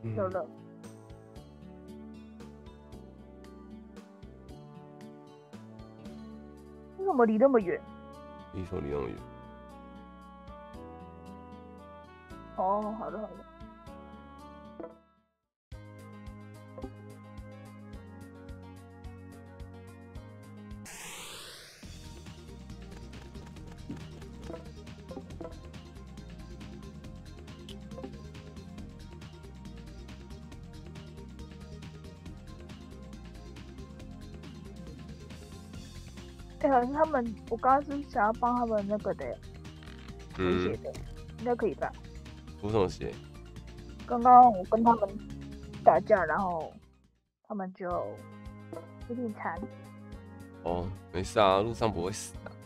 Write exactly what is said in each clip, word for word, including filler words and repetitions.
有了。为什么离那么远？ 离手离那么远。 哦，好的好的。哎、好像他们，我刚刚是想要帮他们那个的，补血的，应该可以吧？ 补什么血？ 刚刚我跟他们打架，然后他们就有点残。 哦，没事啊，路上不会死的、啊。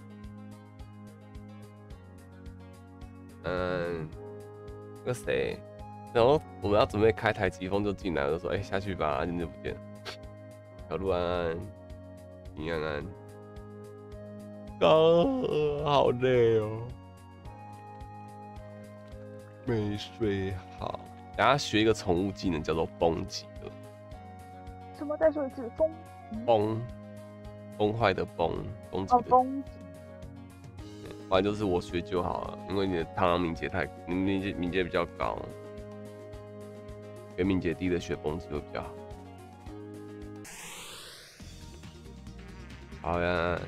嗯，那个谁，然后我们要准备开台疾风就进来了，就说：“哎、欸，下去吧。”人就不见了。小鹿安安，平安安。刚好累哦，没睡好。等下学一个宠物技能，叫做崩吉了。 什么？再说一次，风崩，崩坏的崩，崩吉哦， 的。 崩吉。 不然就是我学就好了，因为你的螳螂敏捷太，你敏捷敏捷比较高，跟敏捷低的学崩吉会比较好。好呀。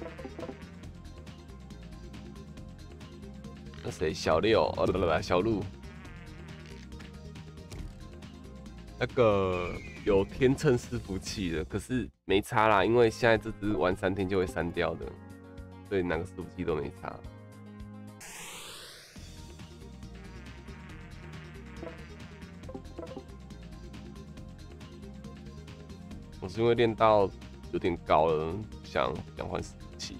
那谁？小六哦，不不不，小鹿。那个有天秤伺服器的，可是没差啦，因为现在这只玩三天就会删掉的，所以哪个伺服器都没差。我是因为练到有点高了，想想换伺服器。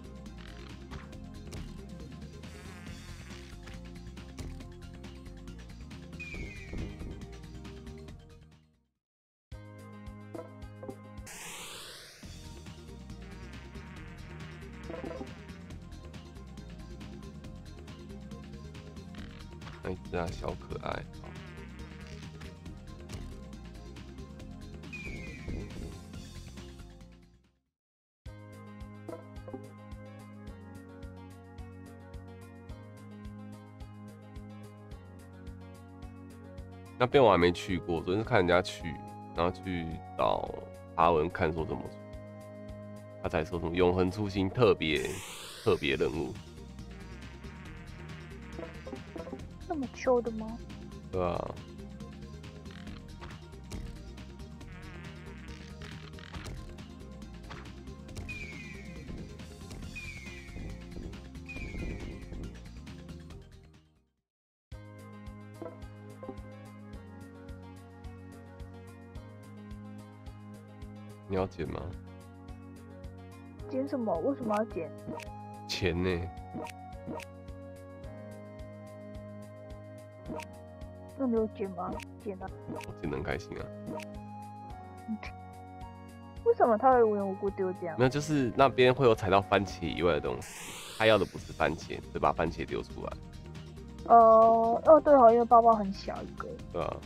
那一只啊，小可爱。那边我还没去过，昨天是看人家去，然后去找阿文看说怎么做，他才说什么永恒初心特别特别任务。 那么秋的吗？ 对啊。你要剪吗？ 剪什么？为什么要剪？ 钱呢？ 那你有剪吗？剪啊！ 我剪得很开心啊。 为什么他会无缘无故丢这样？ 没有，就是那边会有踩到番茄以外的东西，他要的不是番茄，就把番茄丢出来。 哦哦，对哦，因为包包很小一个。 对啊。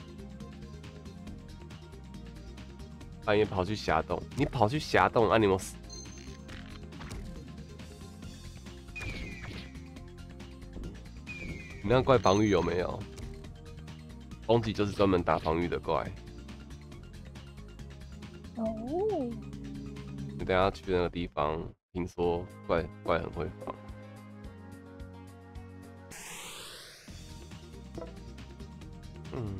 半夜跑去峡洞，你跑去峡洞啊？你有没有死？你那怪防御有没有？攻击就是专门打防御的怪。 哦。 你等一下去那个地方，听说怪怪很会防。嗯。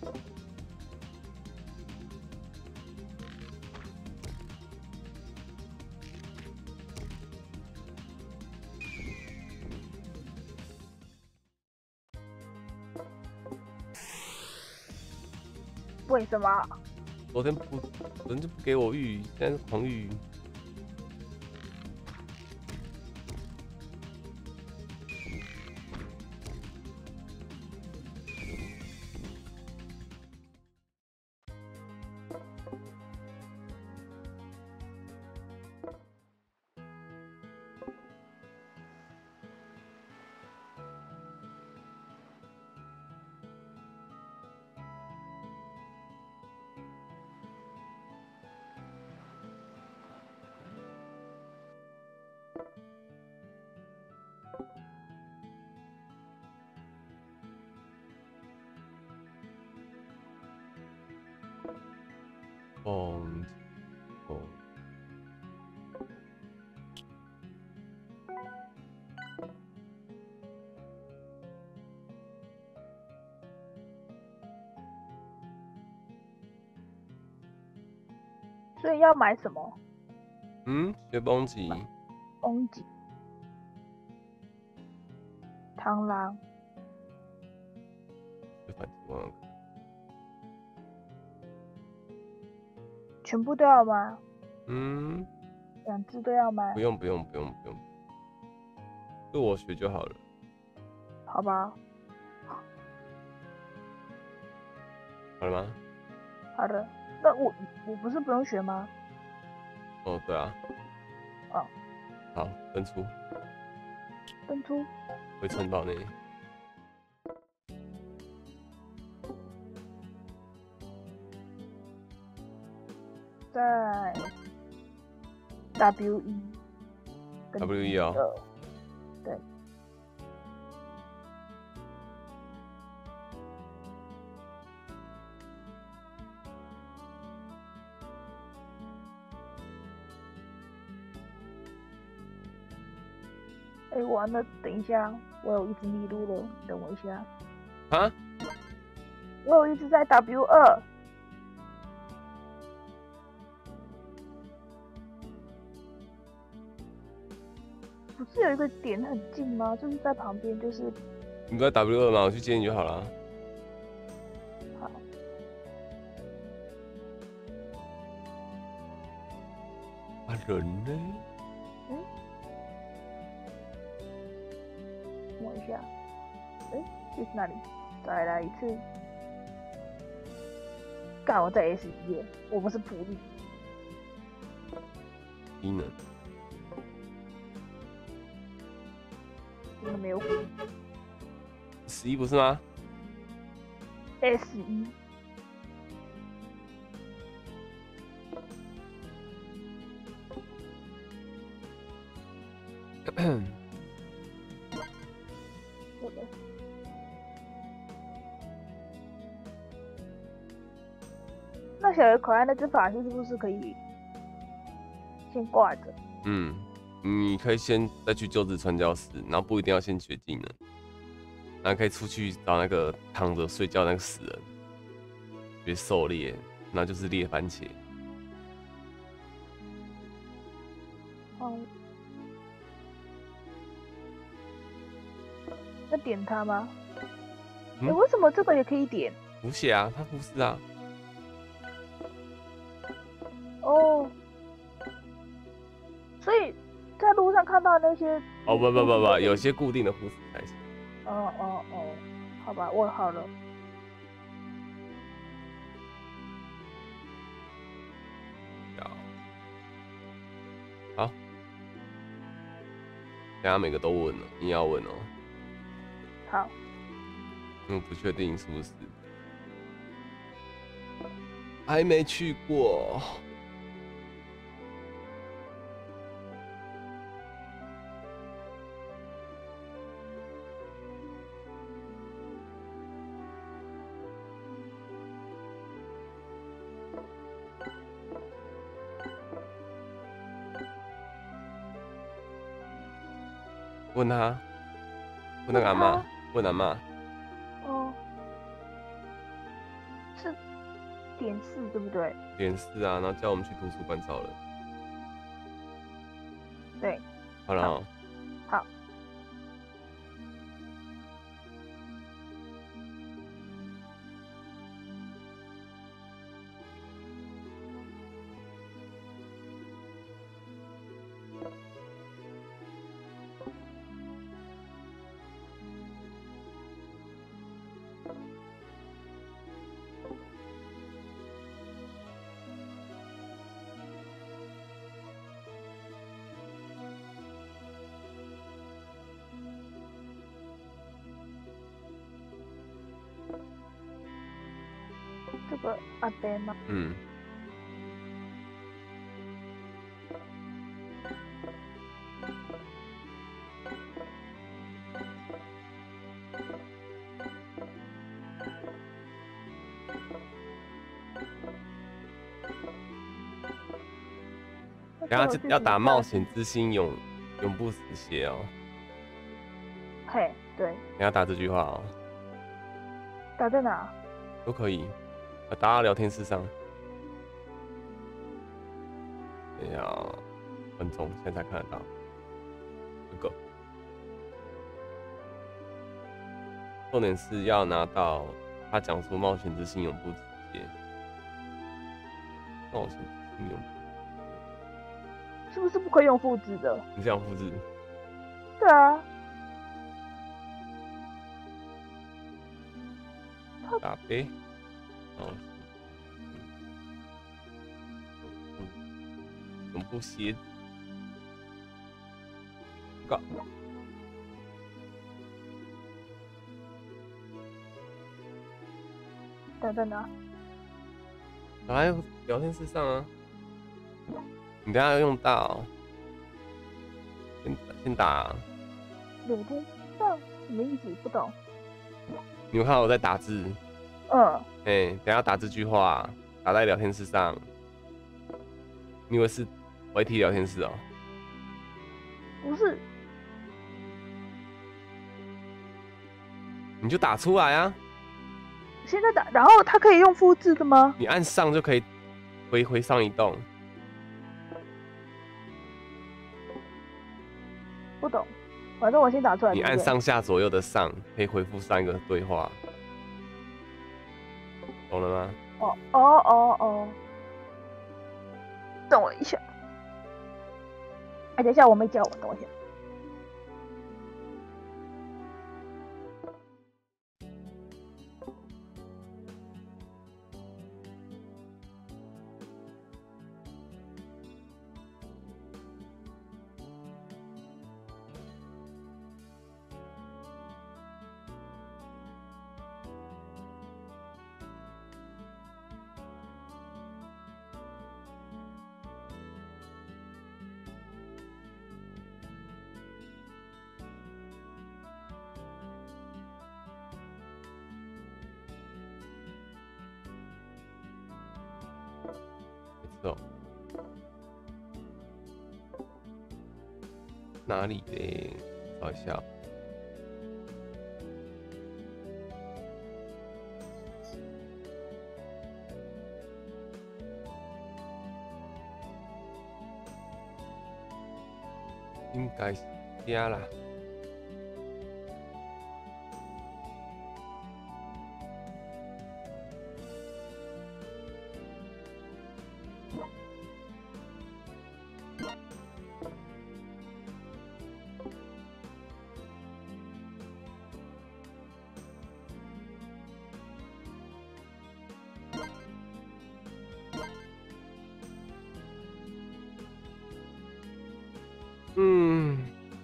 为什么？ 昨天不，昨天就不给我玉，现在是狂玉。 风风。 所以要买什么？ 嗯，雪崩机。 风景、螳螂， 就反正我全部都要吗？ 嗯， 两只都要吗？ 不用不用不用不用，就我学就好了。 好吧， 好了吗？ 好的。那我我不是不用学吗？ 哦，对啊。 哦， 好，登出登出。 会撑到那里。 在 W 一跟 W 一 D 哦。 二，对。哎，完了，等一下，我有一只迷路了，等我一下。 啊？ 我有一只在 W 二。不是有一个点很近吗？就是在旁边，就是你不在 W 二吗？我去接你就好了。 好。 啊，人呢？ 嗯，摸一下。哎，这是哪里？再来一次。干，我在 S 一耶，我不是普利。 低能。 真的没有普利。 十一不是吗 S 一。那小鱼可爱那只法师是不是可以先挂着？ 嗯，你可以先再去救治传教士，然后不一定要先学技能，然后可以出去找那个躺着睡觉那个死人，别狩猎，那就是猎番茄。 哦。要点它吗？哎、 嗯为什么这个也可以点？ 无血啊，他不是啊。 哦，所以在路上看到那些哦不不不不， 都是有些固定的护士才行。 哦哦哦，好吧，我好了。 好，等下每个都问了，你要问哦。 好。 因为不确定是不是，还没去过。问他，问那个阿嬷，问阿嬷。 哦，是点四对不对？ 点四啊，然后叫我们去图书馆找人。 对。 好了哦。 好。这个阿伯吗？ 嗯。 等下就要打冒险之心永永不死血哦。 嘿，对。 你要打这句话哦。 打在哪？ 都可以，打到聊天室上。等一下哦，分钟，现在才看得到。这个。重点是要拿到他讲出冒险之心永不死血。冒险之心永不。 是不是不可以用复制的？ 你这样复制？ 对啊。 打呗。哦。永不歇。个。 打在哪？ 打在聊天室上啊。你等下要用到，先先打、啊。 聊天上什么意思？不懂。 你有看到我在打字？ 嗯。 哎、欸，等下打这句话，打在聊天室上。你以为是 Y T 聊天室哦、喔？ 不是。 你就打出来啊！ 现在打，然后它可以用复制的吗？ 你按上就可以回回上移动。 不懂，反正我先打出来。 你按上下左右的上，可以回复上一个对话，懂了吗？ 哦哦哦哦，等我一下。哎，等一下，我没教我，等我一下。哪里嘞？找一下。应该是家啦。嗯，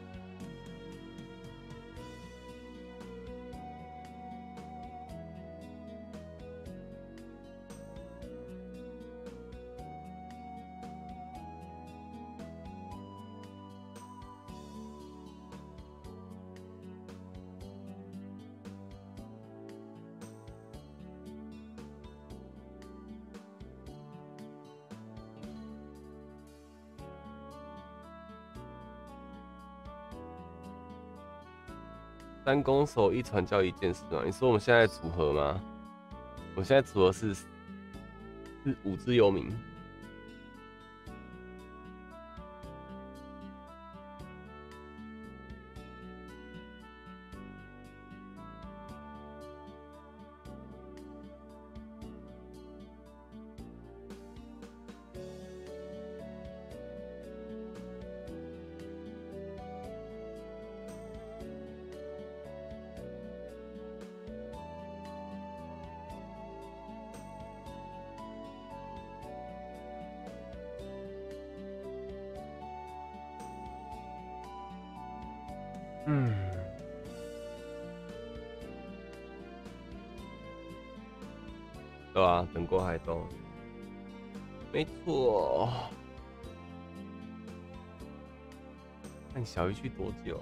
三攻手一传教一件事嘛？你说我们现在组合吗？我现在组合是是五只游民。嗯，对啊，等过海东，没错。看小鱼去多久？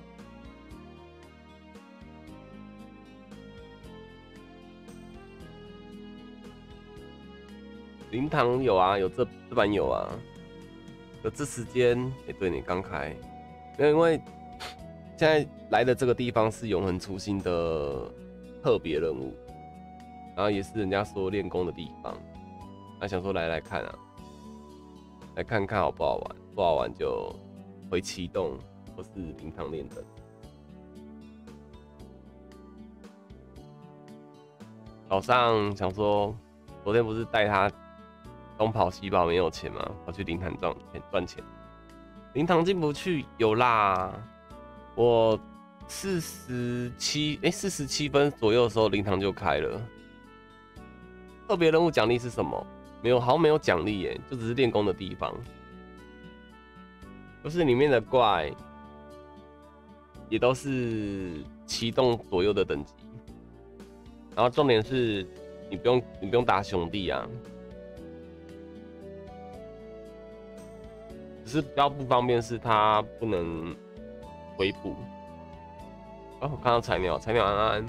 灵堂有啊，有这这版有啊， 可这时间，哎、欸，对你刚开，没有，因为现在来的这个地方是永恒初心的特别任务，然后也是人家说练功的地方，那想说来来看啊，来看看好不好玩，不好玩就回启动或是灵堂练等。早上想说，昨天不是带他东跑西跑没有钱吗？跑去灵堂赚钱赚钱。灵堂进不去，有啦。我四十七哎四十七分左右的时候，灵堂就开了。特别任务奖励是什么？没有，好像没有奖励耶，就只是练功的地方。就是里面的怪也都是启动左右的等级。然后重点是，你不用你不用打兄弟啊，只是比较不方便是它不能回补。哦，我看到菜鸟，菜鸟安安。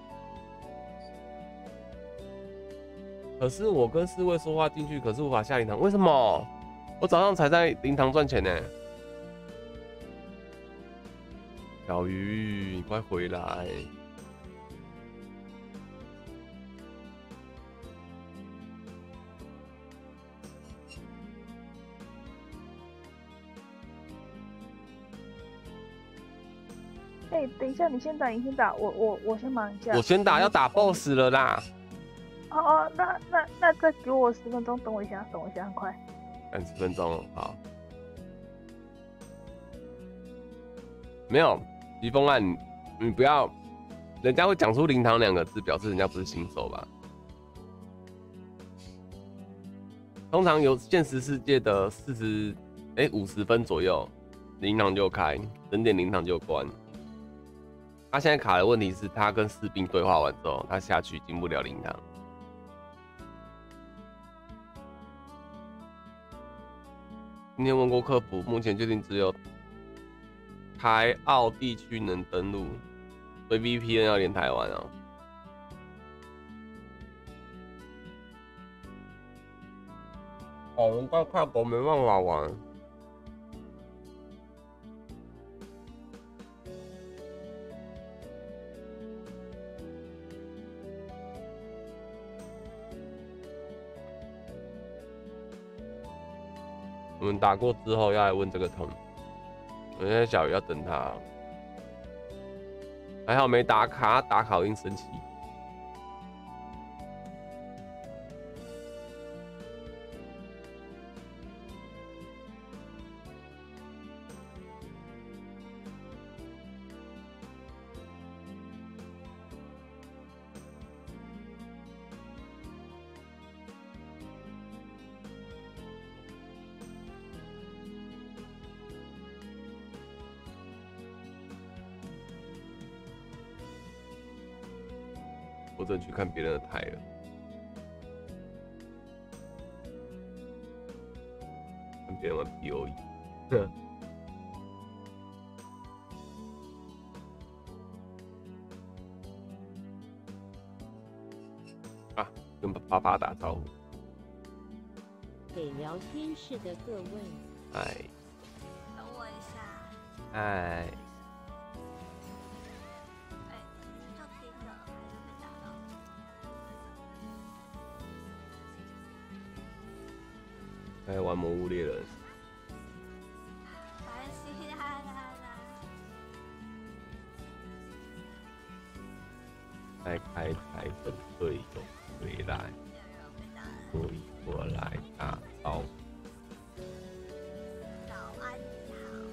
可是我跟四位说话进去，可是无法下灵堂，为什么？我早上才在灵堂赚钱呢。小鱼，你快回来！ 哎、欸，等一下，你先打，你先打，我我我先忙一下。 我先打，要打 boss 了啦。 哦哦，那那那再给我十分钟，等我一下，等我一下，很快。 等十分钟，好。没有，疾风案，你你不要，人家会讲出灵堂两个字，表示人家不是新手吧？通常有现实世界的四十哎五十分左右，灵堂就开，整点灵堂就关。他现在卡的问题是他跟士兵对话完之后，他下去进不了灵堂。今天问过客服，目前确定只有台澳地区能登录，所以 V P N 要连台湾哦。哦，我刚跨国没办法玩。我们打过之后要来问这个通，我现在小鱼要等他，还好没打卡，打卡我已经生气。我只能去看别人的台了。看别人玩 P O E。啊，跟爸爸打招呼。 给聊天室的各位。 嗨。 等我一下。 嗨。在玩《魔物猎人》， 烦死他了！ 再开台等队友回来，所以我来打招呼。 早安，你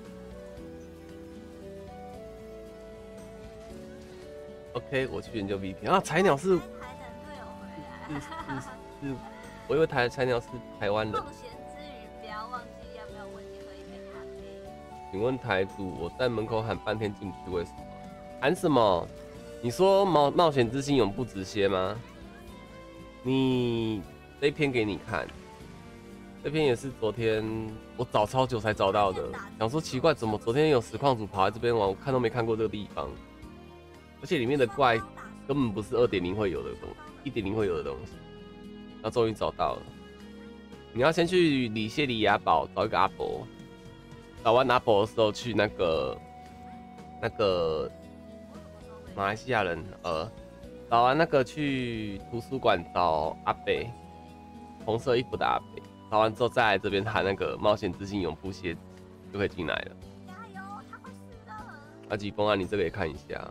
好。OK， 我去研究 V P N 啊，菜鸟是， 台等队友回来。 是是是，我以为台菜鸟是台湾人。 不要忘记要不要问你喝一杯咖啡。 请问台主，我在门口喊半天进不去，为什么？喊什么？你说冒冒险之心永不止歇吗？你这篇给你看，这篇也是昨天我找超久才找到的。想说奇怪，怎么昨天有实况组跑来这边玩，我看都没看过这个地方，而且里面的怪根本不是二点零会有的东西，一点零会有的东西。那终于找到了。 你要先去里谢里亚堡找一个阿伯，找完阿伯的时候去那个那个马来西亚人，呃，找完那个去图书馆找阿北，红色衣服的阿北，找完之后再来这边喊那个冒险之星永不歇止，就可以进来了。 加油，他会死的。 阿吉峰啊，你这个也看一下。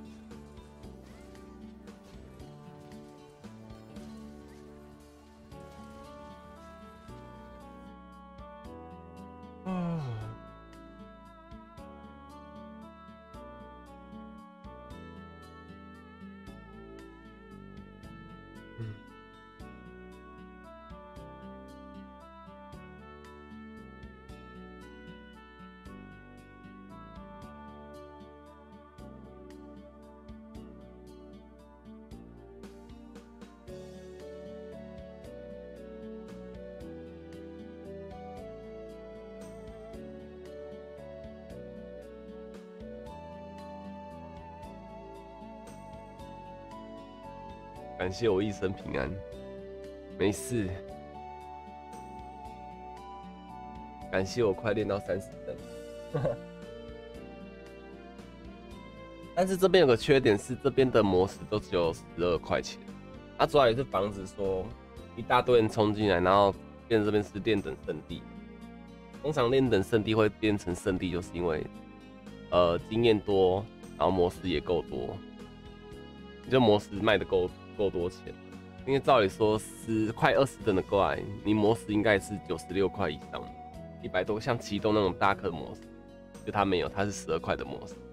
嗯。嗯。感谢我一生平安，没事。感谢我快练到三十等。但是这边有个缺点是，这边的模式都只有十二块钱。它主要也是防止说一大堆人冲进来，然后变成这边是练等圣地。通常练等圣地会变成圣地，就是因为呃经验多，然后模式也够多，就模式卖的够。够多钱，因为照理说十块二十等的怪，你模式应该是九十六块以上，一百多，像启动那种大颗模式，就它没有，它是十二块的模式。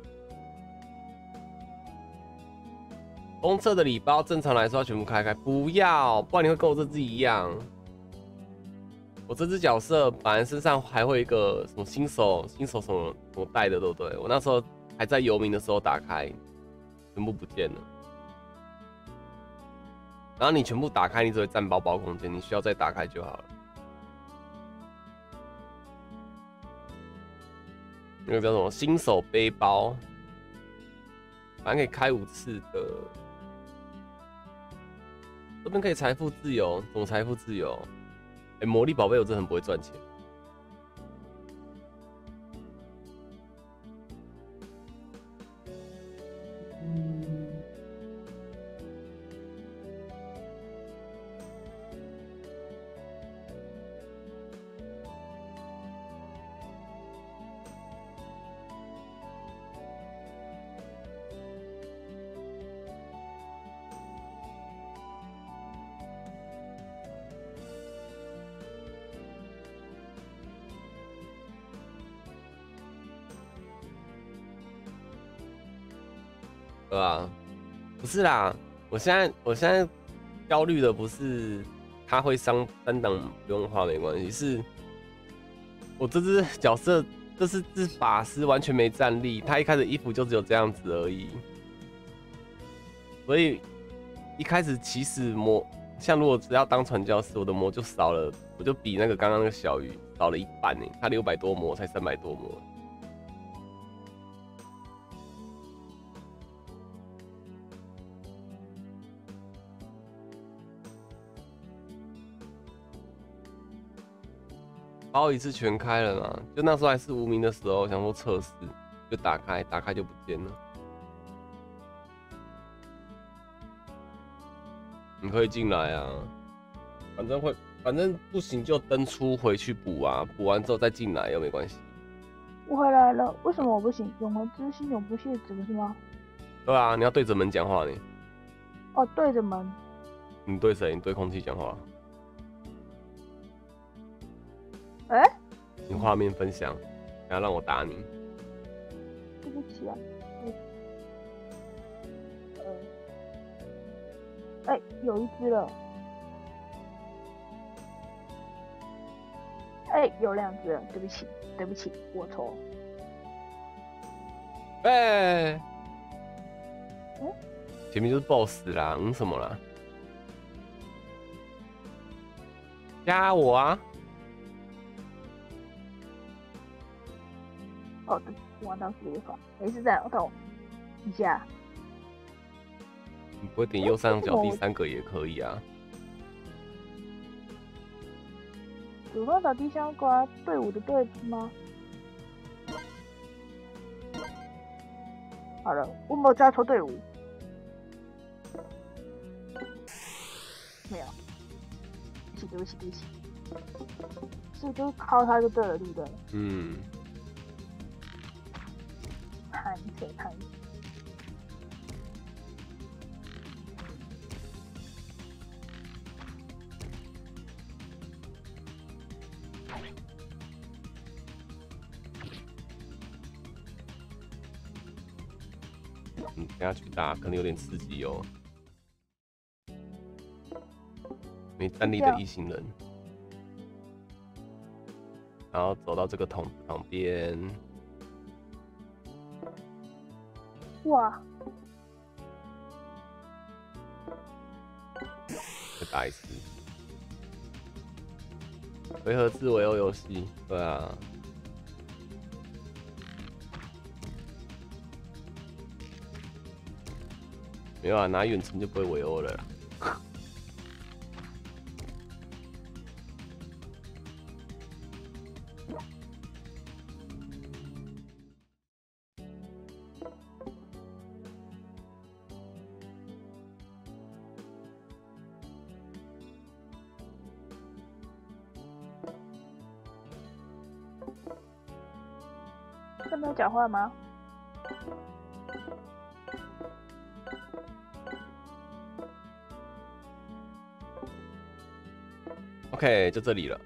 公测的礼包正常来说要全部开开，不要，不然你会跟我这只一样。我这只角色本来身上还会有一个什么新手新手什么什么带的，对不对？我那时候还在游民的时候打开，全部不见了。然后你全部打开，你只会占包包空间，你需要再打开就好了。那个叫什么新手背包，反正可以开五次的。这边可以财富自由，总财富自由。哎、欸，魔力宝贝我真的很不会赚钱。对吧？不是啦，我现在我现在焦虑的不是他会伤单档不用花没关系，是我这只角色这是只法师完全没战力，他一开始衣服就只有这样子而已，所以一开始起始魔像如果只要当传教士，我的魔就少了，我就比那个刚刚那个小鱼少了一半呢，他六百多魔才三百多魔。包一次全开了嘛，就那时候还是无名的时候，想说测试，就打开，打开就不见了。你可以进来啊，反正会，反正不行就登出回去补啊，补完之后再进来又没关系。 我回来了，为什么我不行？永恒之心永不懈止，不是吗？ 对啊，你要对着门讲话呢。 哦，对着门。 你对谁？你对空气讲话。 哎、欸， 你画面分享，不要让我打你。 对不起啊。呃，哎、欸，有一只了。哎、欸，有两只了，对不起，对不起，我错。 哎、欸， 嗯， 前面就是 boss 啦，嗯什么啦？加我啊！ 哦，对，玩到死法，没事在等一下。 你不会点右上角第三个也可以啊。 主动找地相关队伍的队吗？好了，我没有加错队伍。没有，对不起，对不起，对不起。所以就靠他就对了，对不对？ 嗯， 贪且贪。 嗯，等下去打可能有点刺激哦。没战力的异形人，然后走到这个桶旁边， 哇！ 再打一次。回合制围殴游戏，对啊。没有啊，拿远程就不会围殴了啦。 这没有讲话吗？ OK， 就这里了。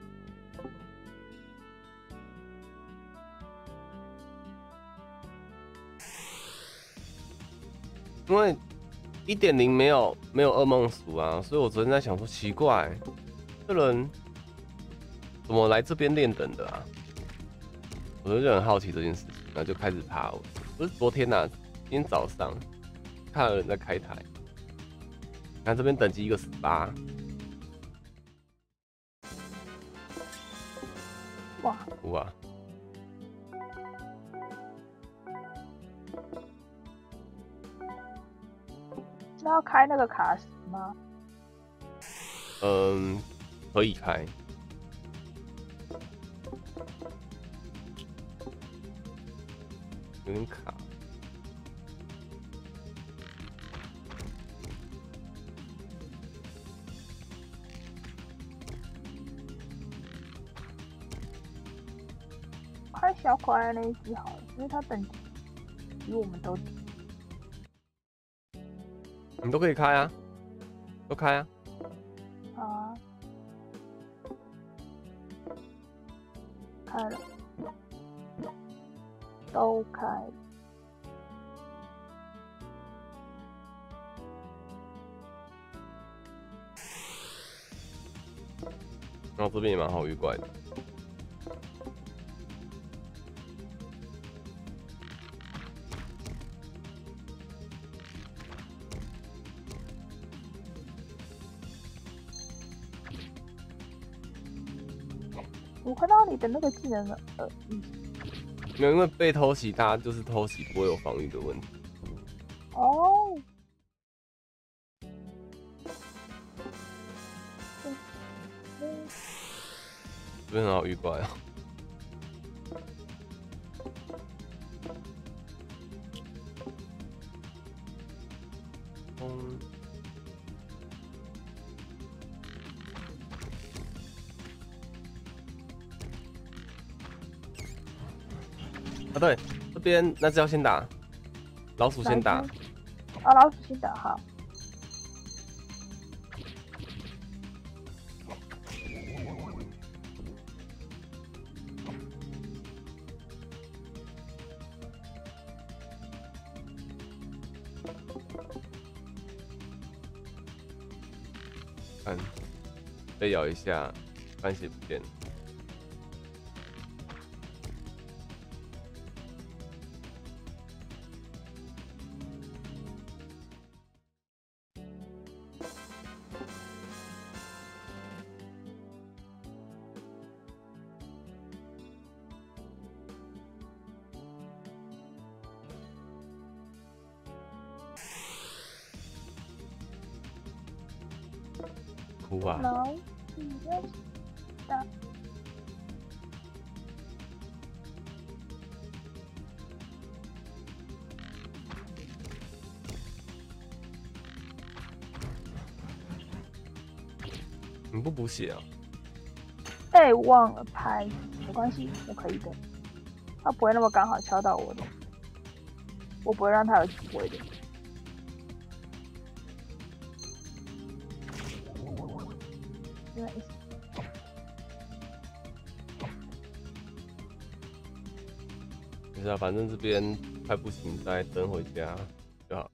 因为一点零没有没有噩梦鼠啊，所以我昨天在想说，奇怪，这人怎么来这边练等的啊？我就很好奇这件事情，然后就开始爬。不是昨天呐、啊，今天早上看有人在开台，看这边等级一个十八。 哇哇！ 那要开那个卡石吗？ 嗯，可以开。有点卡。 开小可爱那一只好了，因为它等级比我们都低。 你都可以开啊，都开啊。 好啊，开了，都开了。 然后这边也蛮好遇怪的。 我看到你的那个技能了，呃，嗯， 没有，因为被偷袭，它就是偷袭，不会有防御的问题。 哦，嗯嗯， 这边很好遇怪啊。嗯。 啊，对，这边那只要先打，老鼠先打。 啊，老鼠先打好。 看，被咬一下，番茄不见了。 哭啊！ 老鼠要打。 你不补血啊？ 哎、忘了拍，没关系，我可以的。他不会那么刚好敲到我的，我不会让他有机会的。没事。 没事啊，反正这边快不行，再登回家就好。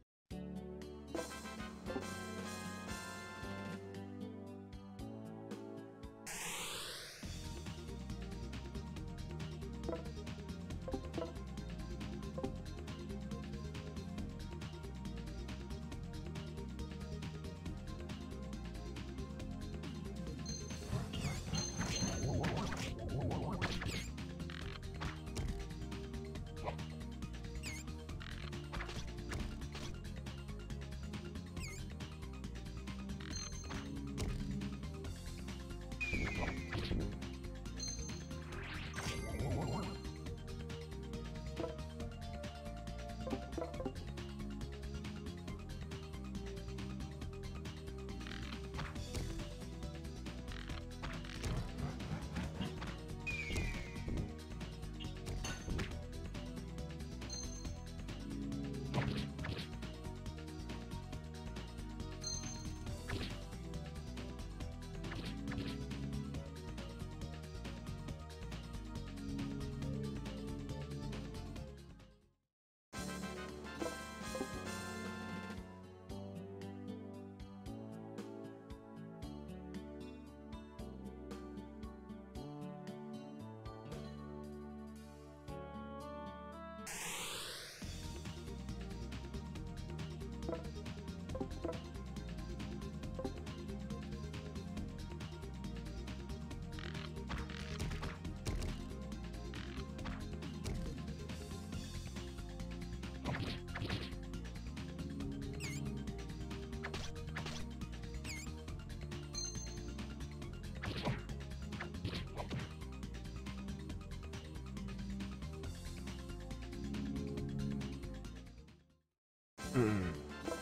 嗯，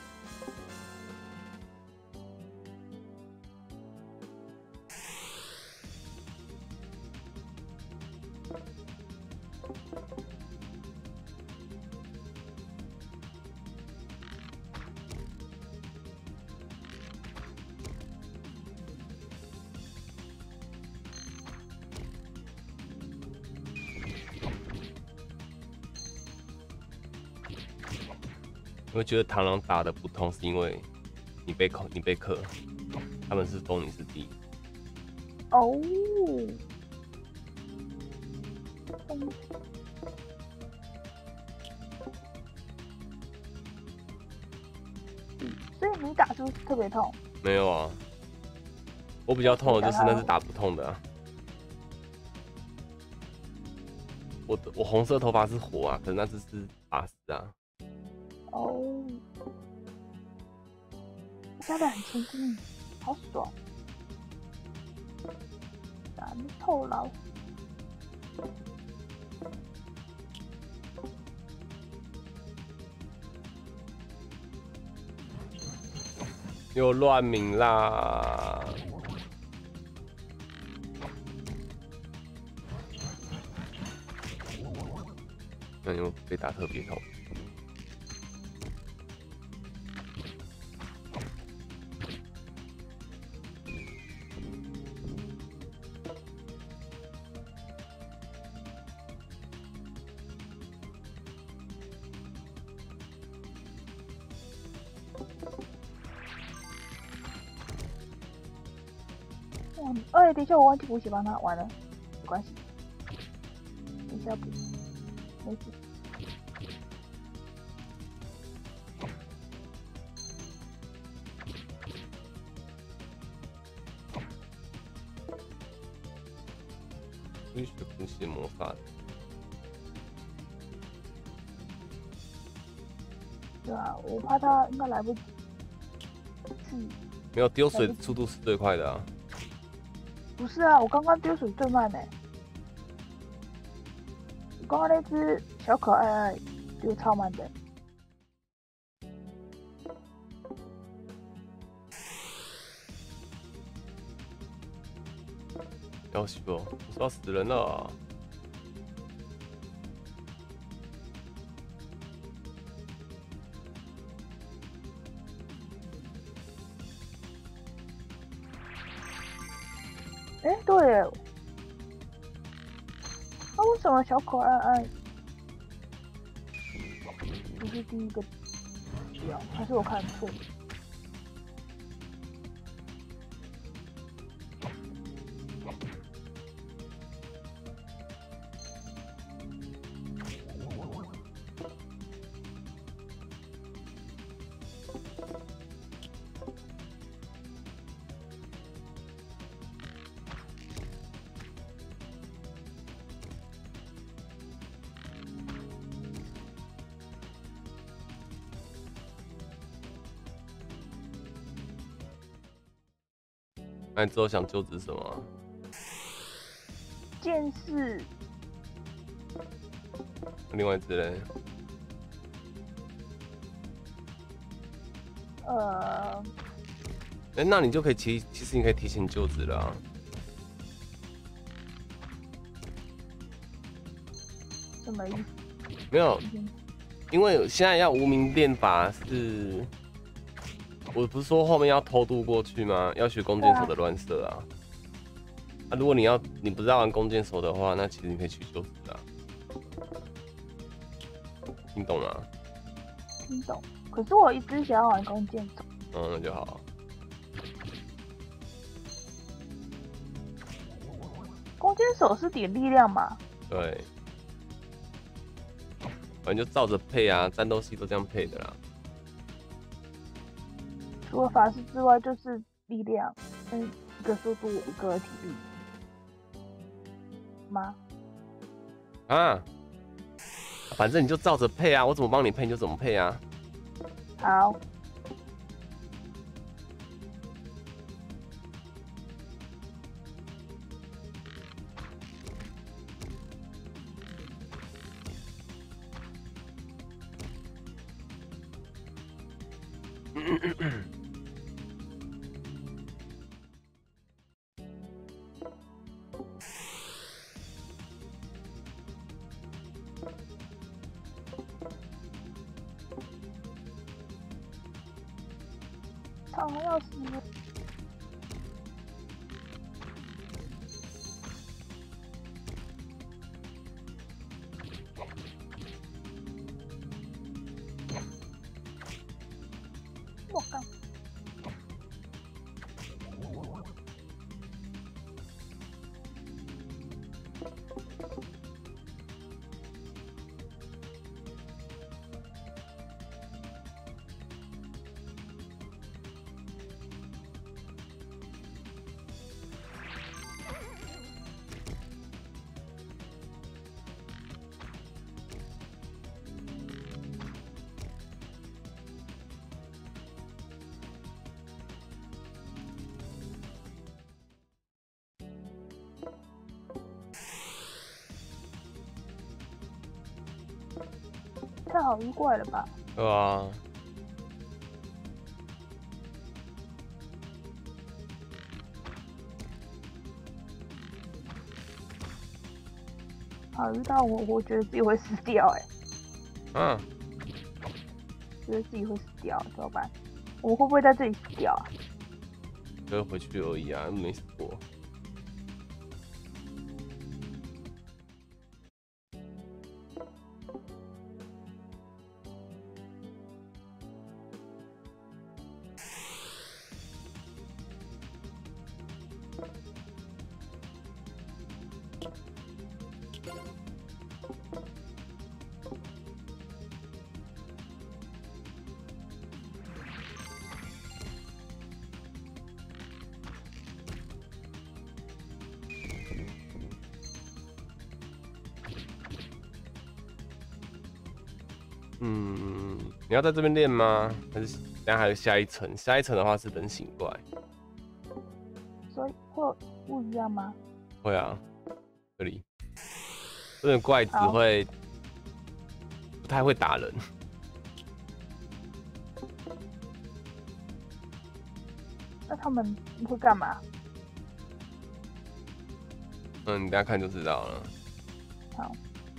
我会觉得螳螂打的不痛，是因为你被克，你被克，他们是攻，你是敌。 哦，嗯所以你打是不是特别痛？ 没有啊，我比较痛的就是那是打不痛的啊。我的我红色头发是火啊，可是那只是法师啊。 哦，加的很轻松，好爽。咱们透劳。 又乱鸣啦！那又被打特别痛。 嗯，哎，等一下，我忘记补血帮他，完了，没关系，等一下补，没事。 会学补血魔法的。 对啊，我怕他应该来不及。嗯， 没有丢水速度是最快的啊！ 不是啊，我刚刚丢水最慢呢、欸。我刚刚那只小可爱爱丢超慢的、欸。 要死哦！我说要死人了、啊。 哎、欸，对耶，那、啊、为什么小可爱爱不是第一个角？还是我看错？ 那你之后想就职什么？ 剑士。 另外一只嘞？ 呃。 哎、欸，那你就可以其其实你可以提前就职了啊。 什么意思？ 没有，因为现在要无名剑法是。我不是说后面要偷渡过去吗？要学弓箭手的乱射啊！啊，如果你要你不是要玩弓箭手的话，那其实你可以去就职啊。听懂吗？ 听懂。可是我一直想要玩弓箭手。 嗯，那就好。 弓箭手是点力量嘛？ 对。反正就照着配啊，战斗系都这样配的啦。 除了法师之外，就是力量，嗯，一个速度，一个体力吗？ 啊，反正你就照着配啊，我怎么帮你配你就怎么配啊。 好。长要死了！我靠！太好遇怪了吧？ 对啊。 好遇到我，我觉得自己会死掉哎、 欸。嗯。 觉得自己会死掉，怎么办？我们会不会在这里死掉啊？ 就回去而已啊，没死过。嗯，你要在这边练吗？还是等下还有下一层？下一层的话是等醒怪。 所以会不一样吗？ 会啊，这里这个怪只会不太会打人。 那他们会干嘛？ 嗯，你等下看就知道了。 好。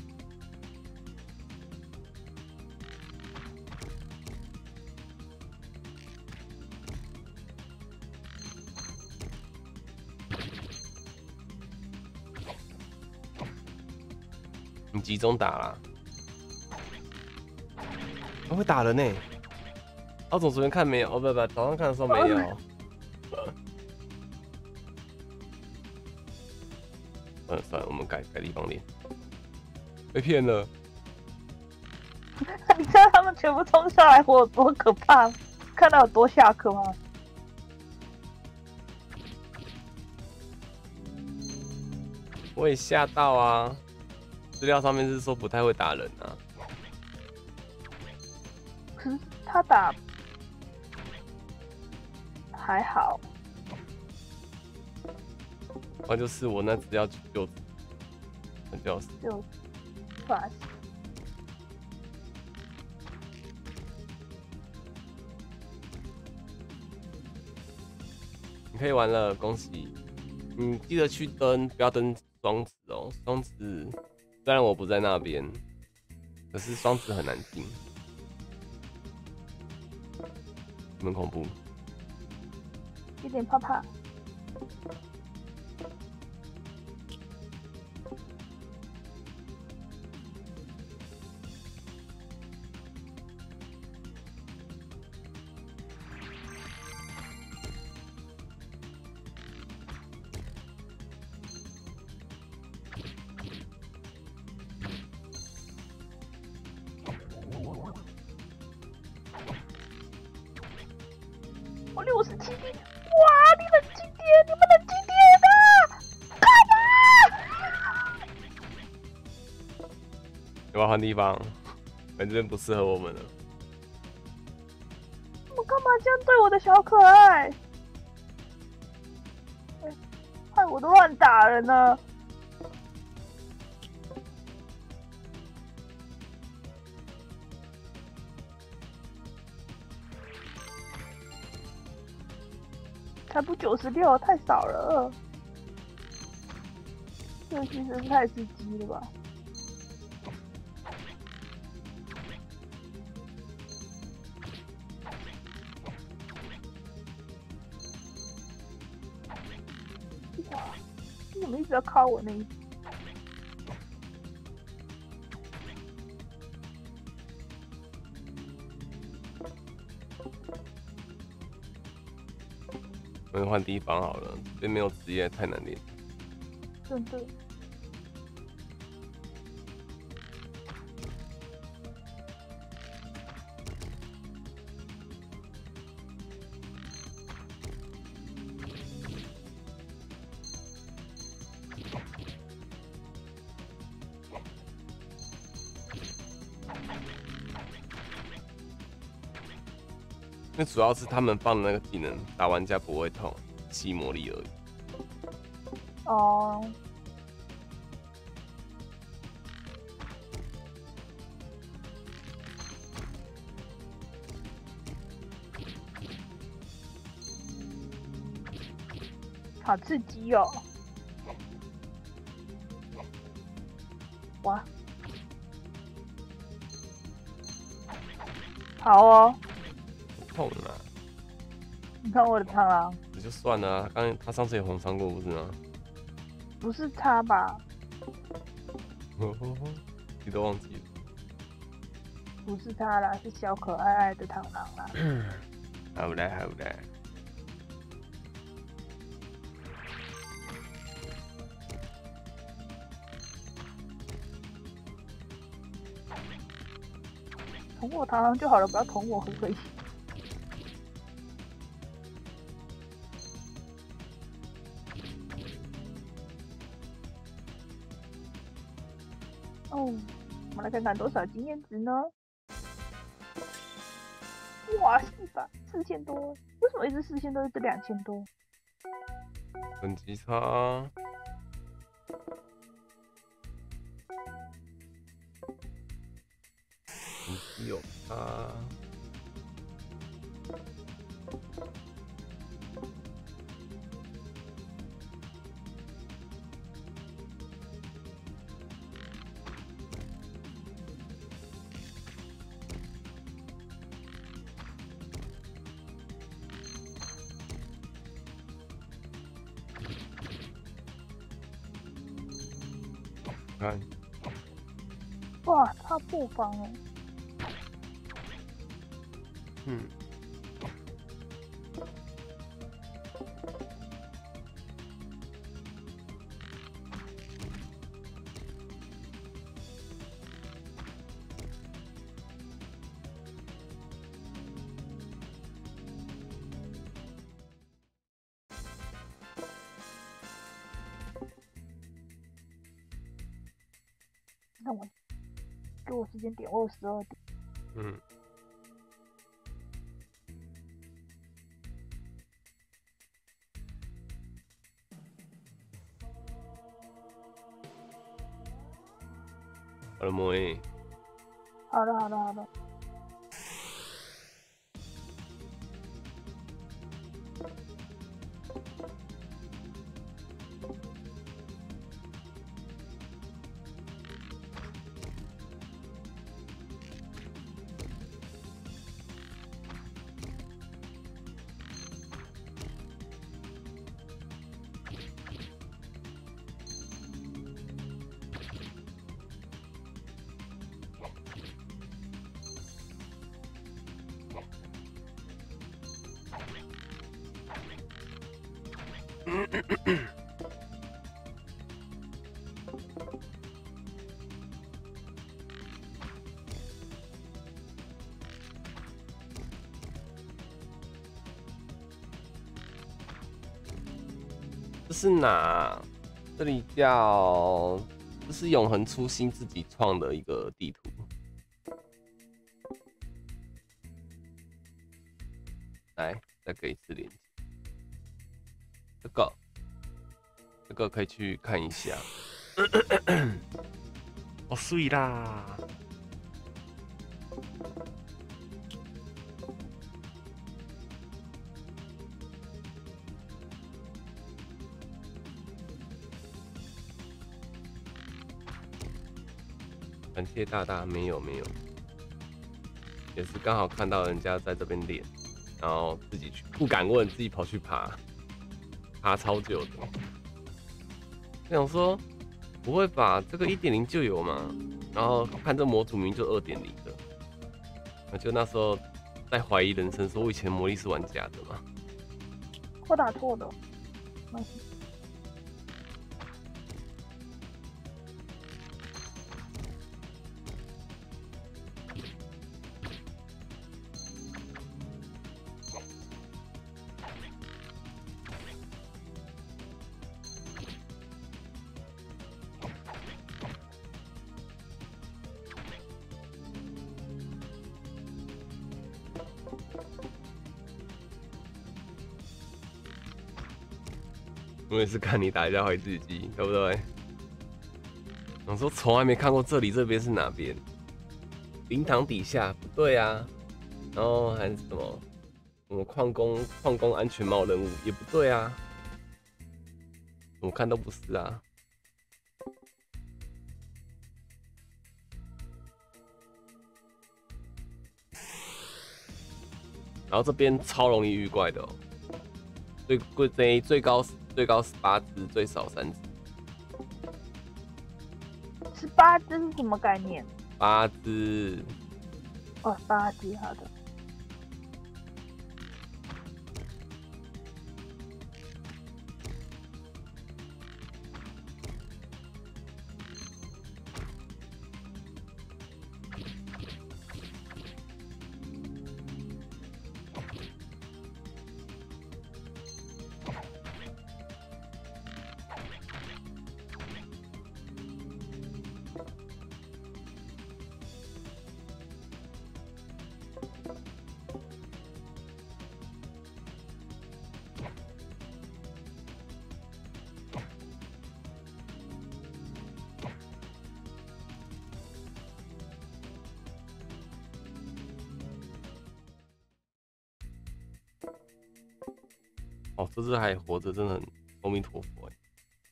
你集中打啦，他会打人呢、欸。奥总昨天看没有？哦不不，早上看的时候没有。算了算了，我们改改地方练。被骗了。 你知道他们全部冲下来，我有多可怕？看到有多下课吗？ 我也吓到啊！资料上面是说不太会打人啊。 可是他打还好。 那就是我那只要去救传教士。 就发现。 你可以玩了，恭喜！你记得去登，不要登双子哦。双子虽然我不在那边，可是双子很难进，很恐怖。 有点怕怕。我六十七滴，哇！你冷静点，你们冷静点啊！干嘛？ 要不要换地方？反正这边不适合我们了。 你们干嘛这样对我的小可爱？欸、害我都乱打人了。才不九十六，太少了。这个其实是太刺激了吧？哇！你怎么一直要靠我那一？ 我们换地方好了，这边没有职业太难练。 真的。 那主要是他们放的那个技能，打玩家不会痛，吸魔力而已。 哦。好刺激哦！哇，好哦。 痛啊！ 你看我的螳螂。 这就算了、啊，刚他上次也红伤过不是吗？ 不是他吧？ 你都忘记了？ 不是他啦，是小可爱爱的螳螂啦。 好嘞，好嘞。 捅我螳螂就好了，不要捅我，可不可以？哦，我们来看看多少经验值呢？哇，四百四千多，为什么一直四千多，一直两千多？ 等级差。等级有差。 看， 哇，他破防了。 嗯， 那我给我时间点，我有十二点。 嗯，好了没？ 好的，好的，好的。这是哪？这里叫，这是永恒初心自己创的一个地图。来，再给一次连接。这个，这个可以去看一下。哦，水啦！感谢大大，没有没有，也是刚好看到人家在这边练，然后自己去不敢问，自己跑去爬，爬超久的。我想说，不会吧？这个一点零就有嘛？然后看这模组名就二点零的，我就那时候在怀疑人生，说我以前魔力是玩假的嘛？ 我打错了。没事。 我也是看你打一下怀自己，对不对？我说从来没看过这里这边是哪边，灵堂底下不对啊，然后还是什么什么矿工矿工安全帽任务也不对啊，我看都不是啊。然后这边超容易遇怪的哦，最贵最最高最高十八只，最少三只。 十八只是什么概念？ 八只。 哦，八只，好的。哦，这只还活着，真的很阿弥陀佛哎。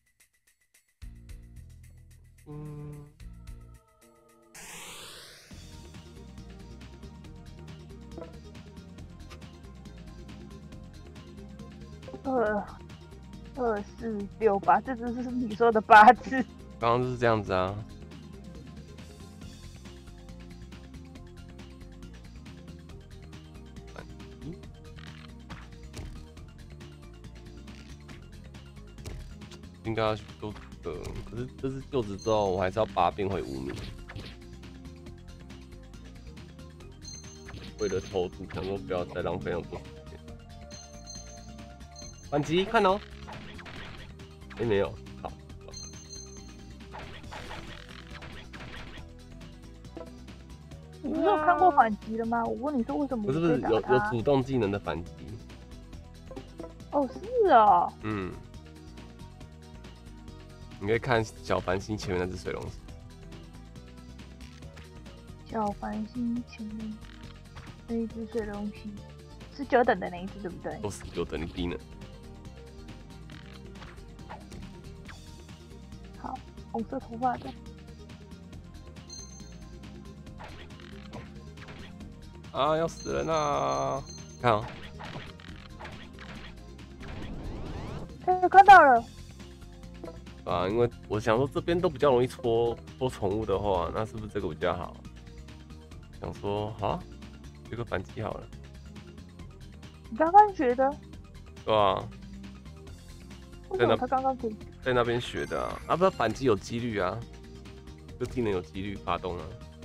嗯，二二四六八，这只是你说的八只。 刚刚就是这样子啊。应该要去做这个，可是这次救职之后，我还是要把它变回无名。为了投资，想说不要再浪费那么多时间。反击，看哦。哎、欸，没有，好。 你不是有看过反击的吗？我问你说为什么不是不是有打他有主动技能的反击？ 哦，是哦。 嗯。你可以看小繁星前面那只水龙狮。 小繁星前面那一只水龙狮是九等的那一只，对不对？ 都是九等，你低能。 好，红色头发的。 啊！要死人啦！看啊！ 哎，看到了。 啊，因为我想说这边都比较容易戳戳宠物的话，那是不是这个比较好？想说啊，这个反击好了。 你刚刚学的？ 对啊。 为什么他刚刚可以？ 在那边学的啊，啊不，反击有几率啊，这技能有几率发动啊。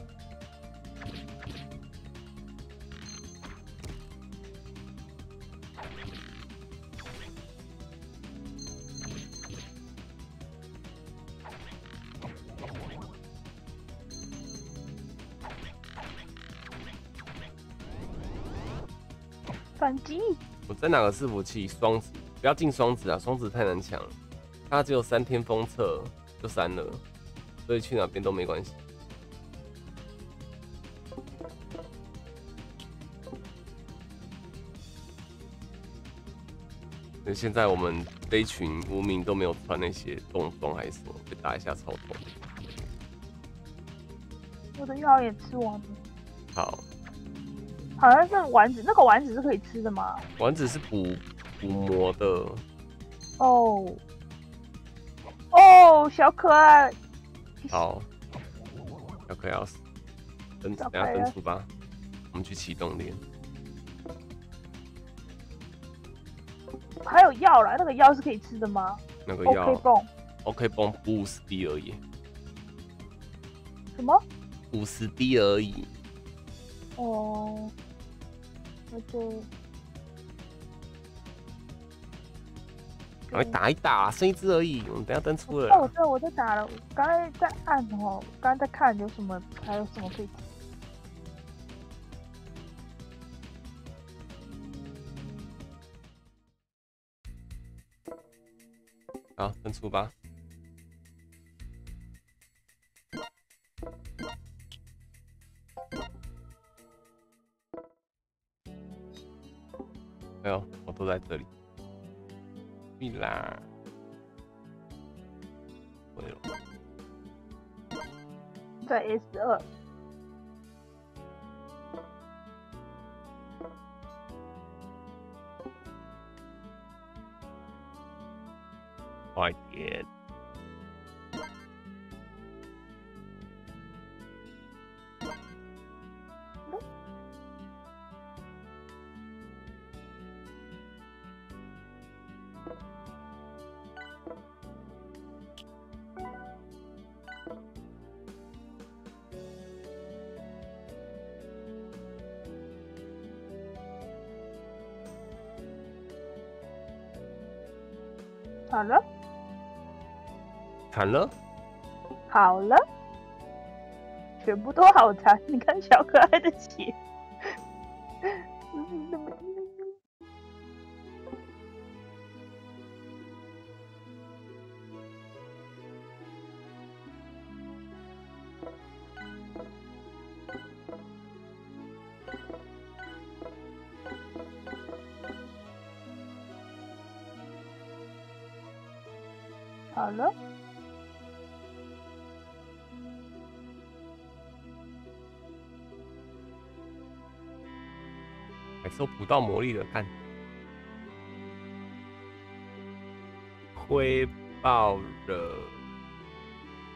反击！ 我在哪个伺服器？双子，不要进双子啊，双子太难抢了，它只有三天封测就删了，所以去哪边都没关系。所以现在我们这一群无名都没有穿那些重装还是什么，被打一下超痛。 我的药也吃完了。 好。 好像是丸子，那个丸子是可以吃的吗？ 丸子是补补魔的。 哦哦，小可爱。 好，小可爱要死，等等下登出吧，我们去启动链。 还有药啦，那个药是可以吃的吗？ 那个药 OK 泵 ，OK 泵五十滴而已。 什么？ 五十滴而已。 哦。那就赶快打一打，剩一只而已，我们等下登出了。 哦，对，我在打了，我刚才在按哦，我刚才在看有什么，还有什么可以。 好，登出吧。哎呦，我都在这里。对啦，对了， 在 S 二。 快点！ 好了， 惨了， 好了，全部都好残。你看小可爱的血，好了， 还是有补到魔力的，看，灰爆了，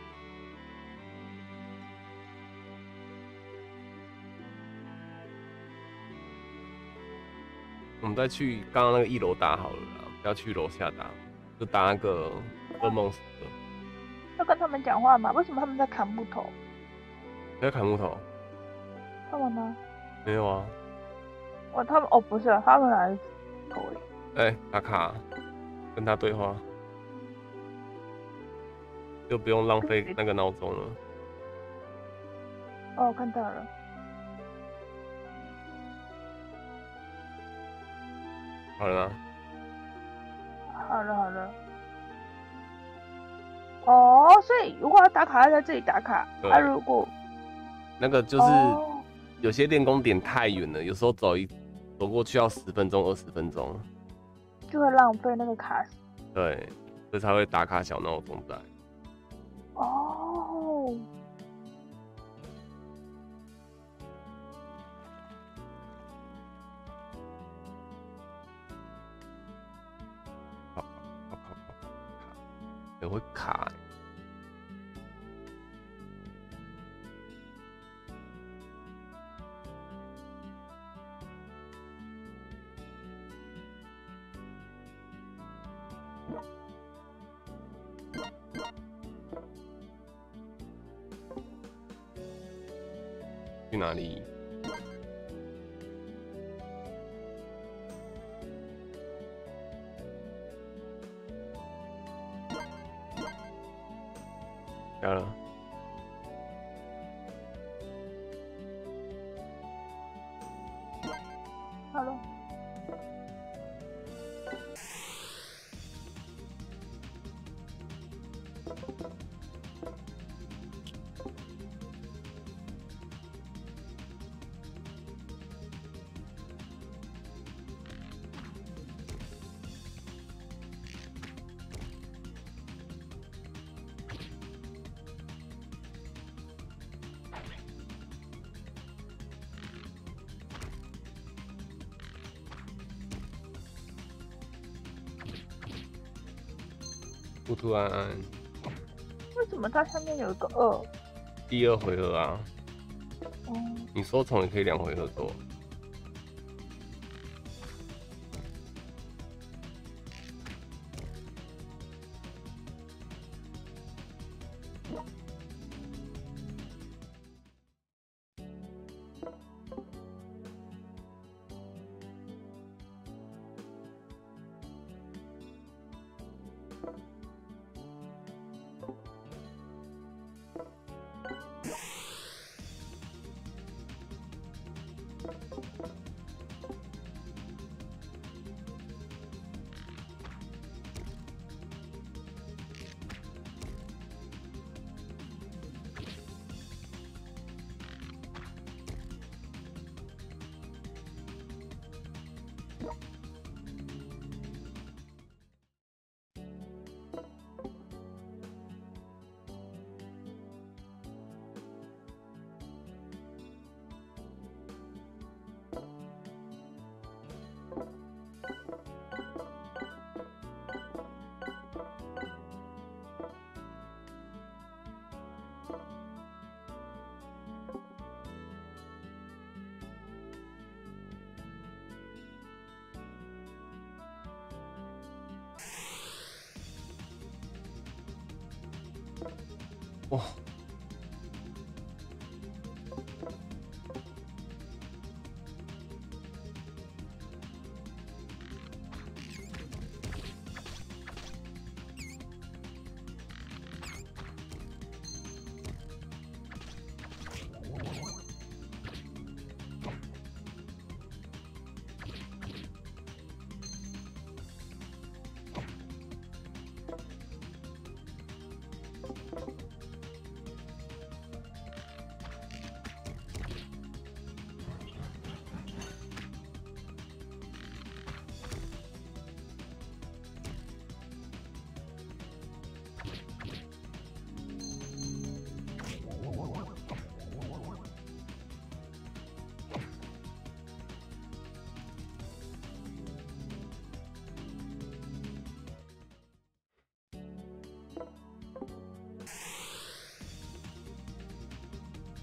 我们再去刚刚那个一楼打好了啦，不要去楼下打，就打那个噩梦死的。 要跟他们讲话吗？为什么他们在砍木头？ 你在砍木头？ 他们呢？ 没有啊。 哦，他们哦不是，他们来头里。 哎、欸，打卡，跟他对话，就不用浪费那个闹钟了。 哦，看到了。 好了吗？ 好了好了。哦，所以如果要打卡，要在这里打卡。啊，如果那个就是哦有些练功点太远了，有时候走一走过去要十分钟、二十分钟， 就会浪费那个卡。 对，所以才会打卡小闹钟在。 哦。 也会卡、欸。去哪里？来了。 好了。 突突安安， 为什么它下面有一个二？ 第二回合啊。 哦。 你收虫也可以两回合做。哇！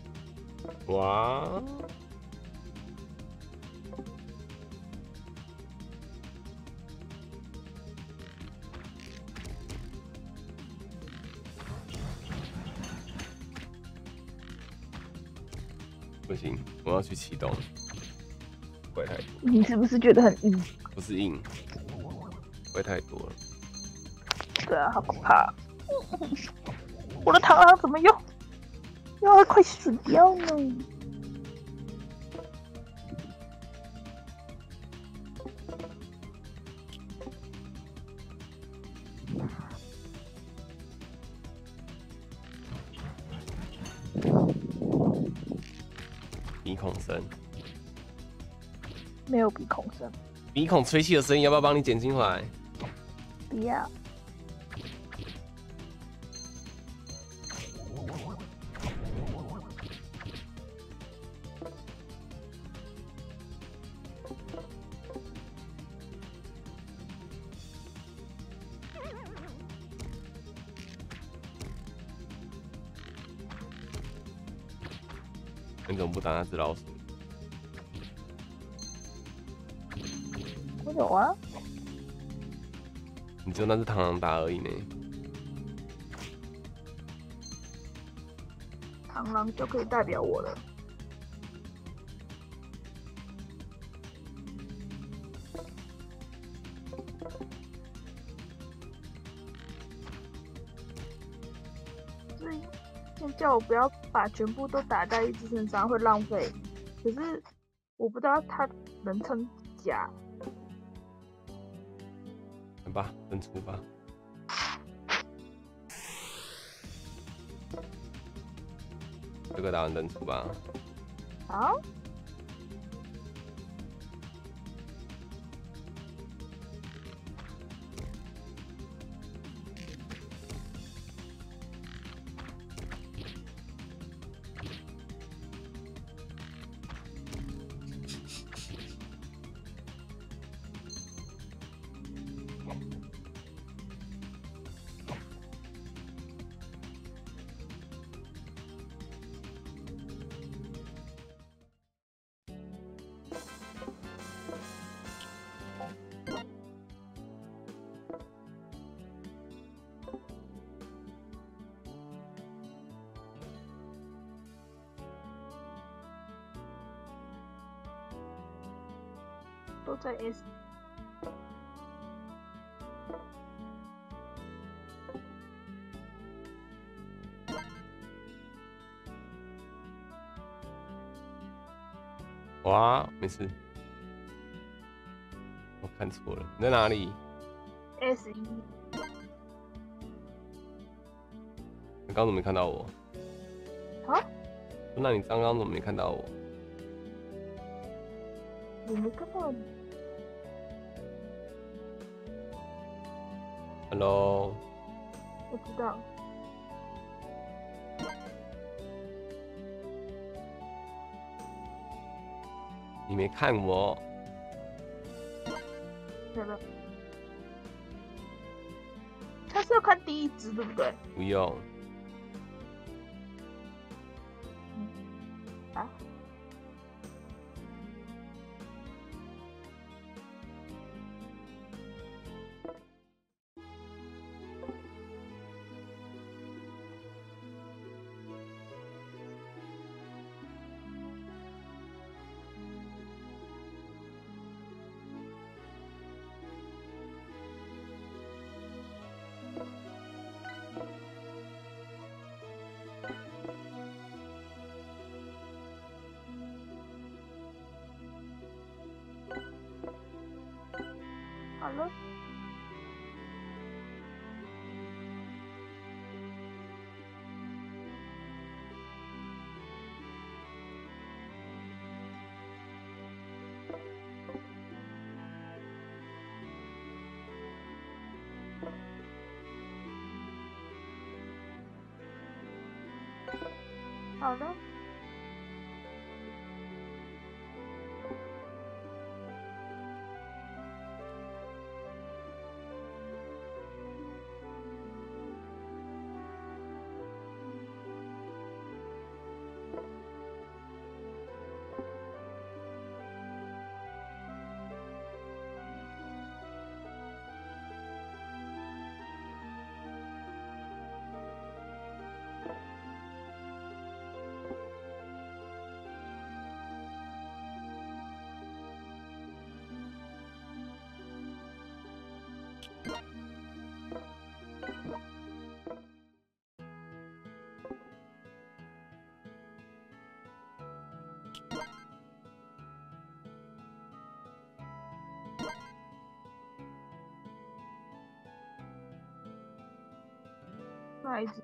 哇！ 不行，我要去启动。怪太多， 你是不是觉得很硬？ 不是硬，怪太多了。 对啊，好可怕！我的螳螂怎么又又要快死掉呢？ 鼻孔声， 没有鼻孔声， 鼻孔吹气的声音，要不要帮你剪进来？ 不要。 你怎么不打那只老鼠？ 我有啊， 你只有那只螳螂打而已呢。 螳螂就可以代表我了。所以先叫我不要把全部都打在一只身上，会浪费。可是我不知道它能撑甲。 来吧，登出吧。这个打完登出吧。 好。都在 S。 哇，没事，我看错了，你在哪里 ？S 一。 你刚刚怎么没看到我？ 啊？ 那你刚刚怎么没看到我？ 我没看到你。 Hello。 我知道。 你没看我。 对了。他是要看第一只，对不对？ 不用。 嗯。啊？好了。好了。 那一只。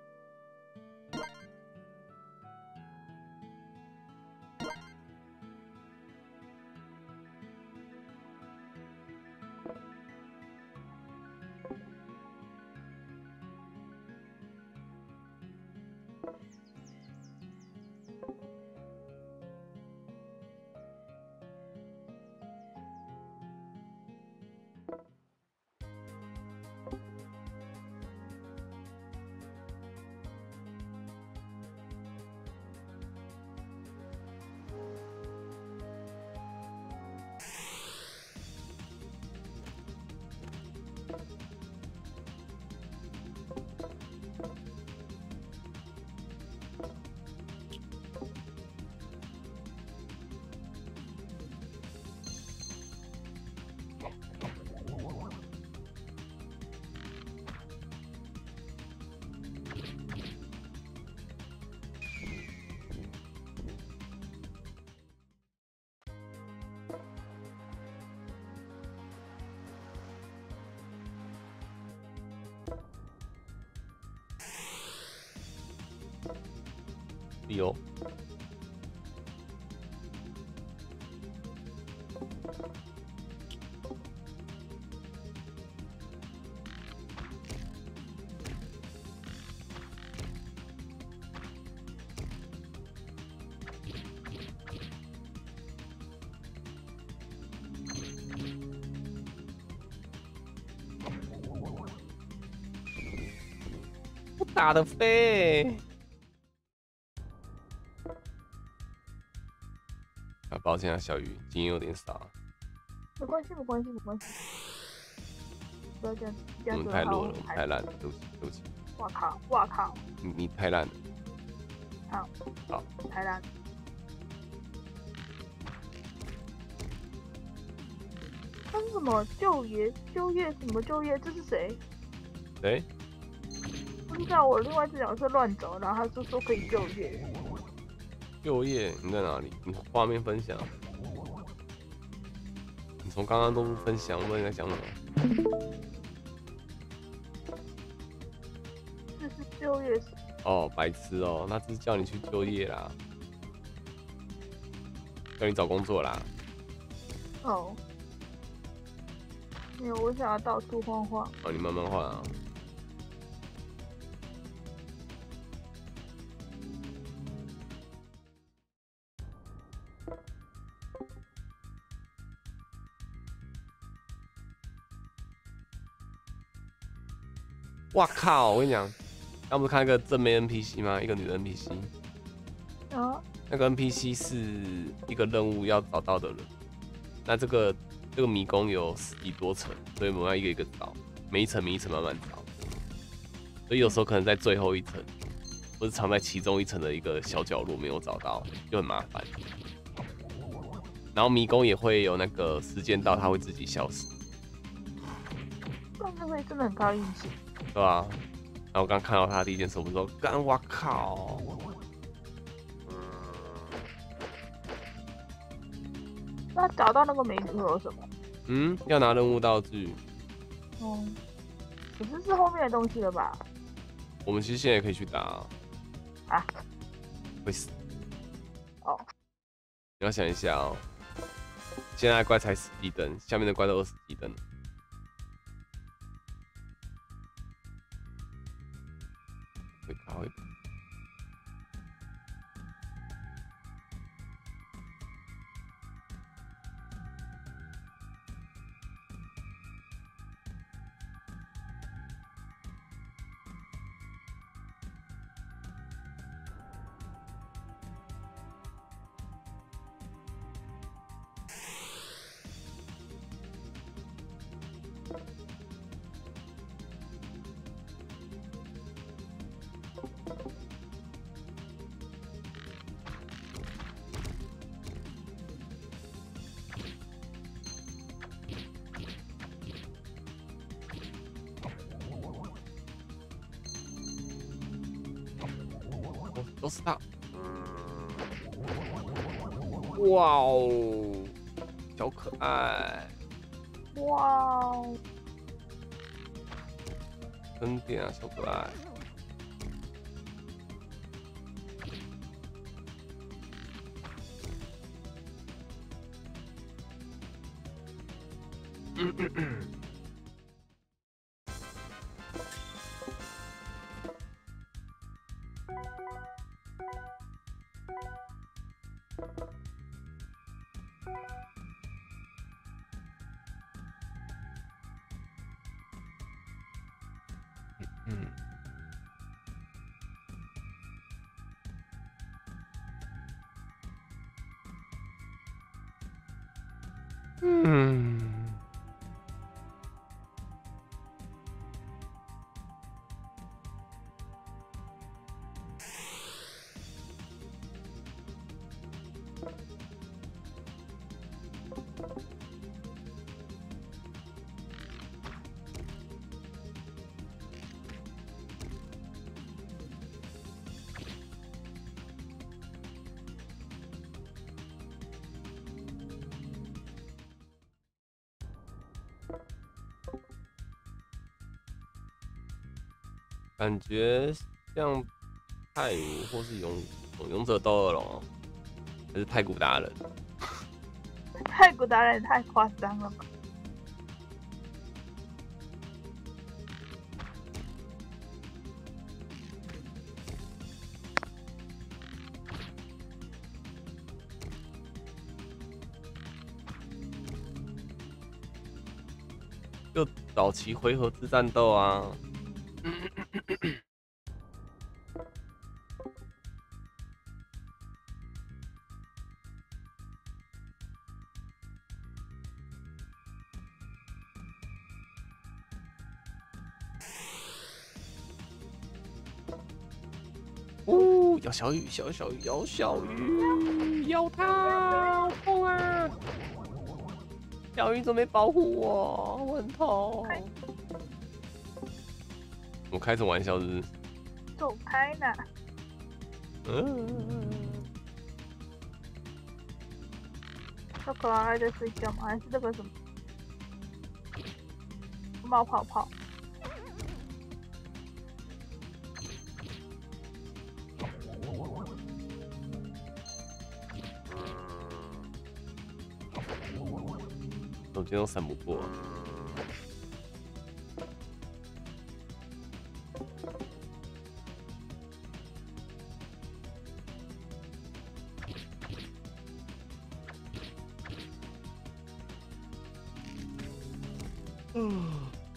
有。不打的飞。啊，抱歉啊，小鱼，经验有点少。 没关系，没关系，没关系。不要这样，这样我子们太弱了，我们太太烂了，对不起，对不起。 哇靠，哇靠， 你你太烂了。 好， 好， 太烂。他是什么就业就业什么就业？这是谁？ 谁？ 不知道，我另外一只角色乱走，然后他就说可以就业。 就业，你在哪里？你画面分享。你从刚刚都不分享，我不知道你在讲什么。 这是就业时。 哦，白痴哦，那只是叫你去就业啦，叫你找工作啦。 哦。没有，我想要到处晃晃。 哦，你慢慢换啊。哇靠！我跟你讲，刚不是看那个正妹 N P C 吗？一个女的 N P C。 啊。 那个 N P C 是一个任务要找到的人。那这个这个迷宫有十几多层，所以我们要一个一个找，每一层每一层慢慢找。所以有时候可能在最后一层，或是藏在其中一层的一个小角落没有找到，就很麻烦。然后迷宫也会有那个时间到，它会自己消失。 但这个真的很靠运气。 对吧？然后我刚看到他第一件事，我说：“干，我靠！” 那找到那个美女会有什么？ 嗯，要拿任务道具。 嗯，可是是后面的东西了吧？ 我们其实现在也可以去打啊。 啊？ 会死。 哦。 你要想一下哦，现在的怪才十几等，下面的怪都二十几等。会卡会卡。都是他！哇哦，小可爱！ 哇哦， 真点啊，小可爱！ 嗯，嗯，感觉像泰武或是勇勇者斗恶龙，还是太古达人。 太古达人也太夸张了吧？ 就早期回合制战斗啊。哦，咬小鱼，小小鱼，咬小鱼，咬它，好痛啊！小鱼怎么没保护我？我很痛。我开什么玩笑是不是？ 走开呐！ 嗯。 小可爱在睡觉吗？还是这个什么冒泡泡？ 我今天都闪不过。嗯。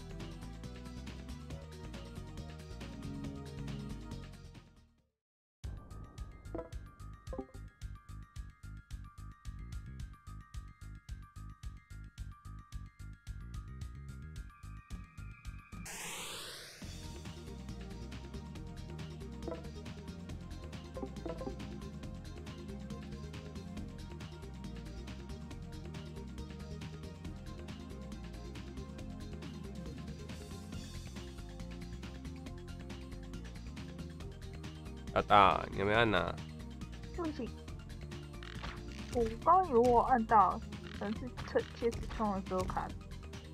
大大，你有没有按呐？ 对不起，我刚以为我按到，可能是测切实充的时候卡的。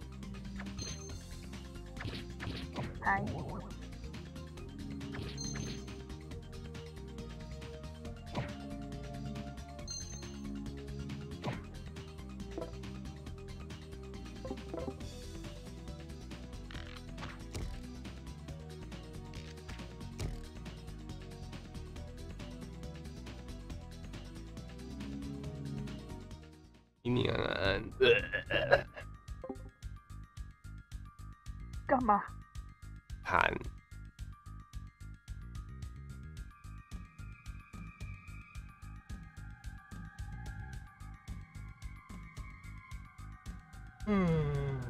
嗨， 听你按按， 干嘛？ 盘。嗯。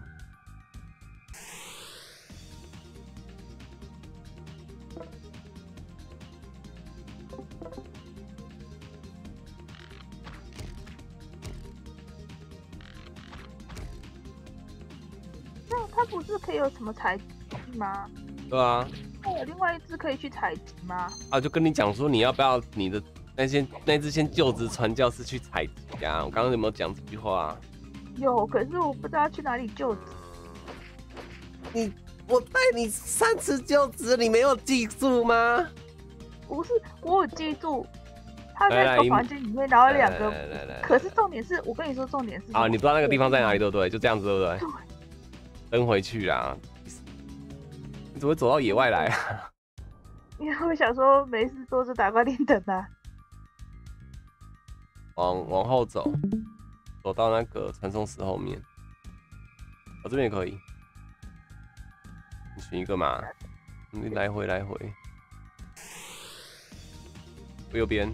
那它不是可以有什么采集吗？ 对啊。 那有另外一只可以去采集吗？ 啊，就跟你讲说，你要不要你的那些那只先就职传教士去采集啊？我刚刚有没有讲这句话、啊？ 有，可是我不知道去哪里就职。 你我带你三次就职，你没有记住吗？ 不是，我有记住，他在一个房间里面，然后两个。 来来来来。 可是重点是我跟你说，重点是啊，你不知道那个地方在哪里，对不对？就这样子，对不对？ 对。 登回去啦。你怎么会走到野外来啊？ 因为我想说没事做就打怪练等啊。 往往后走，走到那个传送石后面。我、哦、这边也可以。你选一个嘛，你来回来回。我右边。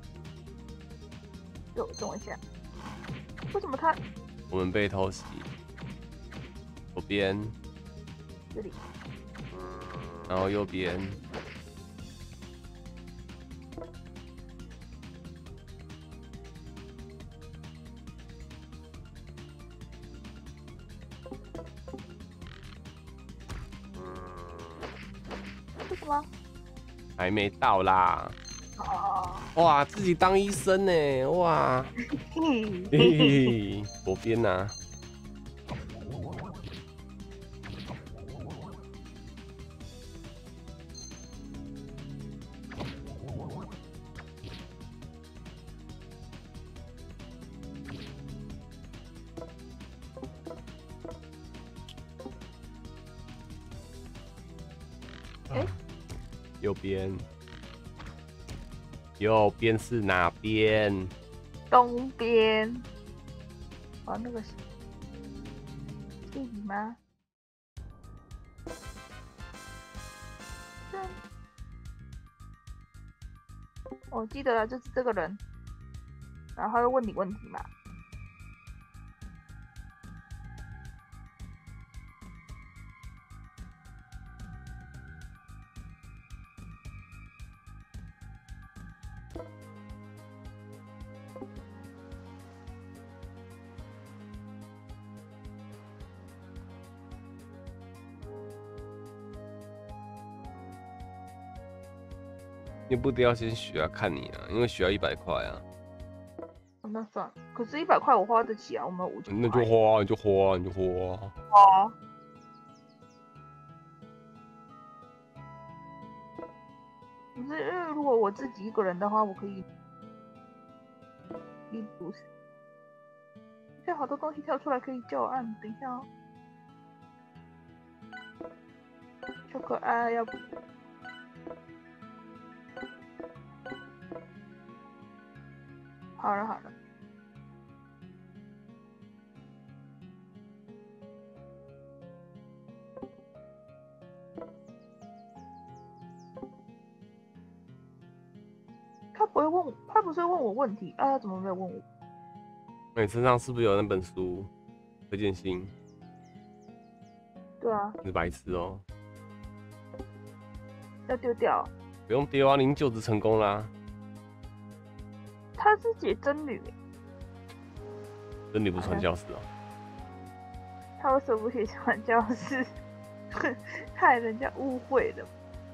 有，等我一下。为什么他？ 我们被偷袭。左边。 这里。 然后右边。 为什么？ 还没到啦。 哦。 哇，自己当医生呢，哇。嘿嘿，左边呐、啊。右边，右边是哪边？ 东边。哦，那个是这里吗？嗯，我记得了，就是这个人，然后他会问你问题嘛。 你不一定要先学啊，看你啊，因为学要一百块啊。 那算了，可是一百块我花得起啊，我们五千。 那就花，你就花，你就花。 哦。可是因为如果我自己一个人的话，我可以一组。现在好多东西跳出来可以叫我按，等一下哦。超可爱，要不？好了好了。他不会问我，他不是会问我问题啊？他怎么没有问我？ 那你身上是不是有那本书推荐信？ 对啊。 你是白痴哦、喔。 要丢掉？ 不用丢啊，您就职成功啦。 他是写真女。 真女不传教士哦、喔。 他为什么不写传教士？害人家误会了。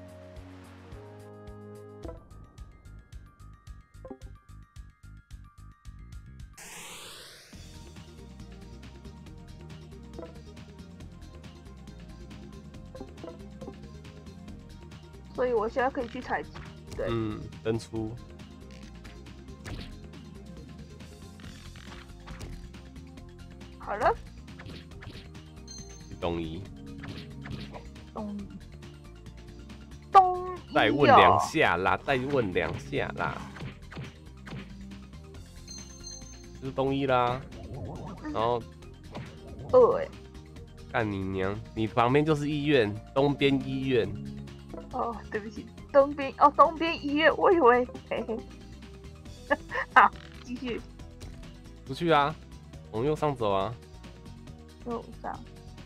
所以我现在可以去采集，对。 嗯，登出。 好了。 东一。 东一。东一。 再问两下啦，再问两下啦。就是东一啦，然后。 对。 干你娘！你旁边就是医院，东边医院。 哦，对不起，东边哦，东边医院，我以为，嘿嘿。好，继续。 出去啊，往右上走啊。 右上。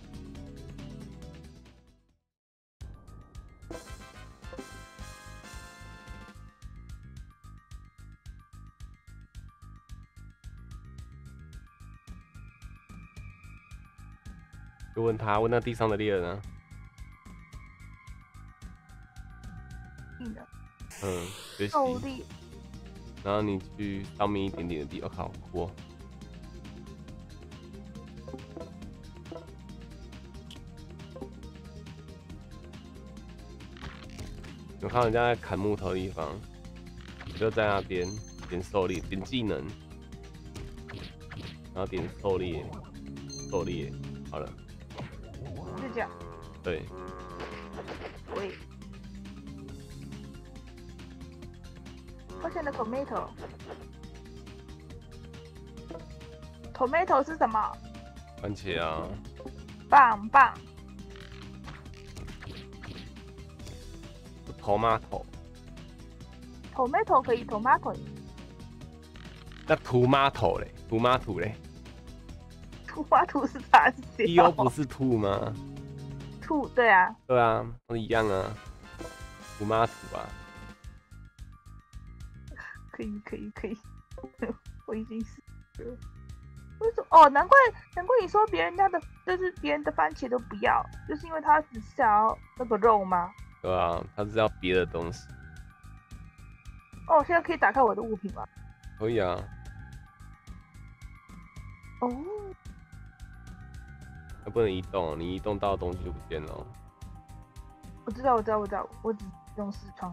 就问他，问那地上的猎人啊。嗯，学习。然后你去上面一点点的地方，靠，酷哦。有看到人家在砍木头的地方，就在那边点狩猎，点技能，然后点狩猎，狩猎，好了。 酱。 对， 喂，发现了 tomato。tomato 是什么？ 番茄啊， 棒棒。 tomato， tomato 可以 tomato。 那 tomato 嘞，tomato 嘞 tomato 是啥子 ？T O 不是 to 吗？ 兔，对啊。 对啊，都一样啊，tomato 啊。 可以可以可以，我已经是了。为什么？哦，难怪难怪你说别人家的，就是别人的番茄都不要，就是因为他只是想要那个肉吗？ 对啊，他是要别的东西。 哦，现在可以打开我的物品吗？ 可以啊。 哦， 还不能移动，你移动到的东西就不见了。 我知道我知道我知道，我只用视窗。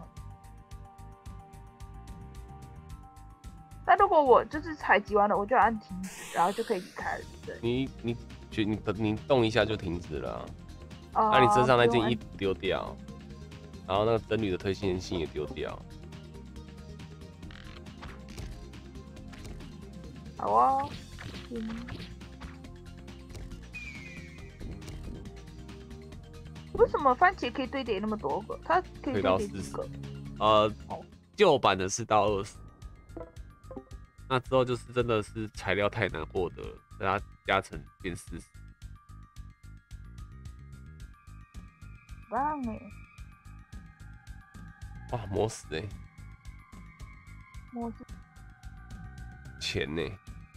那如果我就是采集完了，我就按停止，然后就可以离开了，对不对？ 你你觉你你动一下就停止了、啊。 哦， 那、啊、你身上那件不用按衣服丢掉，然后那个真女的推荐信也丢掉。 好哦。嗯。为什么番茄可以堆叠那么多个？它可以堆可以到四十叠几个？ 呃，旧版的是到二十，那之后就是真的是材料太难获得，让它加成变四十。 棒哎！ 哇，磨死哎、欸！ 模式钱呢、欸？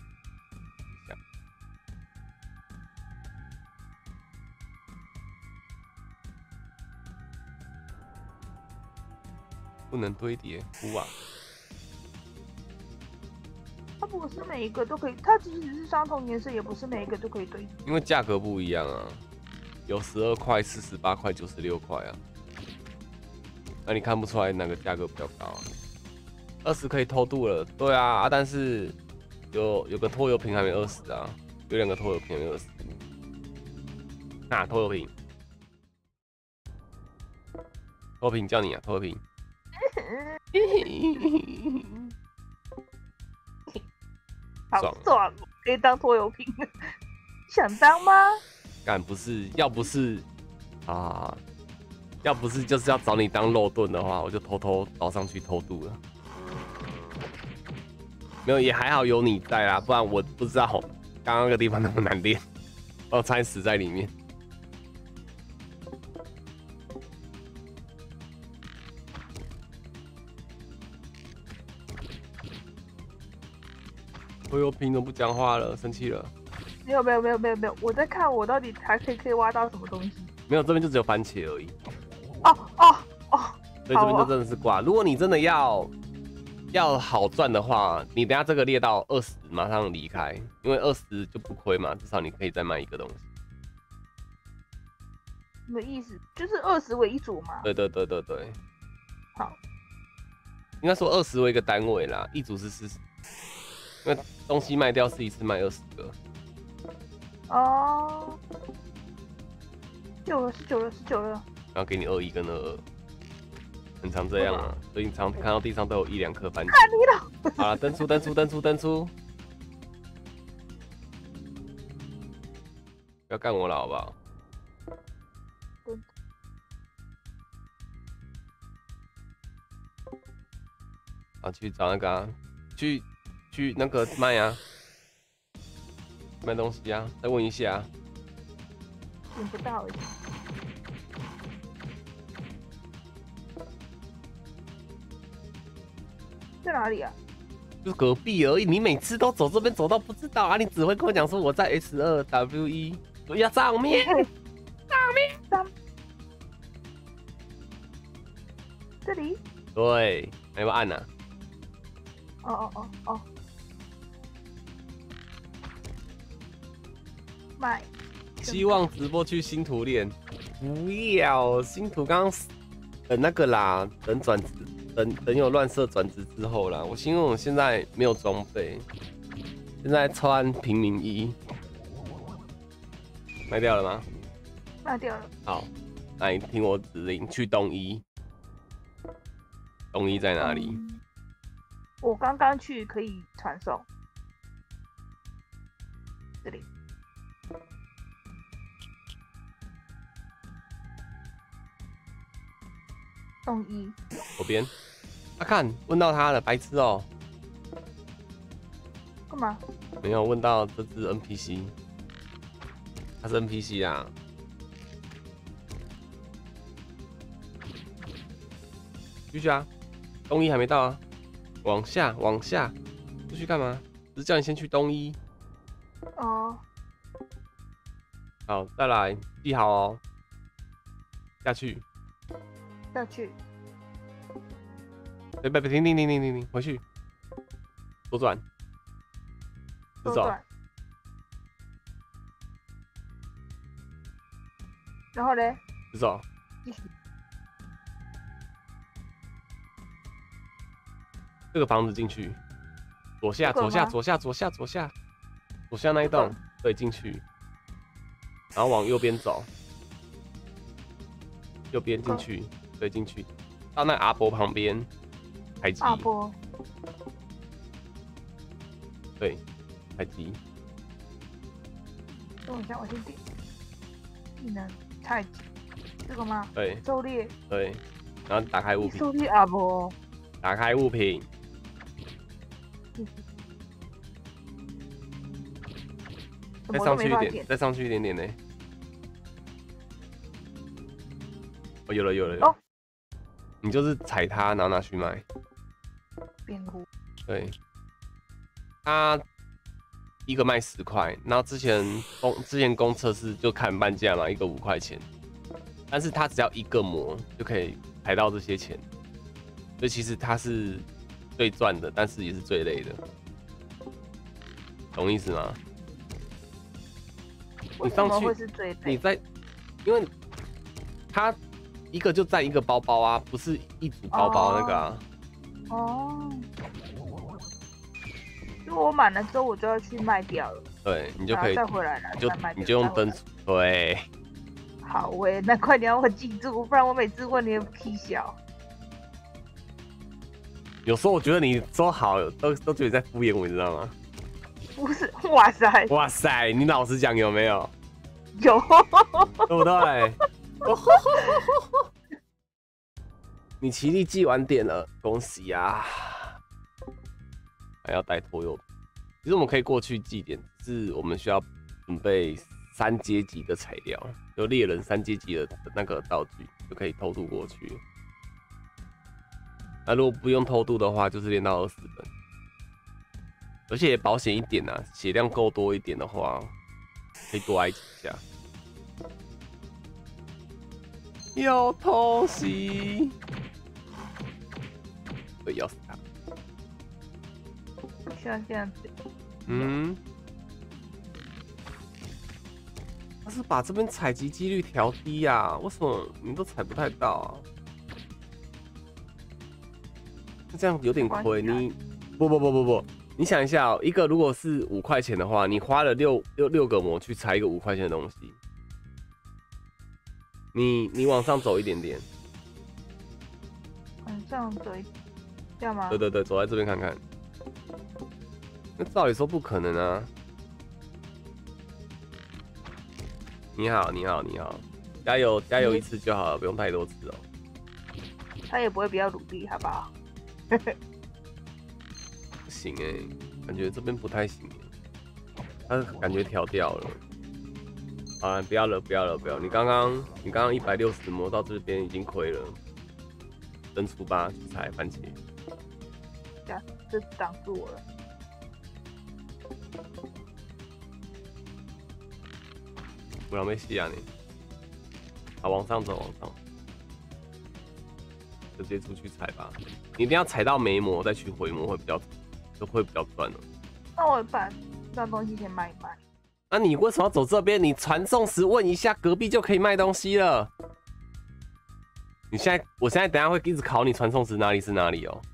不能堆叠，哭啊！ 它不是每一个都可以，它即使是相同颜色，也不是每一个都可以堆叠。 因为价格不一样啊，有十二块、四十八块、九十六块啊。那你看不出来哪个价格比较高啊？二十可以偷渡了，对啊啊！但是有有个拖油瓶还没二十啊，有两个拖油瓶还没二十。啊，拖油瓶，拖油瓶叫你啊，拖油瓶。 好爽爽，可以当拖油瓶。想当吗？ 干不是，要不是啊，要不是就是要找你当肉盾的话，我就偷偷找上去偷渡了。没有，也还好有你在啦，不然我不知道刚刚那个地方那么难练，我差点死在里面。拖油瓶都不讲话了，生气了。 没有没有没有没有没有，我在看我到底还可以可以挖到什么东西。 没有，这边就只有番茄而已。 哦哦哦， 所以这边就真的是挂。如果你真的要要好赚的话，你等下这个列到二十，马上离开，因为二十就不亏嘛，至少你可以再卖一个东西。 什么意思？就是二十为一组吗？ 对对对对对。 好， 应该说二十为一个单位啦，一组是四十，因为东西卖掉是一次卖二十个。 哦，九了是九了是九了。 然后给你二一跟二二，很常这样啊，所以你常看到地上都有一两颗番茄。 看你了。 好了，登出登出登出登出，不要干我了好不好？啊，去找那个、啊，去去那个卖啊，卖东西啊，再问一下、啊。 听不到而已。在哪里啊？ 就是隔壁而已，你每次都走这边走到不知道啊，你只会跟我讲说我在 S 二 W 一，要上面，上面， 上，这里？ 对，要不要按啊？ 哦哦哦哦，买。 希望直播去新图练，不要新图刚刚等那个啦，等转职，等等有乱射转职之后啦。我因为我现在没有装备，现在穿平民衣，卖掉了吗？ 卖掉了。 好，那你听我指令，去东一。东一在哪里？ 嗯我刚刚去可以传送，这里。东一， 左边。啊，看，问到他了，白痴哦、 干嘛？ 没有问到这只 N P C， 他是 N P C 啊。继续啊，东一还没到啊，往下往下，出去干嘛？只是叫你先去东一。 哦， 好，再来，记好哦，下去。 下去。 别别别，停停停停停停，回去，左转，直走， 左转。然后嘞， 直走。 继续。 这个房子进去，左下这个左下吗左下左下左下左下那一栋，对，进去，然后往右边走，右边进去，对，进去，到那个阿伯旁边，采集， 阿波， 对，采集， 等我一下，我先点。技能采集，这个吗？ 对狩猎。 对，然后打开物品， 狩猎阿波。 打开物品， 怎么都再上去一没法点，。 点再上去一点点呢。哦，有了有了有了， 哦你就是踩它，然后拿去卖。 辩护。 对，它一个卖十块，然后之前公之前公测是就看半价嘛，一个五块钱，但是它只要一个模就可以抬到这些钱，所以其实它是最赚的，但是也是最累的，懂意思吗？ 为什么会是最累？ 你在，因为它一个就占一个包包啊，不是一组包包那个啊。 哦。如果我满了之后，我就要去卖掉了， 对，你就可以， 然后再回来了， 你就再卖掉你就用再回来灯，对。 好喂，难怪你要我记住，不然我每次问你也不踢小。 有时候我觉得你说好，都都觉得你在敷衍我，你知道吗？ 不是，哇塞， 哇塞，你老实讲有没有？ 有， 对不对？你奇力寄完点了，恭喜啊！还要带拖油瓶。其实我们可以过去寄点，只是我们需要准备三阶级的材料，就猎人三阶级的那个道具就可以偷渡过去。那如果不用偷渡的话，就是练到二十分，而且也保险一点啊，血量够多一点的话，可以多挨几下。有偷袭，对，要死他。 像这样子， 嗯，他是把这边采集几率调低呀、啊？为什么你都采不太到啊？这样有点亏。你不不不不不，你想一下哦，一个如果是五块钱的话，你花了六六六个模去采一个五块钱的东西，你你往上走一点点， 往上走一，这样吗？ 对对对，走在这边看看。那照理说不可能啊！你好，你好，你好，加油加油一次就好了，不用太多次哦。 他也不会比较努力，好不好？ 不行哎、欸，感觉这边不太行、欸，他感觉调掉了。好了，不要了，不要了，不要了！你刚刚你刚刚一百六十磨到这边已经亏了，登出吧，去采番茄。 这样就挡住我了。 不然被吸啊你！好，往上走，往上，就直接出去采吧。你一定要采到眉模再去回模，会比较就会比较赚了。 那我把这东西先卖一卖。 那、啊、你为什么要走这边？你传送时问一下，隔壁就可以卖东西了。你现在，我现在等一下会一直考你传送时哪里是哪里哦。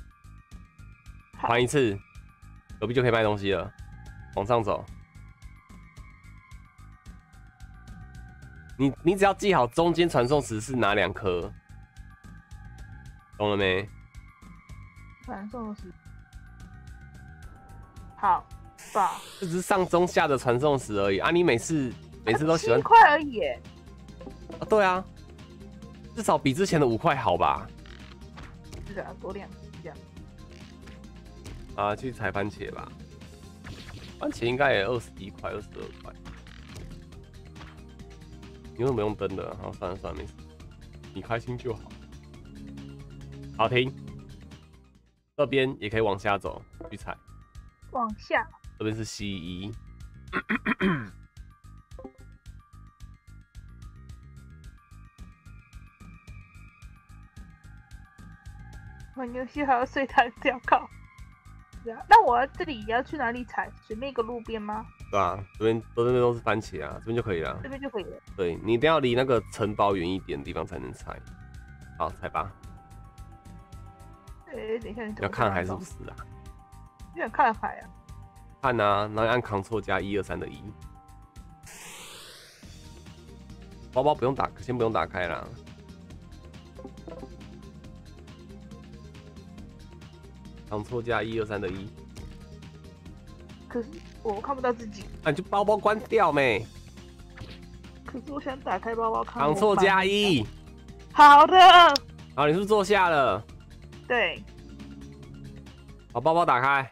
还一次，隔壁就可以卖东西了。往上走。 你你只要记好中间传送石是哪两颗，懂了没？ 传送石，好吧。 这只是上中下的传送石而已啊！你每次每次都喜欢七块而已耶。 啊？对啊，至少比之前的五块好吧？ 是啊，多两这样。 啊，去采番茄吧，番茄应该也二十一块、二十二块。你为什么用灯的？好，算了算了，没事，你开心就好。好停，这边也可以往下走去采。 往下， 这边是西医。 玩游戏还要睡懒觉，靠！是啊，那我这里要去哪里采？随便一个路边吗？ 对啊，这边这边都是番茄啊，这边就可以了。 这边就可以了。 对，你一定要离那个城堡远一点的地方才能采。好，采吧。 哎，等一下，你要看海是不是啊？ 有点看海啊。 看啊，然后按 Ctrl 加一二三的一。包包不用打，先不用打开啦。Ctrl 加一二三的一。 可是我看不到自己。 啊，你就包包关掉没可是我想打开包包看。 ？Ctrl 加一。 好的。 好，你是不是坐下了？ 对。 把包包打开。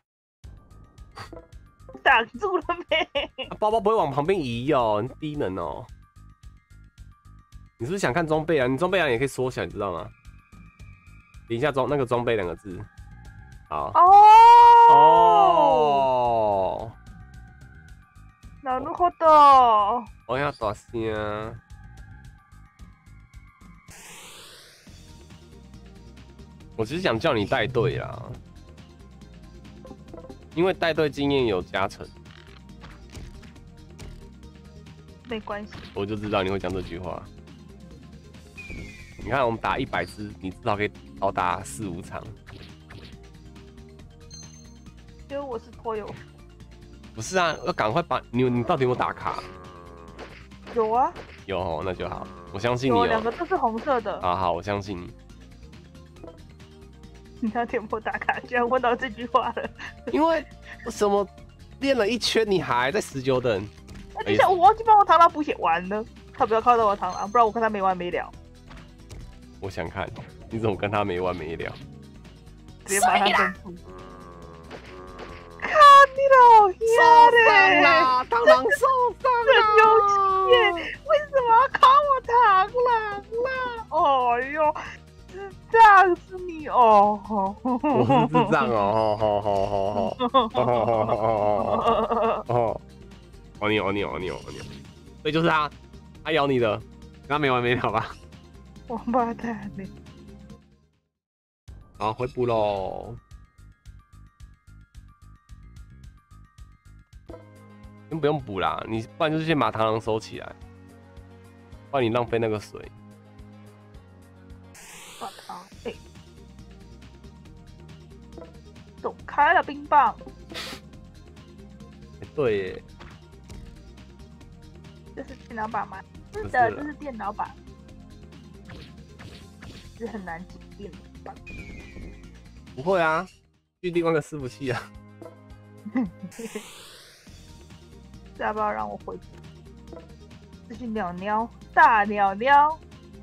挡住了没？ 啊、包包不会往旁边移哦，你低能哦。你是不是想看装备啊？你装备栏也可以缩小，你知道吗？点一下装那个装备两个字。好。 哦。 哦。 なるほど。 我要大声。我只是想叫你带队啦。因为带队经验有加成， 没关系， 我就知道你会讲这句话。你看，我们打一百只，你至少可以到达四五场。 因为我是拖油。 不是啊，要赶快把你，你到底有没有打卡？ 有啊。 有哦，那就好，我相信你哦。 有两个都是红色的。 好好，我相信你。 你看点破打卡，居然问到这句话了。 因为为什么练了一圈你还在十九等？ 那等一下，我忘记帮我螳螂补血完了，他不要靠到我螳螂，不然我跟他没完没了。 我想看你怎么跟他没完没了。 直接把他登出。看你老受伤啦！螳螂受伤啦！ 游戏耶，为什么要靠我螳螂啦？哦哟！智障是你哦！ 我是智障哦！吼吼吼吼吼吼吼吼吼！哦你哦你哦你哦你，所以就是他，他咬你的，跟他没完没了吧？ 王八蛋呢？ 好，回补喽。先不用补啦，你不然就是先把螳螂收起来，不然你浪费那个水。 把它哎，走开了，冰棒。 欸、对耶， 这是电脑版吗？是的，这是电脑版，是很难解电脑版。 不会啊，去另外一个伺服器啊。 要不要让我回？这是鸟鸟，大鸟鸟。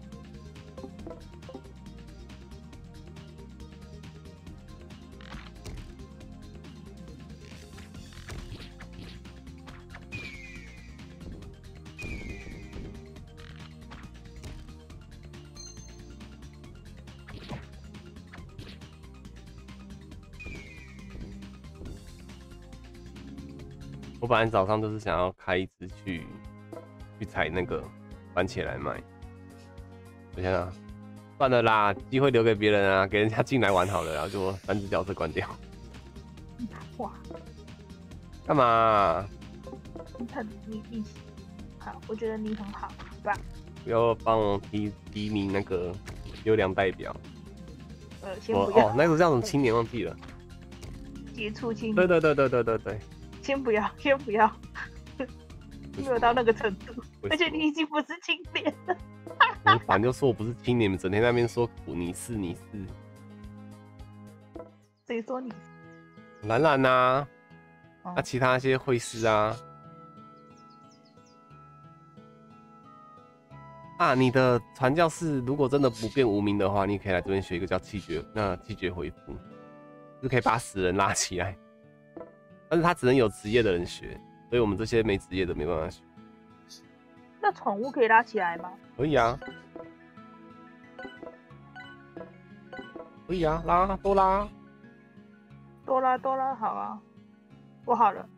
我本来早上就是想要开一只去去采那个番茄来卖，我想想，算了啦，机会留给别人啊，给人家进来玩好了，然后就三只角色关掉。 哇， 干嘛、啊？ 你很你你好，我觉得你很好，吧？ 不要帮我提提名那个优良代表。 呃，先不要。 哦，那个叫什么青年忘记了。 接触青年。 对对对对对对对。 先不要，先不要，没有到那个程度。 而且你已经不是青年了。 你反正就说我不是青年，你们整天在那边说苦你是你是。 谁说你？ 兰兰呐，那、 哦啊、其他那些会师啊。啊，你的传教士如果真的不变无名的话，你可以来这边学一个叫气绝，那气绝回复，就可以把死人拉起来。但是他只能有职业的人学，所以我们这些没职业的没办法学。 那宠物可以拉起来吗？ 可以啊，可以啊，拉多拉。 多拉多拉，好啊，我好了。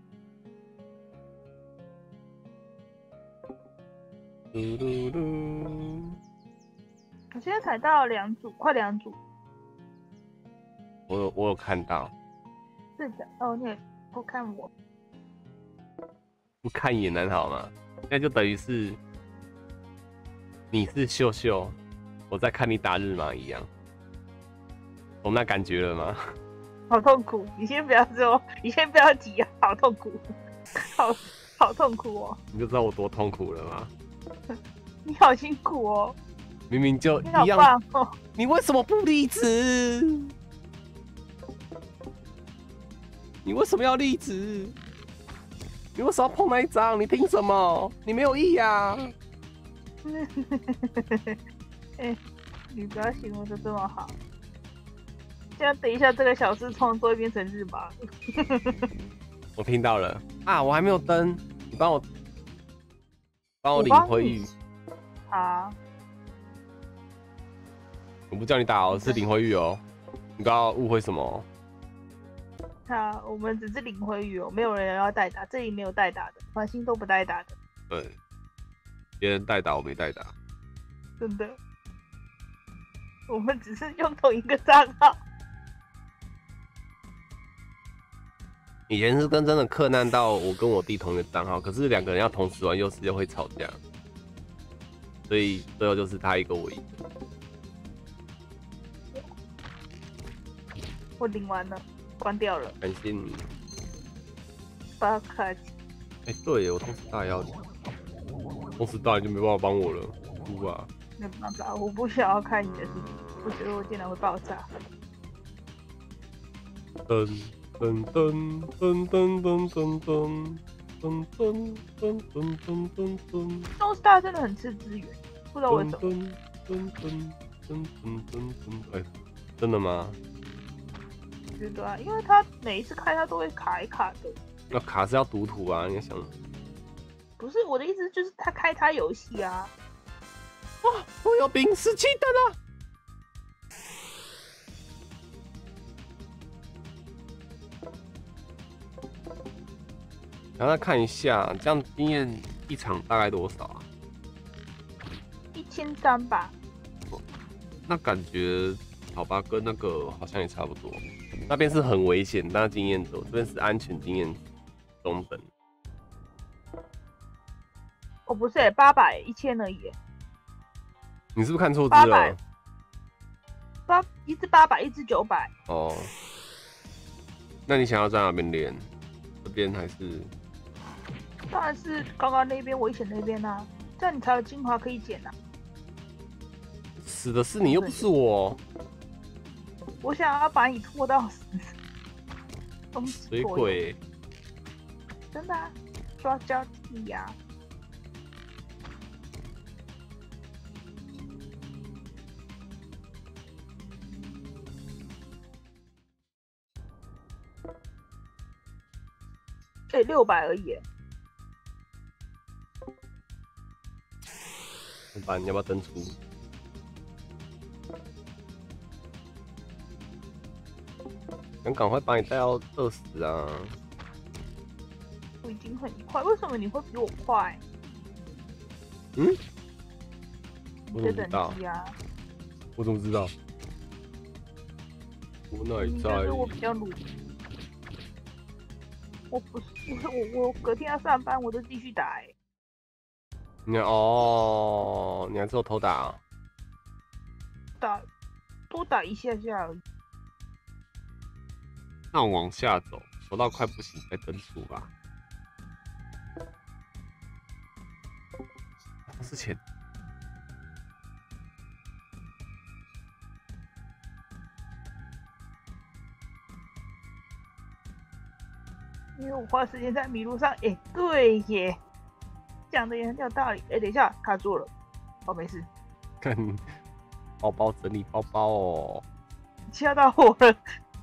嘟嘟嘟， 我现在踩到两组，快两组。 我有我有看到， 是的，哦，你也不看我。 不看也难好吗？那就等于是你是秀秀，我在看你打日麻一样，懂那感觉了吗？ 好痛苦，你先不要说，你先不要急啊，好痛苦，好好痛苦哦。 你就知道我多痛苦了吗？ 你好辛苦哦， 明明就你好一样， 棒哦。 你为什么不离职？你为什么要离职？你为什么要碰那一张？你凭什么？你没有意啊！ 哎，你不要形容的这么好，这样等一下这个小事创作会变成日麻。 我听到了啊，我还没有登，你帮我帮我领我帮你回玉。 好， 我不叫你打哦，是领回玉哦。你刚刚误会什么？ 好，我们只是领回语哦，没有人要代打，这里没有代打的，繁星都不代打的， 对，别人代打我没代打。 真的。我们只是用同一个账号。 以前是跟真的克难到我跟我弟同一个账号，可是两个人要同时玩，又是又会吵架，所以最后就是他一个我一个。 我领完了，关掉了， 感谢你。 不要客气。 哎、欸，对耶，我同时大邀你，同时大你就没办法帮我了，哭啊！ 没办法，我不想要看你的视频，我觉得我电脑会爆炸。 噔噔噔噔噔噔噔噔噔噔噔噔噔噔噔。 东师大真的很吃资源，不知道为什么。 噔噔噔噔噔噔噔。哎，真的吗？ 觉得啊，因为他每一次开他都会卡一卡的。 那卡是要读图啊，你要想。 不是我的意思，就是他开他游戏啊。 啊！我有丙十七等了。然后再看一下，这样经验一场大概多少啊？ 一千三吧。 那感觉好吧，跟那个好像也差不多。那边是很危险，但经验多；这边是安全经验中等。 我、哦、不是、欸，八百一千而已、欸。 你是不是看错字了？ 八一只八百，一只九百。 哦，那你想要在哪边练？这边还是？ 当然是刚刚那边危险那边啊，这样你才有精华可以捡啊。 死的是你，又不是我。 我想要把你拖到死。 水鬼。 真的啊，抓交替呀、啊。哎、欸，六百而已。 老板，你要不要登出？想赶快把你带到饿死啊！ 我已经很快，为什么你会比我快？ 嗯？ 你的等级啊？ 我怎么知道？我哪里在意？ 我比较努力。我不是我我隔天要上班，我都继续打哎、欸。 你哦，你还只有偷打啊？ 打多打一下下而已。 那我往下走，走到快不行再登出吧。 是钱。 因为我花时间在麋鹿上，哎、欸，对耶，讲的也很有道理。哎、欸，等一下，卡住了，哦，没事。 看包包整理包包哦， 吓到我了。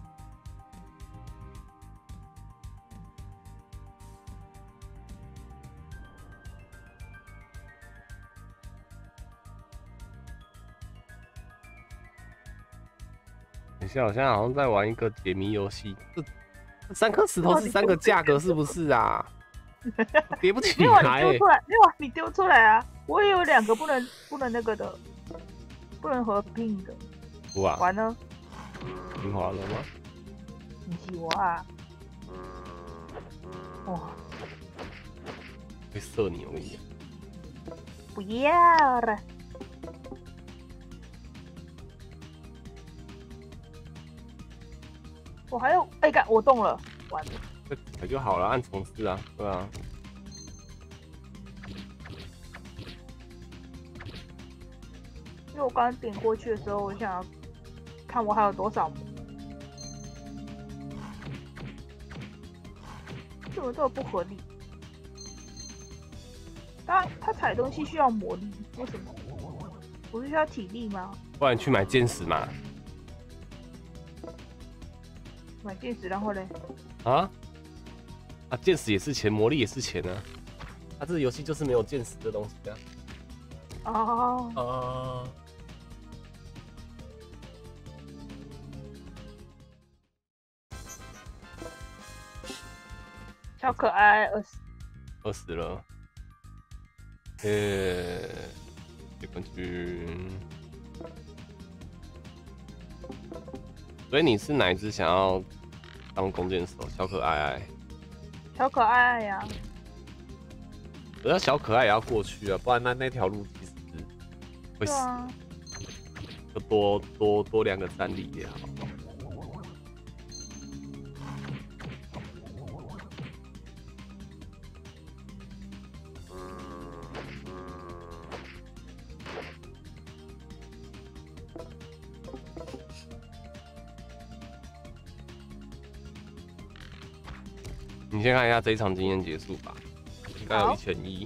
等一下，我现在好像在玩一个解谜游戏。这这三颗石头是三个价格，是不是啊？叠不起没有啊， 来、欸。 你丢出来，没有啊，你丢出来啊！我也有两个不能不能那个的，不能合并的。 哇， 完了， 平滑了吗？ 你洗我啊！哇， 会射你，我跟你讲。 不要了。我还有，哎、欸，干，我动了，完了。 这踩就好了，按重试啊，对啊。 因为我刚刚点过去的时候，我想要看我还有多少魔，怎么这么不合理？它它踩东西需要魔力，为什么？不是需要体力吗？ 不然去买剑石嘛。 买剑石，然后嘞？ 啊？啊，剑石也是钱，魔力也是钱啊。它、啊、这个游戏就是没有剑石的东西啊。 哦。 啊。 小可爱二十。 二十了。呃，这个去。所以你是哪一只想要当弓箭手？小可爱爱。 小可爱爱呀、啊。 可是小可爱也要过去啊，不然那那条路其实会死。 啊、 就多多多两个战力也好。你先看一下这一场经验结束吧，应该有一千一。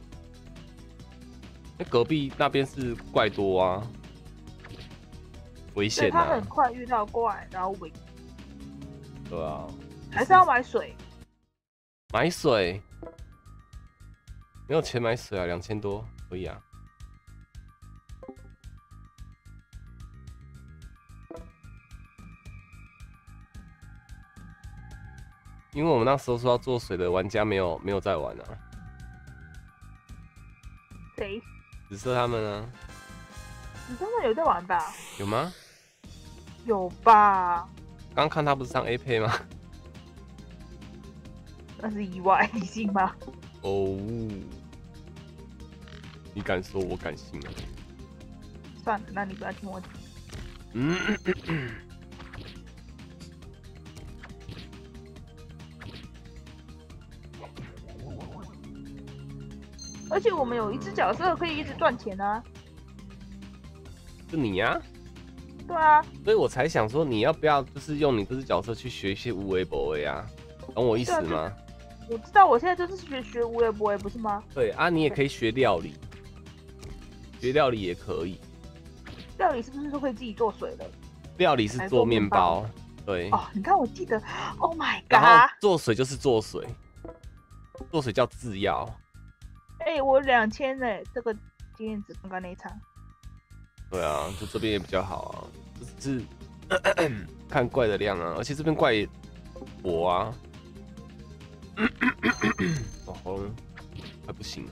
那隔壁那边是怪多啊，危险啊！ 他很快遇到怪，然后危。 对啊， 还是要买水。 买水？没有钱买水啊，两千多可以啊。因为我们那时候说要做水的玩家没有没有在玩啊。 谁？ 紫色他们啊？ 紫色他们有在玩吧？ 有吗？ 有吧？ 刚看他不是上 A 配吗？ 那是意外，你信吗？ 哦，你敢说，我敢信啊。 算了，那你不要听我讲。 嗯。 而且我们有一只角色可以一直赚钱啊。 是你呀、啊？ 对啊。 所以我才想说，你要不要就是用你这只角色去学一些无为博为啊？懂我意思吗？ 我知道，我现在就是学学无为博为，不是吗？ 对啊，你也可以学料理，学料理也可以。 料理是不是都可以自己做水的？ 料理是做面包，对。 哦，你看，我记得 ，Oh my god！ 然后做水就是做水，做水叫制药。 哎、欸，我两千呢，这个经验值刚刚那一场。 对啊，就这边也比较好啊，就是咳咳看怪的量啊，而且这边怪也薄啊。我喉咙快不行了。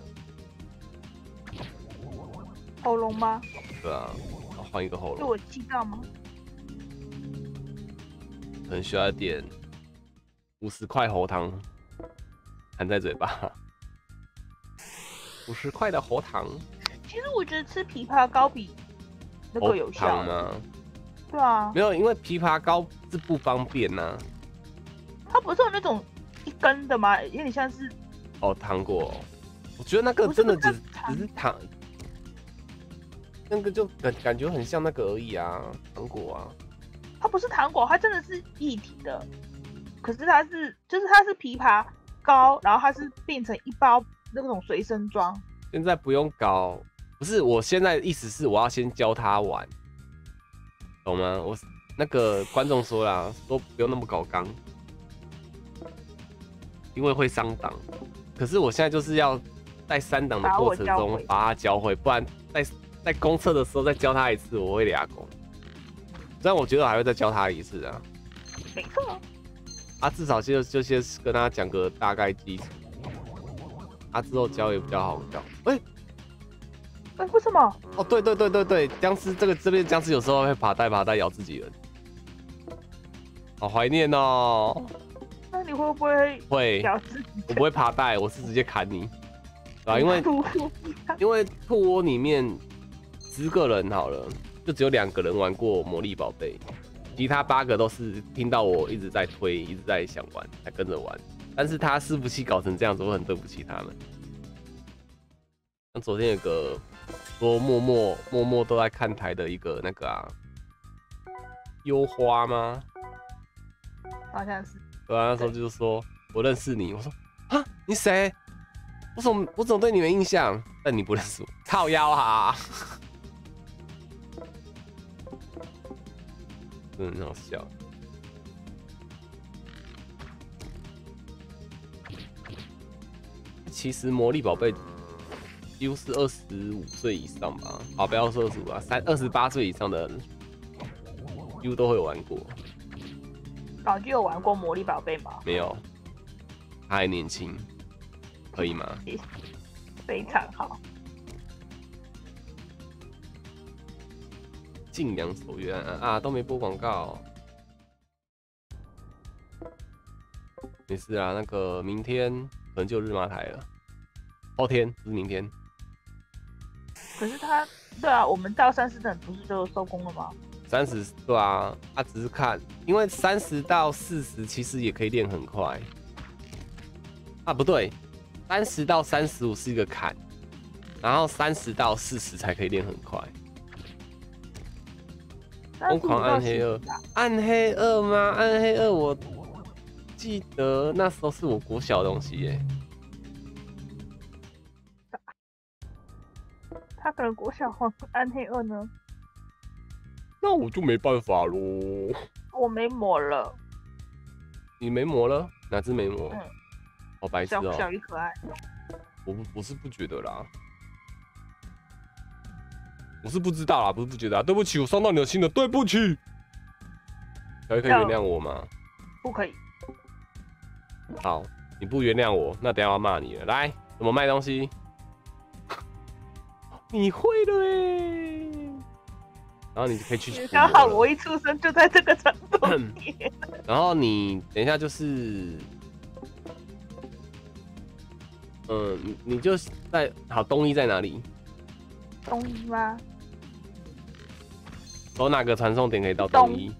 喉咙吗？ 对啊，要换一个喉咙。 是我气到吗？ 可能需要一点五十块喉糖含在嘴巴。五十块的喉糖， 其实我觉得吃枇杷膏比那个有效吗？ 对啊， 没有，因为枇杷膏是不方便呐、啊。 它不是有那种一根的吗？有点像是哦糖果、哦，我觉得那个真的只只是糖，那个就感感觉很像那个而已啊，糖果啊。 它不是糖果，它真的是一体的，可是它是就是它是枇杷膏，然后它是变成一包那种随身装。 现在不用搞，不是，我现在意思是我要先教他玩，懂吗？我那个观众说啦，说不用那么搞刚，因为会伤档。可是我现在就是要在三档的过程中把他教会，不然在在公测的时候再教他一次，我会俩公。虽然我觉得我还会再教他一次啊， 没错。 啊，至少就就先跟他讲个大概基础，啊之后教也比较好教。哎、欸， 哎、欸，为什么？ 哦，对对对对对，僵尸这个这边僵尸有时候会爬带爬带咬自己人，好怀念哦。 那你会不会会咬自己？ 我不会爬带，我是直接砍你，啊，因为因为兔窝里面十个人好了。就只有两个人玩过魔力宝贝，其他八个都是听到我一直在推，一直在想玩，才跟着玩。但是他伺服器搞成这样子，我很对不起他们。像昨天有个说默默默默都在看台的一个那个啊，优花吗？ 好像是。 对啊，那时候就是说我认识你，我说啊你谁？我怎么我怎么对你没印象？但你不认识我，靠腰啊！真的很好笑。其实魔力宝贝几乎是二十五岁以上吧，好，不要说二十五啊，三二十八岁以上的人几乎都会有玩过。 老居有玩过魔力宝贝吗？ 没有，他还年轻，可以吗？ 非常好。 晋阳守约啊，啊都没播广告，没事啊。那个明天可能就日麻台了，后天不是明天。 可是他，对啊，我们到三十等不是就收工了吗？ 三十对啊，他、啊、只是看，因为三十到四十其实也可以练很快。啊，不对，三十到三十五是一个坎，然后三十到四十才可以练很快。疯狂暗黑二，暗黑二吗？暗黑二，我记得那时候是我国小的东西耶。 他可能国小玩暗黑二呢？ 那我就没办法喽。 我没磨了。 你没磨了？哪只没磨？嗯，好白痴哦、 喔。小鱼可爱。 我不，我是不觉得啦。我是不知道啦，不是不觉得啊。对不起，我伤到你的心了，对不起。小鱼可以原谅我吗？ 不可以。 好，你不原谅我，那等一下我要骂你了。来，怎么卖东西？你会了哎。然后你就可以去。 刚好我一出生就在这个程度。 然后你等一下就是，嗯，你你就在好东一在哪里？ 东一吗？ 走哪个传送点可以到东一？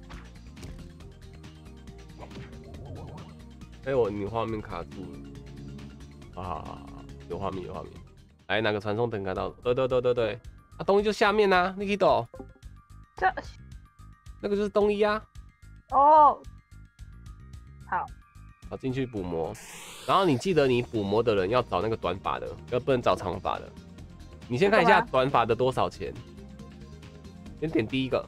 哎、欸，我你画面卡住了。啊，有画面有画面。来，哪个传送点可以到？对对对对对。啊，东一就下面呐、啊，你可以懂。 这那个就是东一啊。 哦，好。 好，进去补魔。然后你记得你补魔的人要找那个短发的，要不能找长发的。你先看一下短发的多少钱。先点第一个，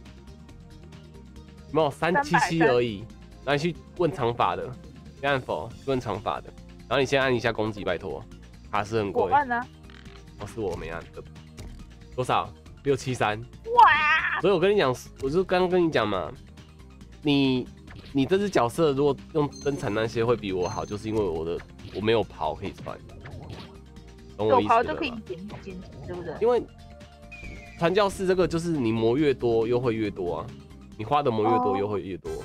没有三七七而已。然后你去问长发的，先按否，问长发的。然后你先按一下攻击，拜托，卡是很贵。 我按啊。 哦，是我没按的。多少？六七三。哇！所以我跟你讲，我就刚刚跟你讲嘛，你你这只角色如果用生产那些会比我好，就是因为我的我没有袍可以穿。懂我意思了吧？ 有袍就可以减减，对不对？ 因为传教士这个就是你魔越多优惠越多啊，你花的魔越多优惠越多。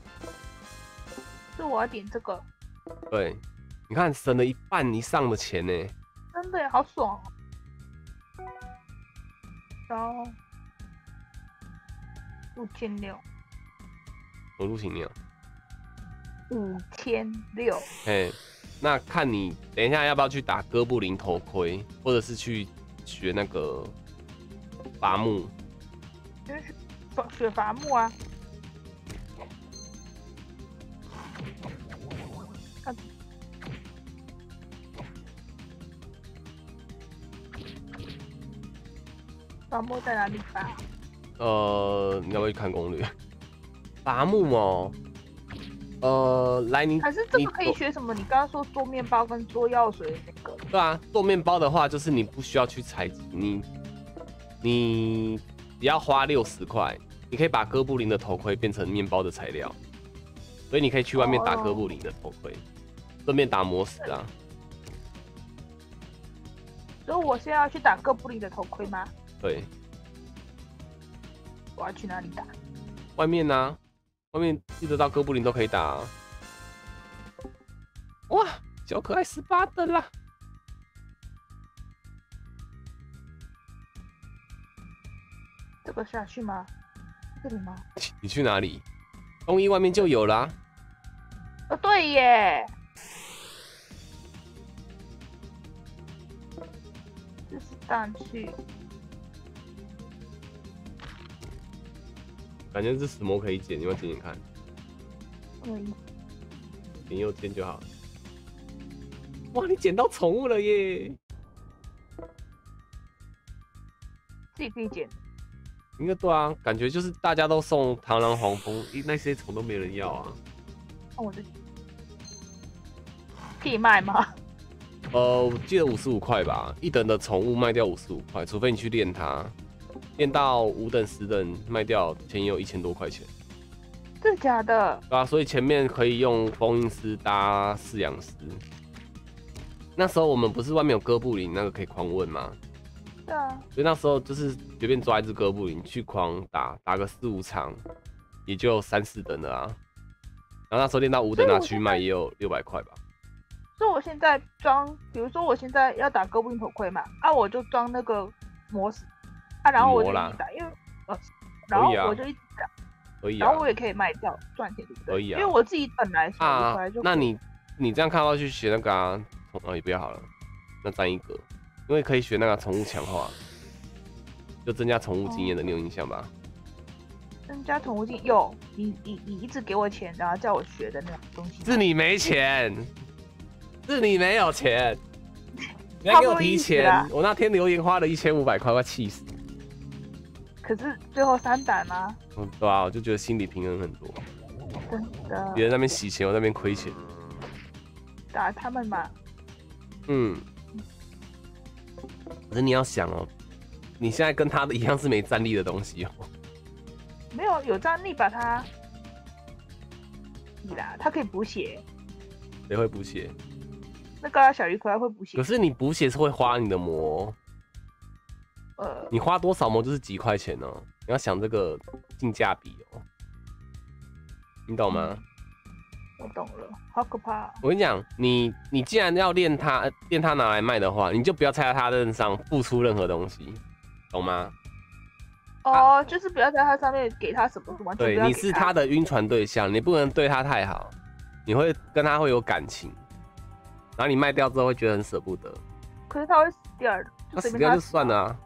是我要点这个。 对，你看省了一半以上的钱呢。 真的耶，好爽哦。然后六千六。 我入侵你啊！ 五千六。 嘿，那看你等一下要不要去打哥布林头盔，或者是去学那个伐木。 就是学伐木啊。看伐木在哪里伐？ 呃，你要不要去看攻略？伐木哦，呃，来你还是这你个可以学什么？你刚刚说做面包跟做药水的那个。 对啊，做面包的话，就是你不需要去采集，你你只要花六十块，你可以把哥布林的头盔变成面包的材料，所以你可以去外面打哥布林的头盔，顺便打磨石啊。 所以我现在要去打哥布林的头盔吗？ 对， 我要去哪里打？ 外面呢、啊，外面遇得到哥布林都可以打、啊。哇，小可爱十八等啦！ 这个下去吗？这里吗？ 你去哪里？东一外面就有啦、啊。 哦，对耶。这是上去。 感觉是什么可以捡，你要捡捡看。 嗯。 点右键就好。哇，你捡到宠物了耶！ 自己可以捡。 应该对啊，感觉就是大家都送螳螂黄蜂，那些虫都没人要啊。 那我就可以卖吗？ 呃，我记得五十五块吧，一等的宠物卖掉五十五块，除非你去练它，练到五等、十等卖掉，钱也有一千多块钱。 真的假的？ 对啊，所以前面可以用封印师搭饲养师。那时候我们不是外面有哥布林那个可以狂问吗？ 对啊。 所以那时候就是随便抓一只哥布林去狂打，打个四五场，也就三四等的啊。然后那时候练到五等拿去卖也有六百块吧。 所以我现在装，比如说我现在要打哥布林头盔嘛，啊，我就装那个磨石，啊，然后我就一直打，因为呃，然后我就一直打， 可以啊， 然后我也可以卖掉赚钱，对不对？ 可以啊， 因为我自己本来啊， 来就那你你这样看到去学那个啊，哦也不要好了，那占一格，因为可以学那个宠物强化，就增加宠物经验的，你有印象吧？ 增加宠物经有，你你你一直给我钱，然后叫我学的那种东西。 是你没钱，是你没有钱，你还给我提钱，我那天留言花了一千五百块，快气死。 可是最后三胆吗？ 嗯，对啊，我就觉得心理平衡很多。 真的。 别人那边洗钱，我那边亏钱。 打他们嘛。 嗯。可是你要想哦，你现在跟他的一样是没战力的东西哦。 没有有战力把它，你啦，它可以补血。 谁会补血？ 那个小鱼可爱会补血。 可是你补血是会花你的魔。 呃。 你花多少魔就是几块钱哦，你要想这个性价比哦。你懂吗？ 我懂了，好可怕、啊。 我跟你讲，你你既然要练它，练它拿来卖的话，你就不要在它身上付出任何东西，懂吗？ 哦，啊、就是不要在它上面给它什么，完全不要。 对，你是它的晕船对象，你不能对它太好，你会跟它会有感情，然后你卖掉之后会觉得很舍不得。 可是它会死掉的， 它死掉就算了、啊。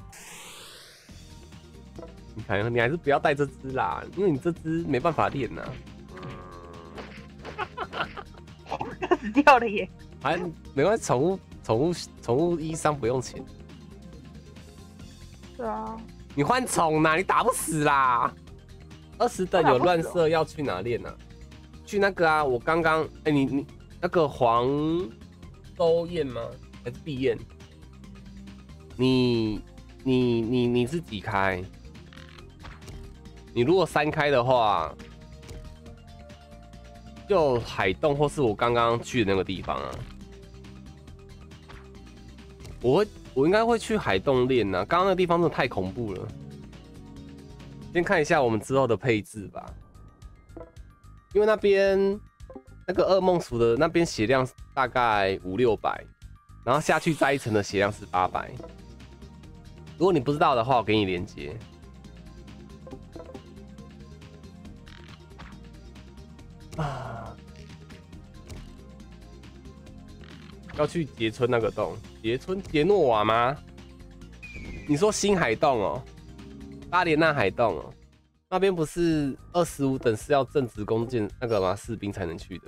你看，你还是不要带这只啦，因为你这只没办法练呐、 啊。它死掉了耶！ 还没关系，宠物宠物宠物医伤不用钱。 对啊。 你换宠啦，你打不死啦。二十等有乱射，要去哪练啊？去那个啊，我刚刚哎，你你那个黄周燕吗？还是碧燕？你你你你是几开？你如果三开的话，就海洞或是我刚刚去的那个地方啊。我会。我应该会去海洞练呐，刚刚那个地方真的太恐怖了。先看一下我们之后的配置吧，因为那边那个噩梦鼠的那边血量大概五六百，然后下去再一层的血量是八百。如果你不知道的话，我给你连结。啊， 要去杰村那个洞，杰村杰诺瓦吗？你说新海洞哦，巴莲纳海洞哦，那边不是二十五等是要正职弓箭那个吗？士兵才能去的。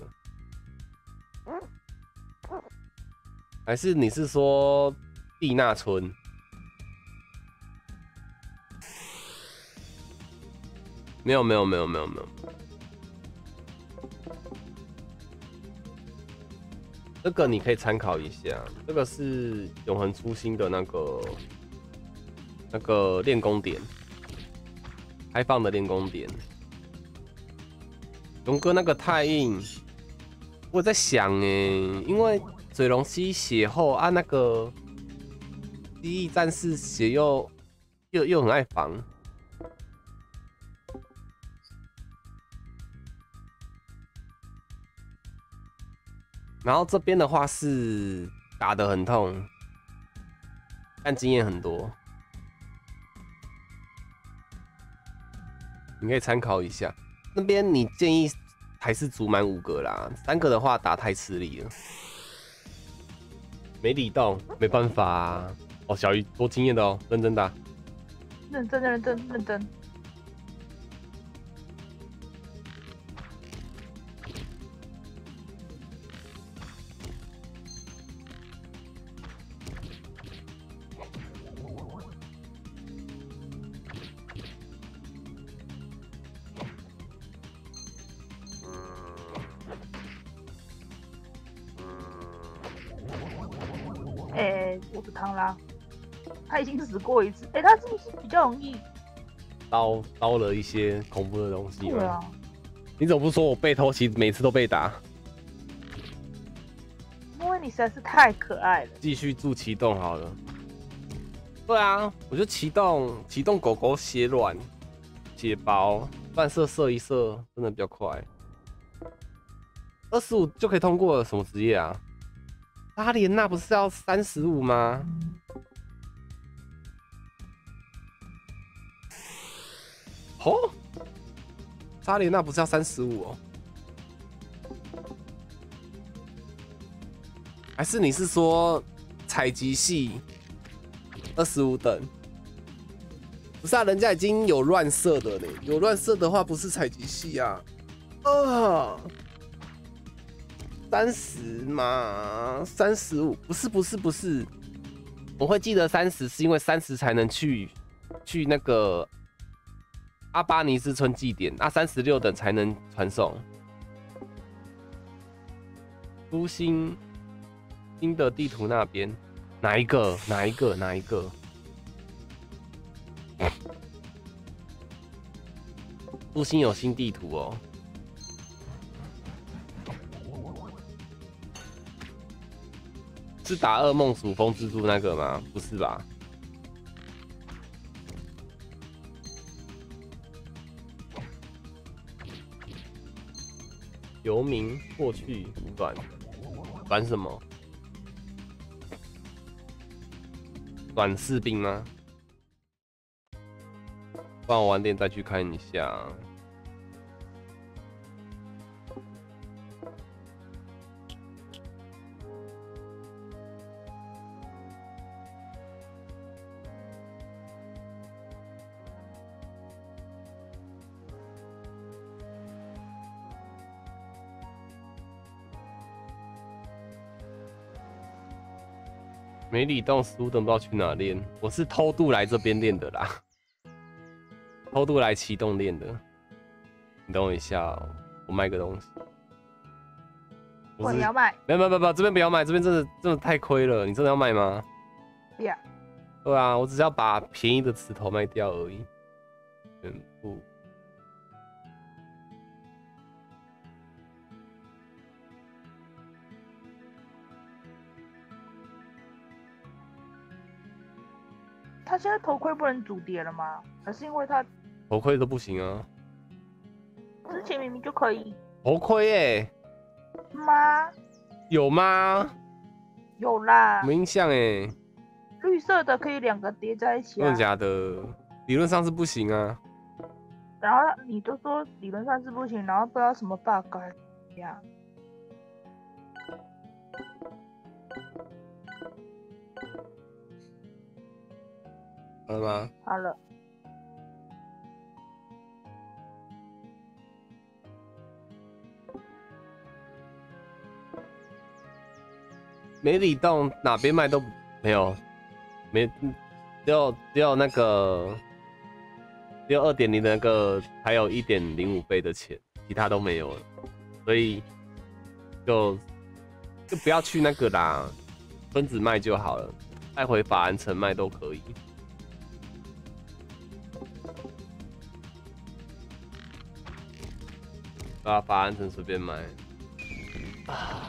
还是你是说蒂纳村？没有没有没有没有没有，这个你可以参考一下。这个是永恒初心的那个那个练功点，开放的练功点。龙哥那个太硬，我在想哎，因为水龙溪血厚啊，那个蜥蜴战士血又又又很爱防。然后这边的话是打得很痛，但经验很多，你可以参考一下。那边你建议还是组满五个啦，三个的话打太吃力了。没理动，没办法啊。哦，小鱼多经验的哦，认真打。 认真认真认真。哎、欸，我是螳螂，他已经死过一次。哎、欸，他是不是比较容易刀刀了一些恐怖的东西吗？ 对啊， 你怎么不说我被偷袭，每次都被打？ 因为你实在是太可爱了。 继续住启动好了。对啊，我就启动启动狗狗血卵血包，乱射射一射，真的比较快。二十五就可以通过了，什么职业啊？巴莲娜不是要三十五吗？哦，巴莲娜不是要三十五哦？还是你是说采集系二十五等？不是啊，人家已经有乱射的嘞，有乱射的话不是采集系啊。啊，三十嘛，三十五不是不是不是，我会记得三十是因为三十才能去去那个阿巴尼斯村祭典，啊三十六等才能传送。初心新的地图那边哪一个哪一个哪一个？初心有新地图哦。是打噩梦鼠风蜘蛛那个吗？不是吧？游民过去转转什么？转士兵吗？不然我晚点再去看一下。梅里洞十五等不知道去哪练，我是偷渡来这边练的啦，偷渡来启动练的。你等我一下、喔，我卖个东西。 我要卖。 没有没有没有，这边不要卖，这边真的真的太亏了。你真的要卖吗？ 不要。 对啊，我只是要把便宜的石头卖掉而已。全部。 他现在头盔不能组叠了吗？还是因为他头盔都不行啊？ 之前明明就可以。 头盔哎？ 吗？ 有吗？ 有啦。 没印象哎。 绿色的可以两个叠在一起啊？ 真的假的？理论上是不行啊。 然后你就说理论上是不行，然后不知道什么 bug 呀。 好了吗？ 好了， 梅里洞哪边卖都没有，没只有只有那个只有二点零的那个还有一点零五倍的钱，其他都没有了，所以就就不要去那个啦，分子卖就好了，带回法兰城卖都可以。对啊，法兰城随便买。啊。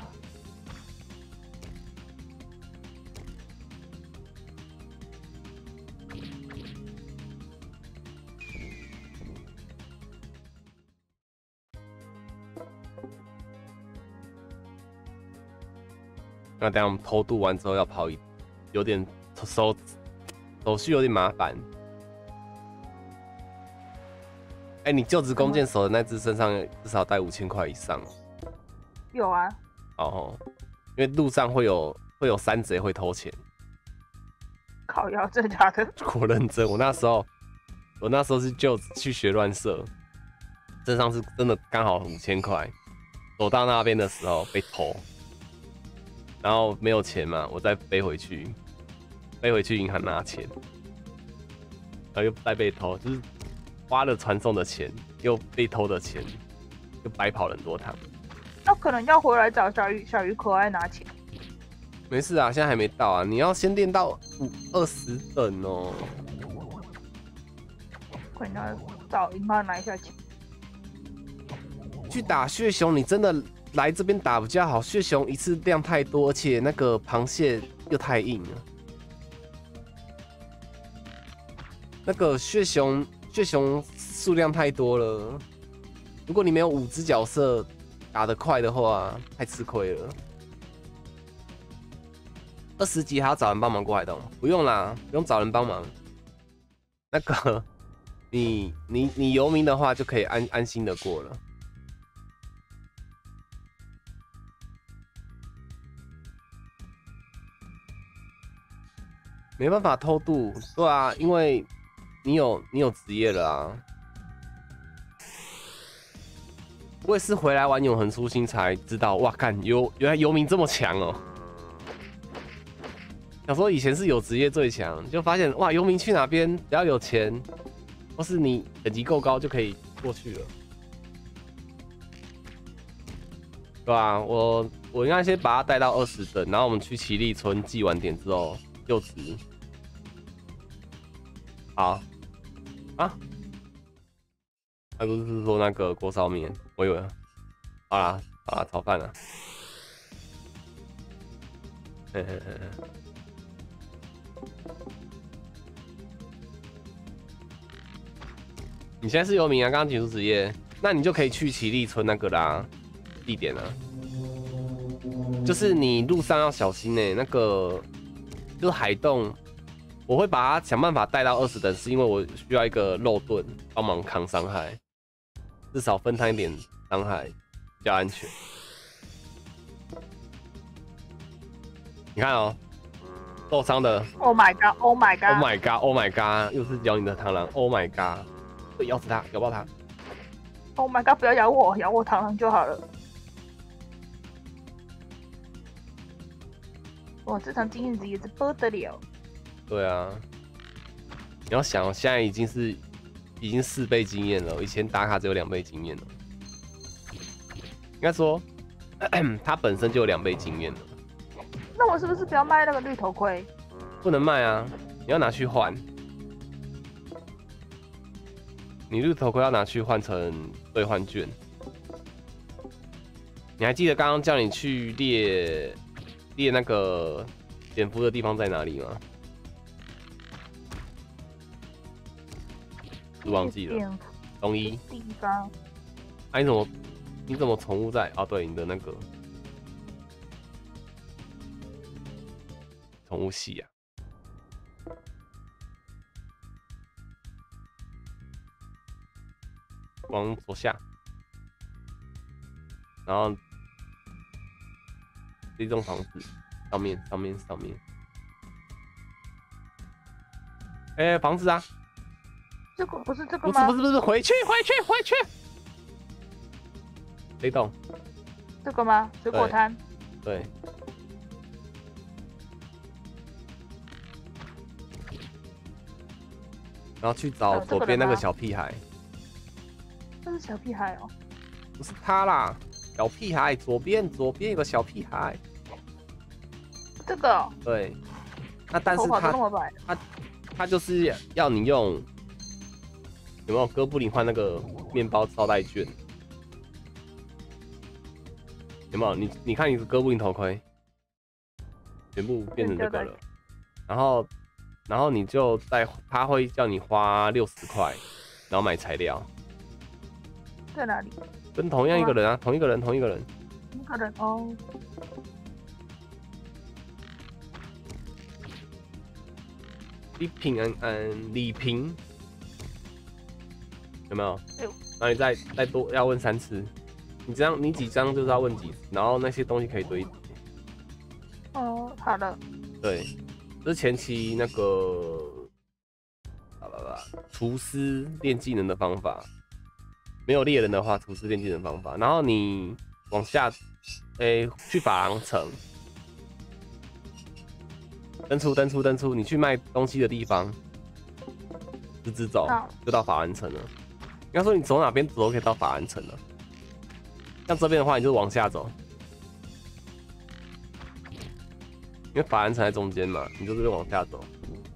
那等下我们偷渡完之后要跑一，有点手手续有点麻烦。哎、欸，你就职弓箭手的那只身上至少带五千块以上哦。 有啊。 哦，因为路上会有会有山贼会偷钱。 靠腰，真的假的？ 我认真，我那时候我那时候是就去学乱射，身上是真的刚好五千块，走到那边的时候被偷。然后没有钱嘛，我再飞回去，飞回去银行拿钱，然后又再被偷，就是花了传送的钱，又被偷的钱，就白跑了很多趟。 那可能要回来找小鱼小鱼可爱拿钱。 没事啊，现在还没到啊，你要先练到五二十等哦。 可能要找银行拿一下钱。 去打血熊，你真的来这边打比较好。血熊一次量太多，而且那个螃蟹又太硬了。那个血熊血熊数量太多了，如果你没有五只角色打得快的话，太吃亏了。二十级还要找人帮忙过海洞？不用啦，不用找人帮忙。那个你你你游民的话，就可以安安心的过了。没办法偷渡，对啊，因为你有你有职业了啊。我也是回来玩永恒初心才知道，哇，干游原来游民这么强哦、喔。想说以前是有职业最强，就发现哇，游民去哪边只要有钱，或是你等级够高就可以过去了，对啊，我我应该先把他带到二十等，然后我们去奇力村祭完点之后就职。好啊，还不是说那个锅烧面，我以为好啦好啦，炒饭了。嘿嘿嘿嘿。你现在是游民啊，刚刚结束职业，那你就可以去奇力村那个啦，地点啊。就是你路上要小心呢、欸，那个就是海洞，我会把它想办法带到二十等，是因为我需要一个肉盾帮忙扛伤害，至少分摊一点伤害，比较安全。你看哦、喔，受伤的 ，Oh my god，Oh my god，Oh my god，Oh my god， 又是咬你的螳螂 ，Oh my god。对，咬死他，咬爆他 ！Oh my god！ 不要咬我，咬我螳螂就好了。哇，这场经验值也是不得了。 对啊，你要想，现在已经是已经四倍经验了，以前打卡只有两倍经验了。应该说，他本身就有两倍经验了。 那我是不是不要卖那个绿头盔？ 不能卖啊，你要拿去换。你绿头盔要拿去换成兑换券。你还记得刚刚叫你去猎猎那个蝙蝠的地方在哪里吗？是忘记了。东一地方。 哎、啊，你怎么你怎么宠物在？哦，对，你的那个宠物系啊。往左下，然后这栋房子上面上面上面， 哎、欸，房子啊， 这个不是这个吗？ 不是不是不是，回去回去回去。这栋。 这个吗？水果摊。 对。然后去找左边那个小屁孩。 这是小屁孩哦。 不是他啦，小屁孩，左边左边有个小屁孩。 这个、哦。 对。那但是他他他就是要你用有没有哥布林换那个面包招待券？有没有？你你看你的哥布林头盔，全部变成这个了。然后然后你就在他会叫你花六十块，然后买材料。 在哪里？ 跟同样一个人啊，同一个人，同一个人。 同一个人哦。 李平安安，李平有没有？ 哎呦， 那你再再多要问三次，你这样你几张就是要问几次，然后那些东西可以堆积。 哦，好的。 对，这是前期那个，吧吧吧，厨师练技能的方法。没有猎人的话，厨师练技能方法。然后你往下，诶、欸，去法郎城。登出，登出，登出！你去卖东西的地方，直直走，就到法兰城了。应该说你走哪边走都可以到法兰城了。像这边的话，你就往下走，因为法兰城在中间嘛，你就这边往下走。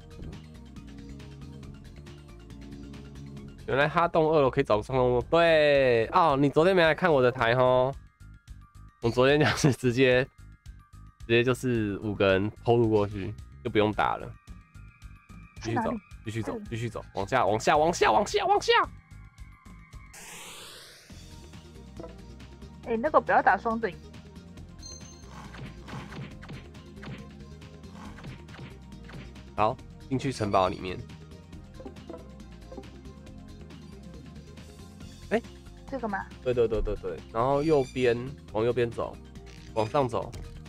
原来哈洞二楼可以找冲锋。对哦，你昨天没来看我的台吼？我昨天就是直接。直接就是五个人偷入过去，就不用打了。继续走，继续走，继续走，往下，往下，往下，往下，往下。 哎、欸，那个不要打双阵。 好，进去城堡里面。哎、欸， 这个吗？ 对对对对对，然后右边往右边走，往上走。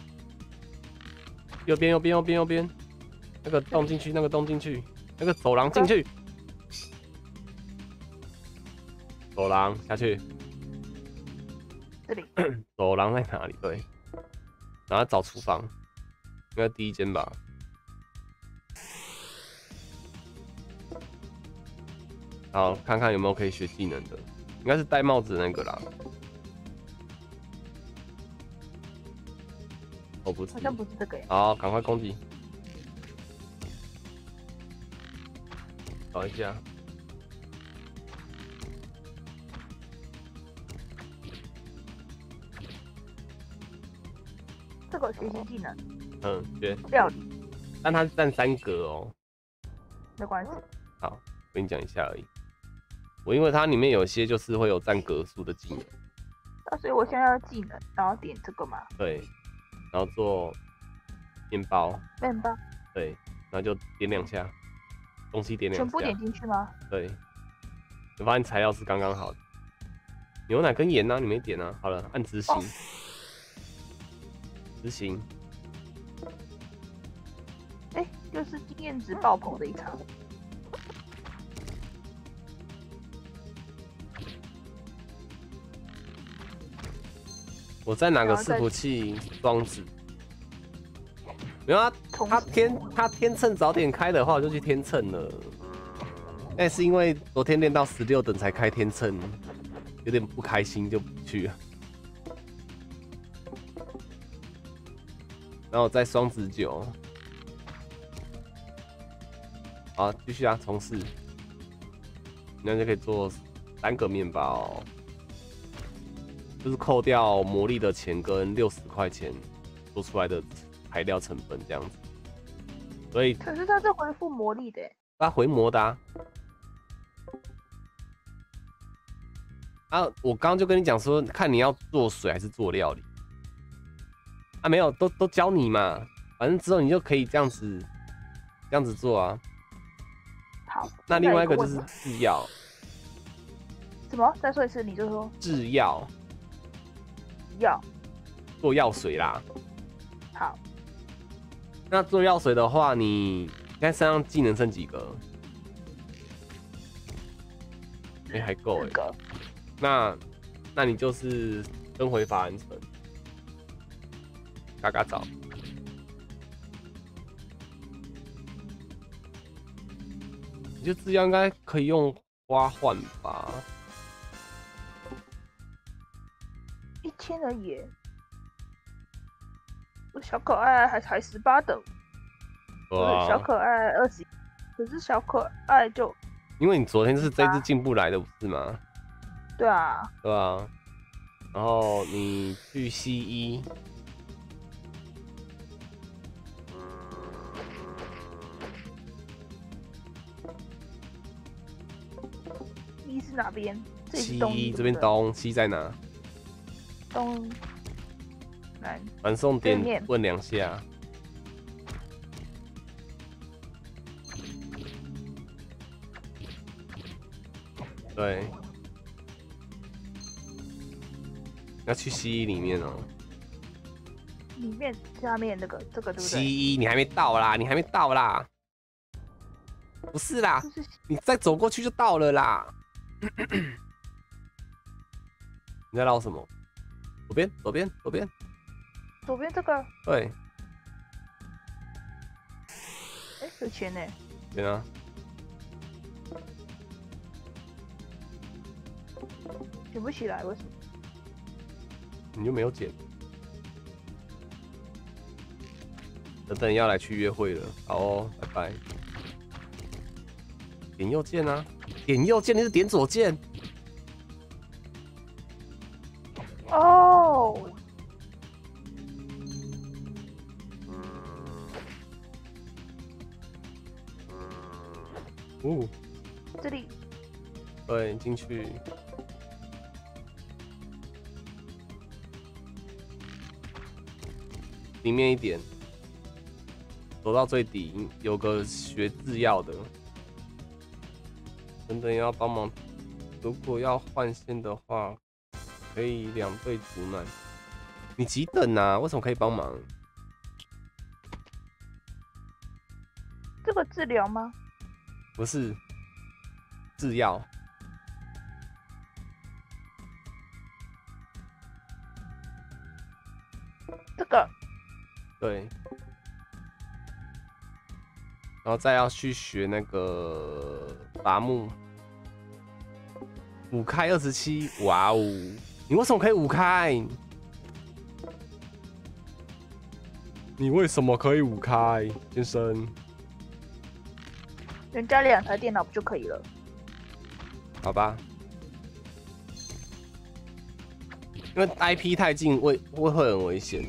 右边，右边，右边，右边，那个洞进去，那个洞进去，那个走廊进去，走廊下去， 这里， 走廊在哪里？对，然后找厨房，应该第一间吧。好，看看有没有可以学技能的，应该是戴帽子的那个啦。哦，不是， 好像不是这个耶。 好，赶快攻击，找一下。 这个学习技能。 嗯，学料理。 但它是占三格哦。 没关系。 好，跟你讲一下而已。我因为它里面有些就是会有占格数的技能。 啊，所以我现在要技能，然后点这个嘛。 对。然后做面包， 面包， 对，然后就点两下，东西点两下， 全部点进去吗？ 对，我发现材料是刚刚好的，牛奶跟盐呢、啊，你没点啊？好了，按执行，执、哦、行。 哎、欸，又是经验值爆棚的一场。 我在哪个伺服器装置？没有啊，他天他天秤早点开的话，我就去天秤了。但是因为昨天练到十六等才开天秤，有点不开心就不去了。然后再双子九，好，继续啊，重试，那就可以做三个面包。就是扣掉魔力的钱跟六十块钱做出来的材料成本这样子，所以可是它是回复魔力的， 它回魔的啊。啊，我刚刚就跟你讲说，看你要做水还是做料理啊？没有，都都教你嘛，反正之后你就可以这样子这样子做啊。 好， 那另外一个就是制药。 什么？再说一次，你就说制药。 药做药水啦。 好， 那做药水的话，你现在身上技能剩几个？ 哎、欸，还够哎、 四个。 那那你就是跟回法兰城，嘎嘎找。你就资料应该可以用花换吧？ 一千而已。我小可爱还才十八等， 哇， 小可爱二十，可是小可爱就因为你昨天是这只进不来的，不是吗？ 对啊， 对啊。然后你去西医， 一是哪边？这里是西东一医这边东，西在哪？ 东南传送对面点问两下。对，要去西医里面哦、 里面下面那个这个对不对？ 西医你还没到啦，你还没到啦。不是啦， 就是你再走过去就到了啦。你在唠什么？左边，左边，左边。 左边这个， 对， 哎，有钱呢。 对啊。 捡不起来，为什么？ 你就没有捡。等等要来去约会了，好哦，拜拜。点右键啊，点右键，你是点左键。 哦， 哦， 这里对，进去。里面一点，走到最底有个学制药的，等等要帮忙。如果要换线的话，可以两队阻拦。你几等啊？为什么可以帮忙？ 这个治疗吗？ 不是，制药。 这个对，然后再要去学那个伐木，五开二十七，哇哦！你为什么可以五开？你为什么可以五开，先生？ 人家两台电脑不就可以了？ 好吧，因为 I P 太近会会会很危险。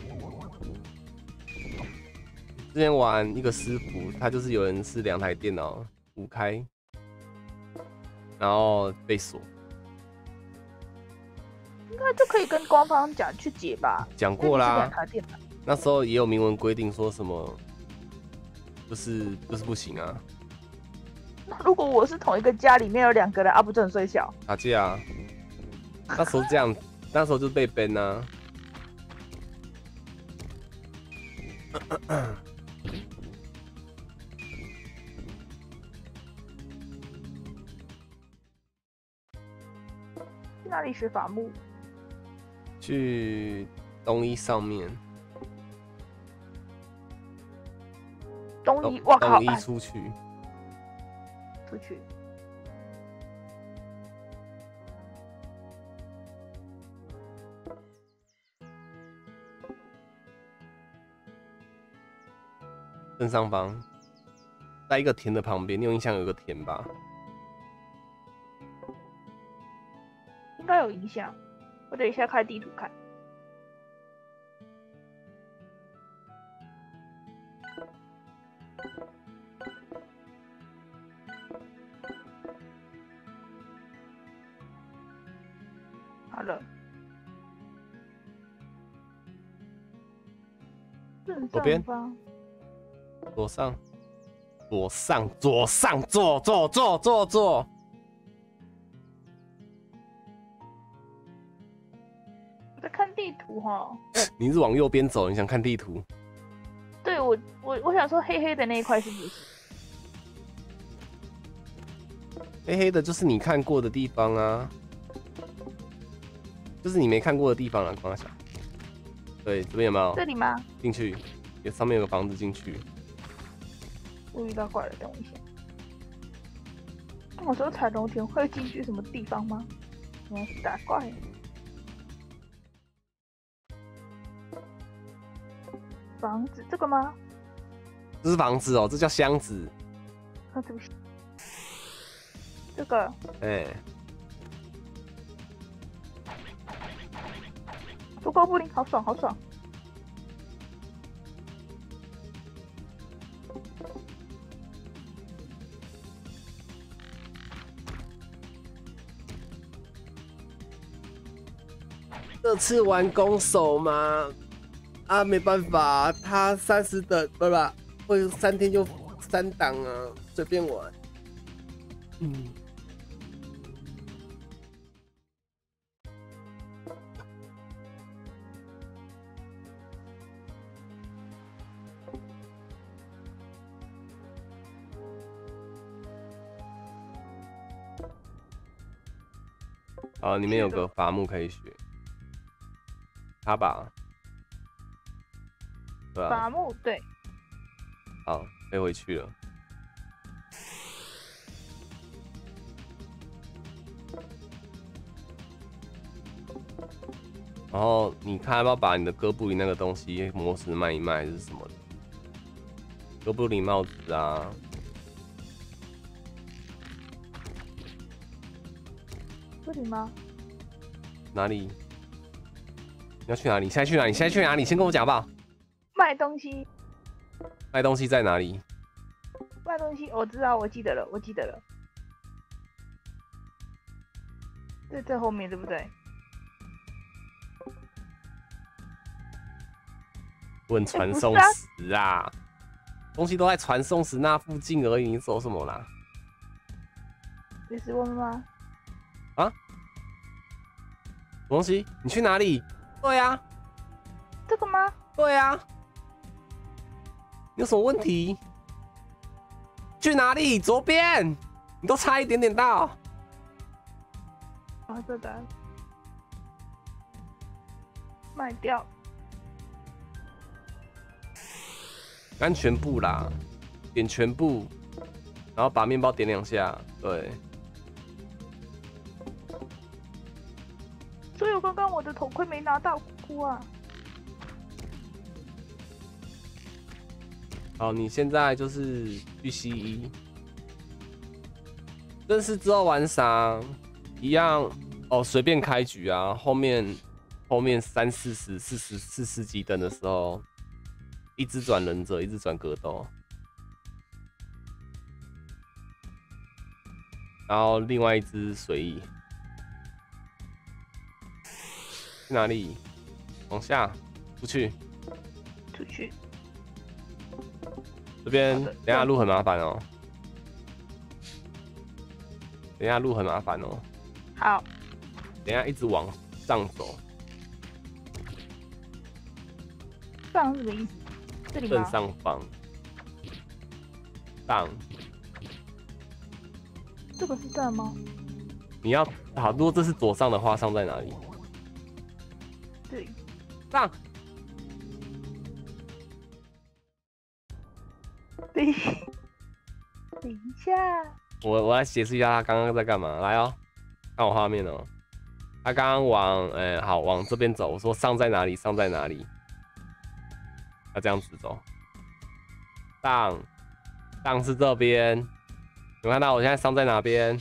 之前玩一个师傅，他就是有人是两台电脑五开，然后被锁。 应该就可以跟官方讲去解吧。 讲过啦， 两台电脑。 那时候也有明文规定说什么，就是就是不行啊。 那如果我是同一个家里面有两个人，啊，不就很衰小？ 打架啊，那时候这样，那时候就被 ban 啊。 去哪里学伐木？ 去东一上面， 东一，哇靠！ 东一哎出去， 出去。 正上方，在一个田的旁边，你有印象有个田吧？ 应该有影响。我等一下开地图看。好了。正左边上方。 左上，左上，左上，左左左左左。 我在看地图哈。 你是往右边走，你想看地图？ 对我，我我想说黑黑的那一块是不是？ 黑黑的就是你看过的地方啊，就是你没看过的地方啊，光小。对，这边有没有？ 这里吗？ 进去，有上面有个房子进去。 我遇到怪了，等我一下。我说彩龙田会进去什么地方吗？原来是打怪。房子这个吗？ 这是房子哦，这叫箱子。 啊，对不起。这个。 哎、欸。 足够布林，好爽，好爽。 这次玩攻守吗？啊，没办法，他三十等，不不，会三天就三档啊，随便玩。嗯。好，里面有个伐木可以学。他吧，对啊， 伐木对， 好，飞回去了。然后你看要不要把你的哥布林那个东西磨石卖一卖，还是什么的？哥布林帽子啊， 这里吗？ 哪里？你要去哪里？现在去哪里？现在去哪里？先跟我讲吧。 卖东西。 卖东西在哪里？ 卖东西，我知道，我记得了，我记得了。在这后面对不对？ 问传送石啊，东西都在传送石那附近而已，你走什么啦？ 有石问吗？ 啊？什么东西？你去哪里？对啊， 这个吗？ 对啊，你有什么问题？去哪里？左边，你都差一点点到。 啊，这的，卖掉。 按全部啦，点全部，然后把面包点两下，对。 所以我刚刚我的头盔没拿到，哭啊！ 好，你现在就是去西医，正式之后玩啥一样哦，随便开局啊。后面后面三四十、四十、四十几等的时候，一直转忍者，一直转格斗，然后另外一只随意。去哪里？往下，出去。 出去。 这边等一下路很麻烦哦。等一下路很麻烦哦。 好。 等一下一直往上走。 上是什么意思？这里吗？ 正上方。上。 这个是上吗？ 你要好，如果这是左上的话，上在哪里？ 对， 上。 等等一下， 我我来解释一下他刚刚在干嘛。来哦，看我画面哦。他刚刚往，呃、欸，好，往这边走。我说上在哪里？上在哪里？要这样子走。上，上是这边。有看到我现在上在哪边？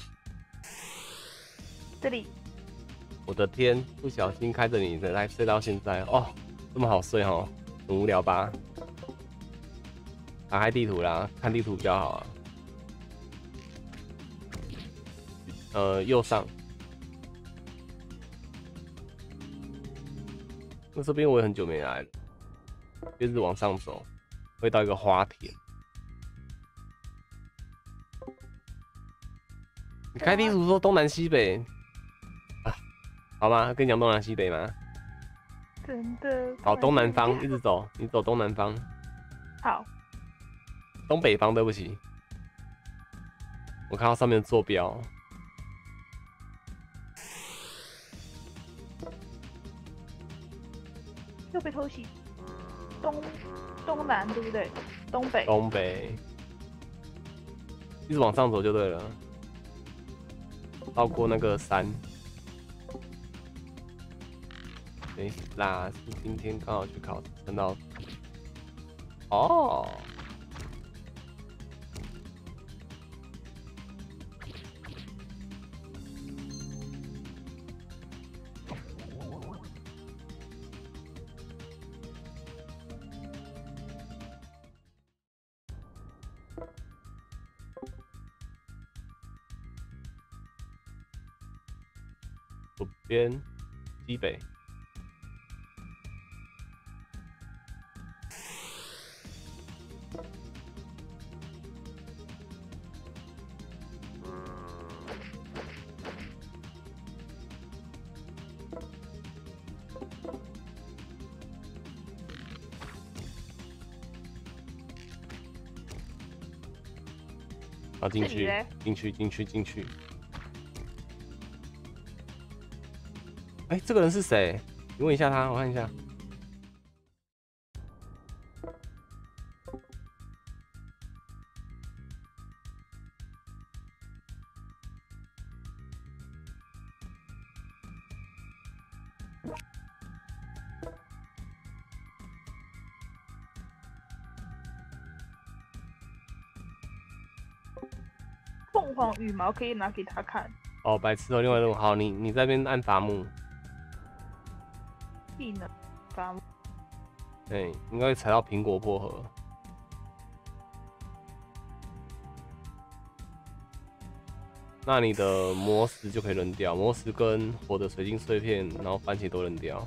这里。 我的天，不小心开着你的来睡到现在哦，这么好睡哦，很无聊吧？打开地图啦，看地图比较好啊。呃，右上。那这边我也很久没来了，就是往上走，会到一个花田。你开地图说东南西北啊？好吗？跟你讲东南西北吗？ 真的。 好，东南方一直走，你走东南方。 好。 东北方，对不起。 我看到上面的坐标， 又被偷袭。东东南对不对？东北。 东北，一直往上走就对了，绕过那个山。没事啦，是今天刚好去考试，看到。哦。左边，西北。好，进去，进去，进去，进去。哎、欸，这个人是谁？你问一下他，我看一下。 凤凰羽毛可以拿给他看。 哦，白痴哦，另外一路好，你你在那边按伐木。 技能伐木。 对，应该会踩到苹果薄荷。那你的魔石就可以扔掉，魔石跟火的水晶碎片，然后番茄都扔掉。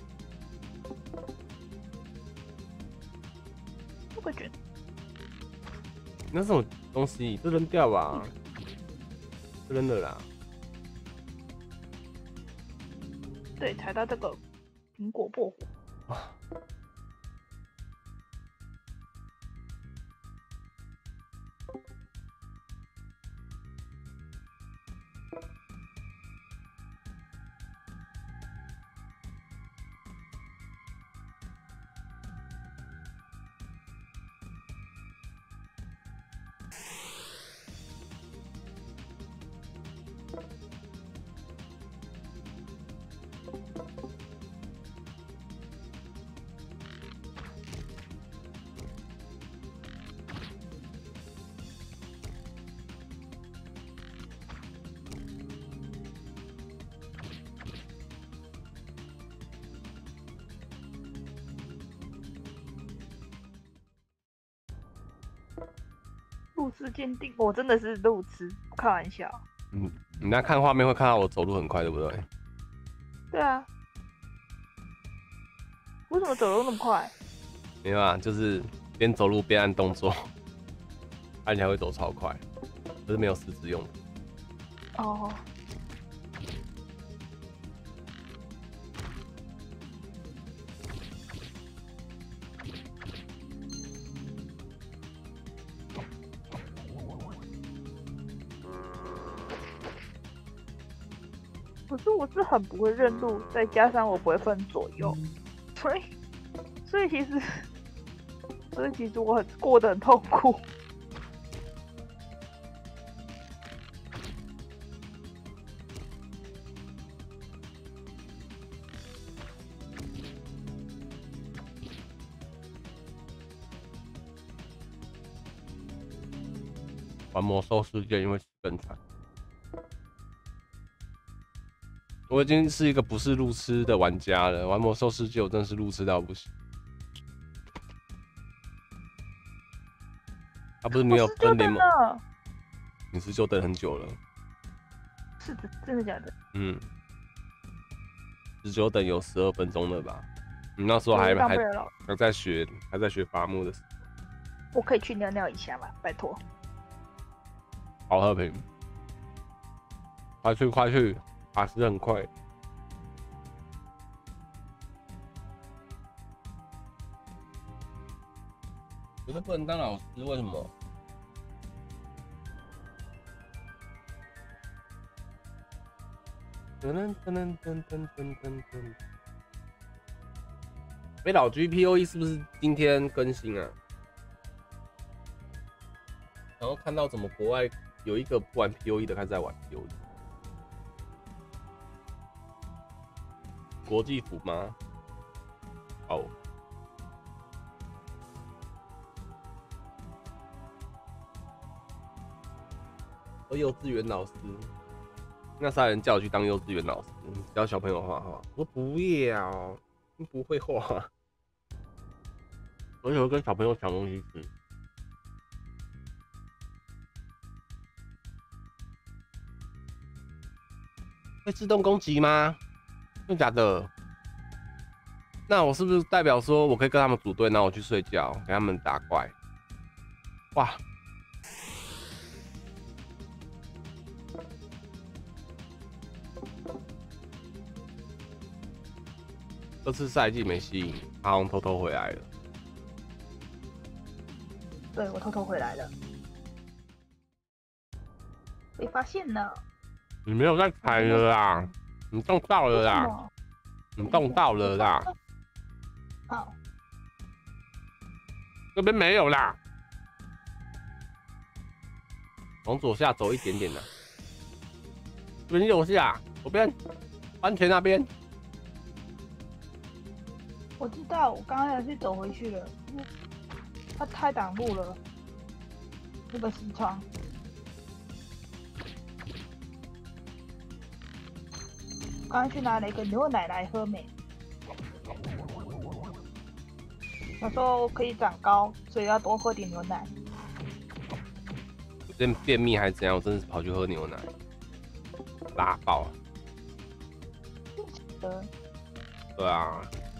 这个卷， 那是什么东西？这扔掉吧，这扔了啦。 对，踩到这个苹果薄荷。 啊。 路痴鉴定，我真的是路痴，不开玩笑。 嗯，你那看画面会看到我走路很快，对不对？ 对啊。为什么走路那么快？ 没有啊，就是边走路边按动作，按起来会走超快，可是没有实质用。 哦。可是我是很不会认路，再加上我不会分左右，所以所以其实所以其实我很过得很痛苦。 玩魔兽世界因为更惨。我已经是一个不是路痴的玩家了，玩魔兽世界我真的是路痴到不行。他、啊、不是没有跟联盟，你是就等很久了。 是的，真的假的？ 嗯，十九等有十二分钟了吧？你那时候还还还在学还在学伐木的时候。 我可以去尿尿一下吗？拜托。 好，和平，快去快去！法师很快。可是不能当老师，为什么？ 噔噔噔噔噔噔噔噔。北岛 G P O E 是不是今天更新啊？然后看到怎么国外有一个不玩 P O E 的开始在玩 P O E， 国际服吗？哦。我幼稚园老师，那杀人叫我去当幼稚园老师，教小朋友画画。我说不要，不会画。我有跟小朋友抢东西吃。会自动攻击吗？真的假的？那我是不是代表说我可以跟他们组队，然后我去睡觉，给他们打怪？哇！这次赛季没吸引，他好像偷偷回来了。 对，我偷偷回来了，被发现了。 你没有在踩了啦，你动到了啦，你动到了啦。 好， 那边没有啦，往左下走一点点啦。这边右下，左边，安全那边。 我知道，我刚刚要去走回去了，因为它太挡路了。那个西窗，刚刚去拿了一个牛奶来喝没？想说可以长高，所以要多喝点牛奶。 变便秘还是怎样？我真的是跑去喝牛奶，拉爆。 的， 对啊。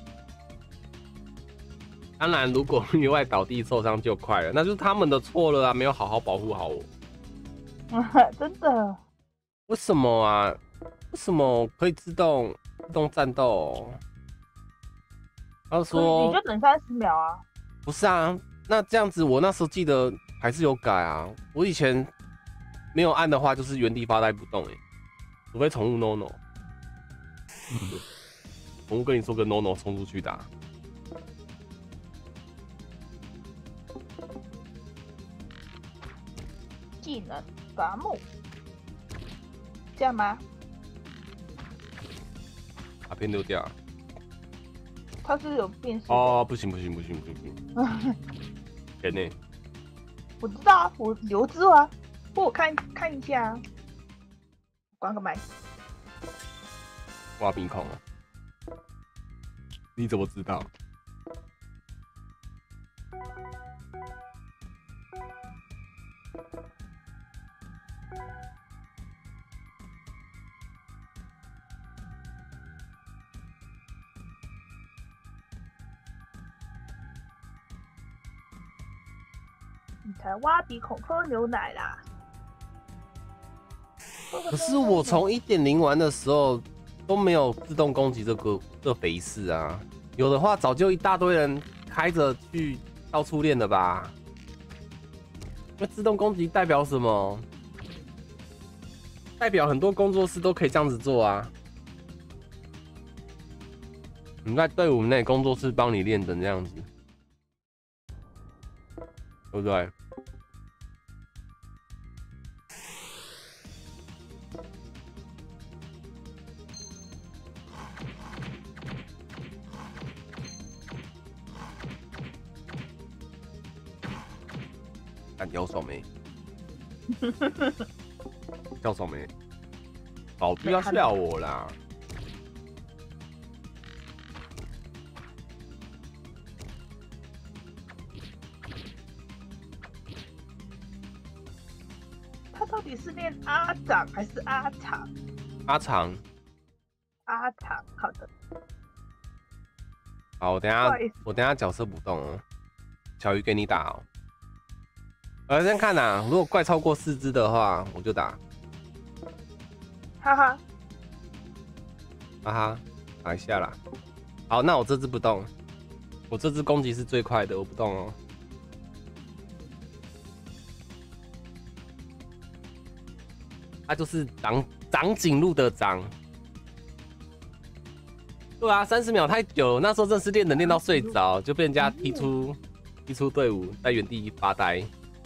当然，如果意外倒地受伤就快了，那就是他们的错了啊，没有好好保护好我。 真的？ 为什么啊？为什么可以自动自动战斗？他说你就等三十秒啊。 不是啊，那这样子我那时候记得还是有改啊。我以前没有按的话，就是原地发呆不动哎、欸，除非宠物 no no， 宠物跟你说个 no no 冲出去打。 技能伐木，这样吗？ 把片丢掉、啊。 它是有变式哦，不行不行不行不行，钱呢？ 我知道啊，我留着啊，不我看看一下啊。关个麦。 挖鼻孔啊？你怎么知道？ 你才挖鼻孔喝牛奶啦！ 可是我从一点零玩的时候都没有自动攻击这个这肥事啊，有的话早就一大堆人开着去到处练了吧？那自动攻击代表什么？代表很多工作室都可以这样子做啊。你在队伍内工作室帮你练成这样子，对不对？干掉爽没？叫爽没？好，不要笑我啦！ 他到底是念阿长还是阿长？ 阿长， 阿长，好的。 好，我等一下我等一下角色不动哦，小鱼给你打哦。我先看呐、啊，如果怪超过四只的话，我就打。 哈哈， 哈哈，打一下啦。好，那我这只不动，我这只攻击是最快的，我不动哦。它就是长长颈鹿的长， 对啊，三十秒太久了，那时候真是练能练到睡着，就被人家踢出踢出队伍，在原地发呆。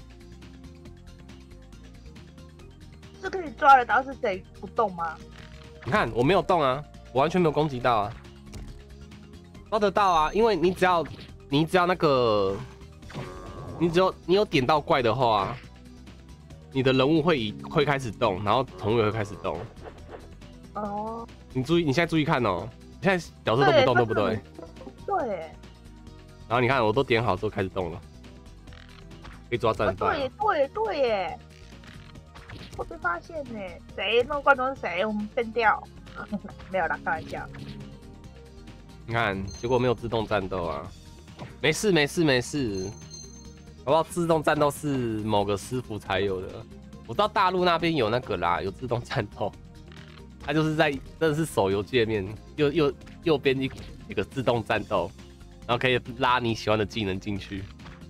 是可以抓得到是谁不动吗？ 你看我没有动啊，我完全没有攻击到啊，抓得到啊，因为你只要你只要那个，你只有你有点到怪的话，你的人物会以会开始动，然后同也会开始动。 哦， 你注意，你现在注意看哦，你现在角色都不动，对不对？ 对。 然后你看，我都点好之后开始动了，可以抓战犯、啊。 对对对耶，会被发现呢。谁？那个观众是谁？我们变掉。没有啦，开玩笑。 你看，结果没有自动战斗啊。没事没事没事，好不好？自动战斗是某个师傅才有的。我知道大陆那边有那个啦，有自动战斗。它就是在真的是手游界面，右右右边一一个自动战斗，然后可以拉你喜欢的技能进去。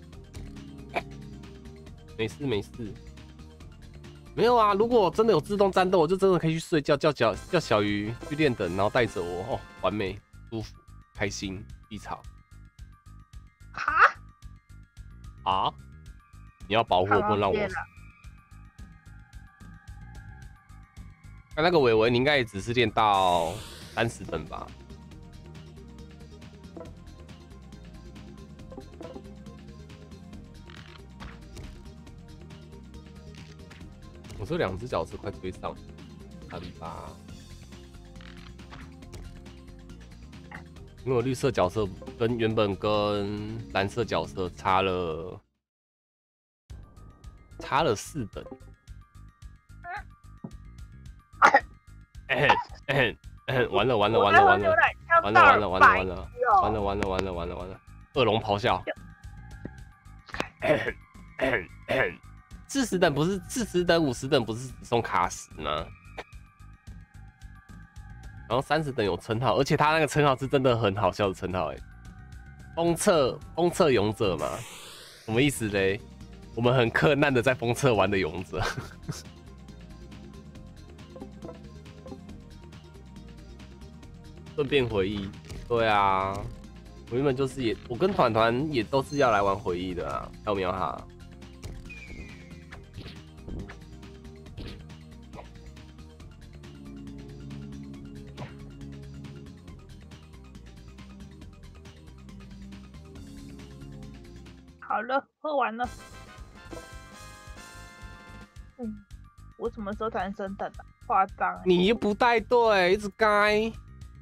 没事没事，没有啊。如果真的有自动战斗，我就真的可以去睡觉，叫小叫小鱼去练等，然后带着我，哦，完美、舒服、开心、低潮。 哈？ 啊？你要保护我，不能让我。那那个伟伟，你应该也只是练到三十等吧？我这两只角色快追上，看吧。因为我绿色角色跟原本跟蓝色角色差了差了四等。完了完了完了完了完了完了完了完了完了完了完了完了完了完了完了！恶龙咆哮。四十等不是四十等五十等不是只送卡时吗？然后三十等有称号，而且他那个称号是真的很好笑的称号哎，封测封测勇者嘛，什么意思嘞？我们很克难的在封测玩的勇者。顺便回忆，对啊，我原本就是也，我跟团团也都是要来玩回忆的啊，有没有哈？ 好了，喝完了。嗯，我什么时候才能升等啊？夸张、欸！ 你又不带队，一直该。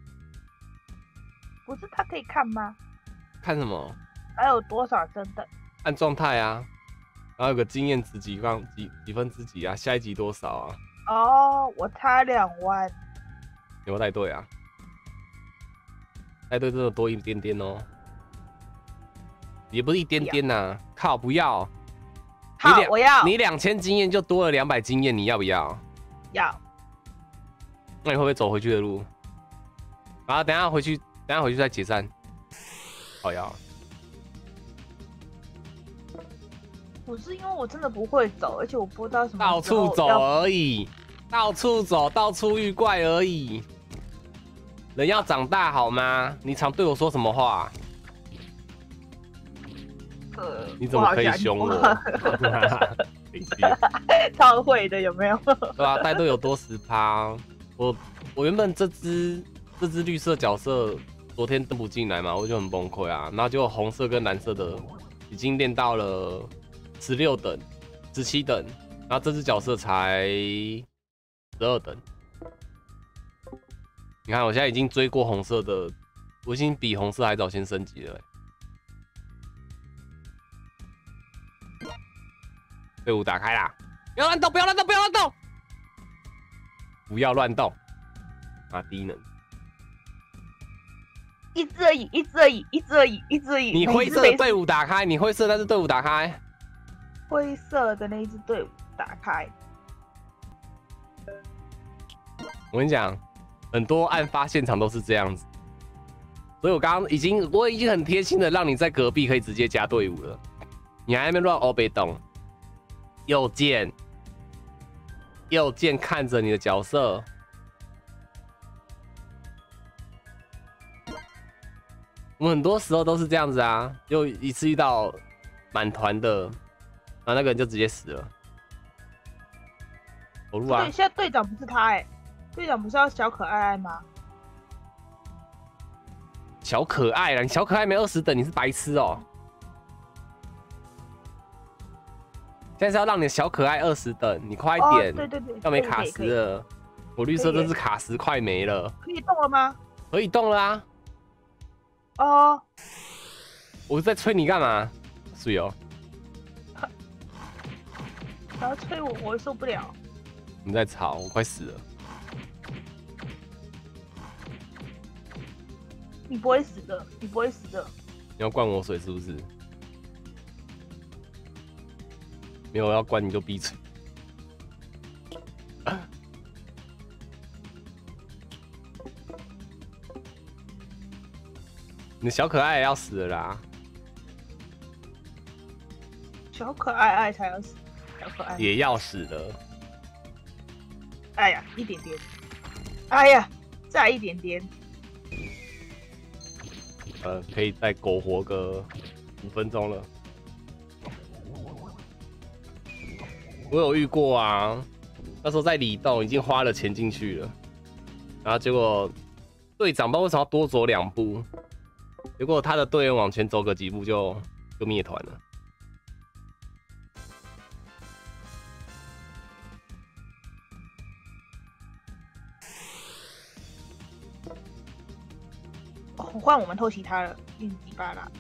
不是他可以看吗？ 看什么？ 还有多少升等？ 按状态啊，然后有个经验值几方几几分之几啊，下一集多少啊？ 哦，我差两万。 有没有带队啊？带队真的多一点点哦，也不是一点点呐、啊，靠，不要。 好，我要。 你两千经验就多了两百经验，你要不要？ 要。 那你会不会走回去的路？然后等一下回去，等一下回去再解散。好呀。 不是因为我真的不会走，而且我不知道什么到处走而已，到处走，到处遇怪而已。人要长大好吗？你常对我说什么话？ 呃， 你怎么可以凶我？ 超会的有没有？ 对啊，带队有多十趴。我我原本这只这只绿色角色昨天登不进来嘛，我就很崩溃啊。然后结果红色跟蓝色的已经练到了十六等、十七等，然后这只角色才十二等。你看我现在已经追过红色的，我已经比红色还早先升级了、欸。队伍打开啦！不要乱动！不要乱动！不要乱动！不要乱动！啊，低能！ 一只而已，一只而已，一只而已，一只而已。 你灰色的队伍打开，你灰色那支队伍打开。 灰色的那一支队伍打开。 我跟你讲，很多案发现场都是这样子，所以我刚刚已经，我已经很贴心的让你在隔壁可以直接加队伍了，你还没乱欧被动。右键，右键看着你的角色， 我们很多时候都是这样子啊，就一次遇到满团的，然后那个人就直接死了。走路啊对，！现在队长不是他哎、队长不是要小可爱爱吗？ 小可爱啦，你小可爱没二十等，你是白痴哦、现在是要让你的小可爱二十等，你快哦， 点， 对对对， 要没卡可以可以可以时了。我绿色真是卡时快没了， 可以动了吗？ 可以动了啊！ 哦， 我在催你干嘛？是哦， 然后催我，我会受不了。 你在吵，我快死了。 你不会死的，你不会死的。 你要灌我水是不是？没有要灌你就闭嘴。你的小可爱也要死了啦！ 小可爱爱才要死，小可爱。 也要死了。 哎呀，一点点。哎呀，再一点点。 呃，可以再苟活个五分钟了。我有遇过啊，那时候在里洞已经花了钱进去了，然后结果队长不知道为什么要多走两步，结果他的队员往前走个几步就就灭团了。 哦，换我们偷袭他了，运气巴拉。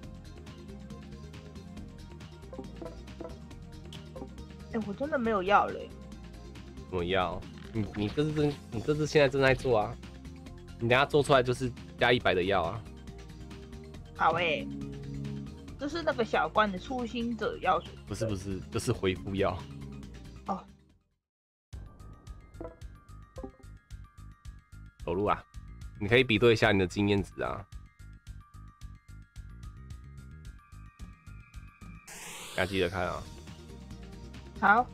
哎、我真的没有药了耶。 怎么样？你你这是正你这是现在正在做啊？你等下做出来就是加一百的药啊？ 好哎、这是那个小关的初心者药水。 不是不是，就是回复药。 哦， 走路啊，你可以比对一下你的经验值啊。要记得看啊。 好。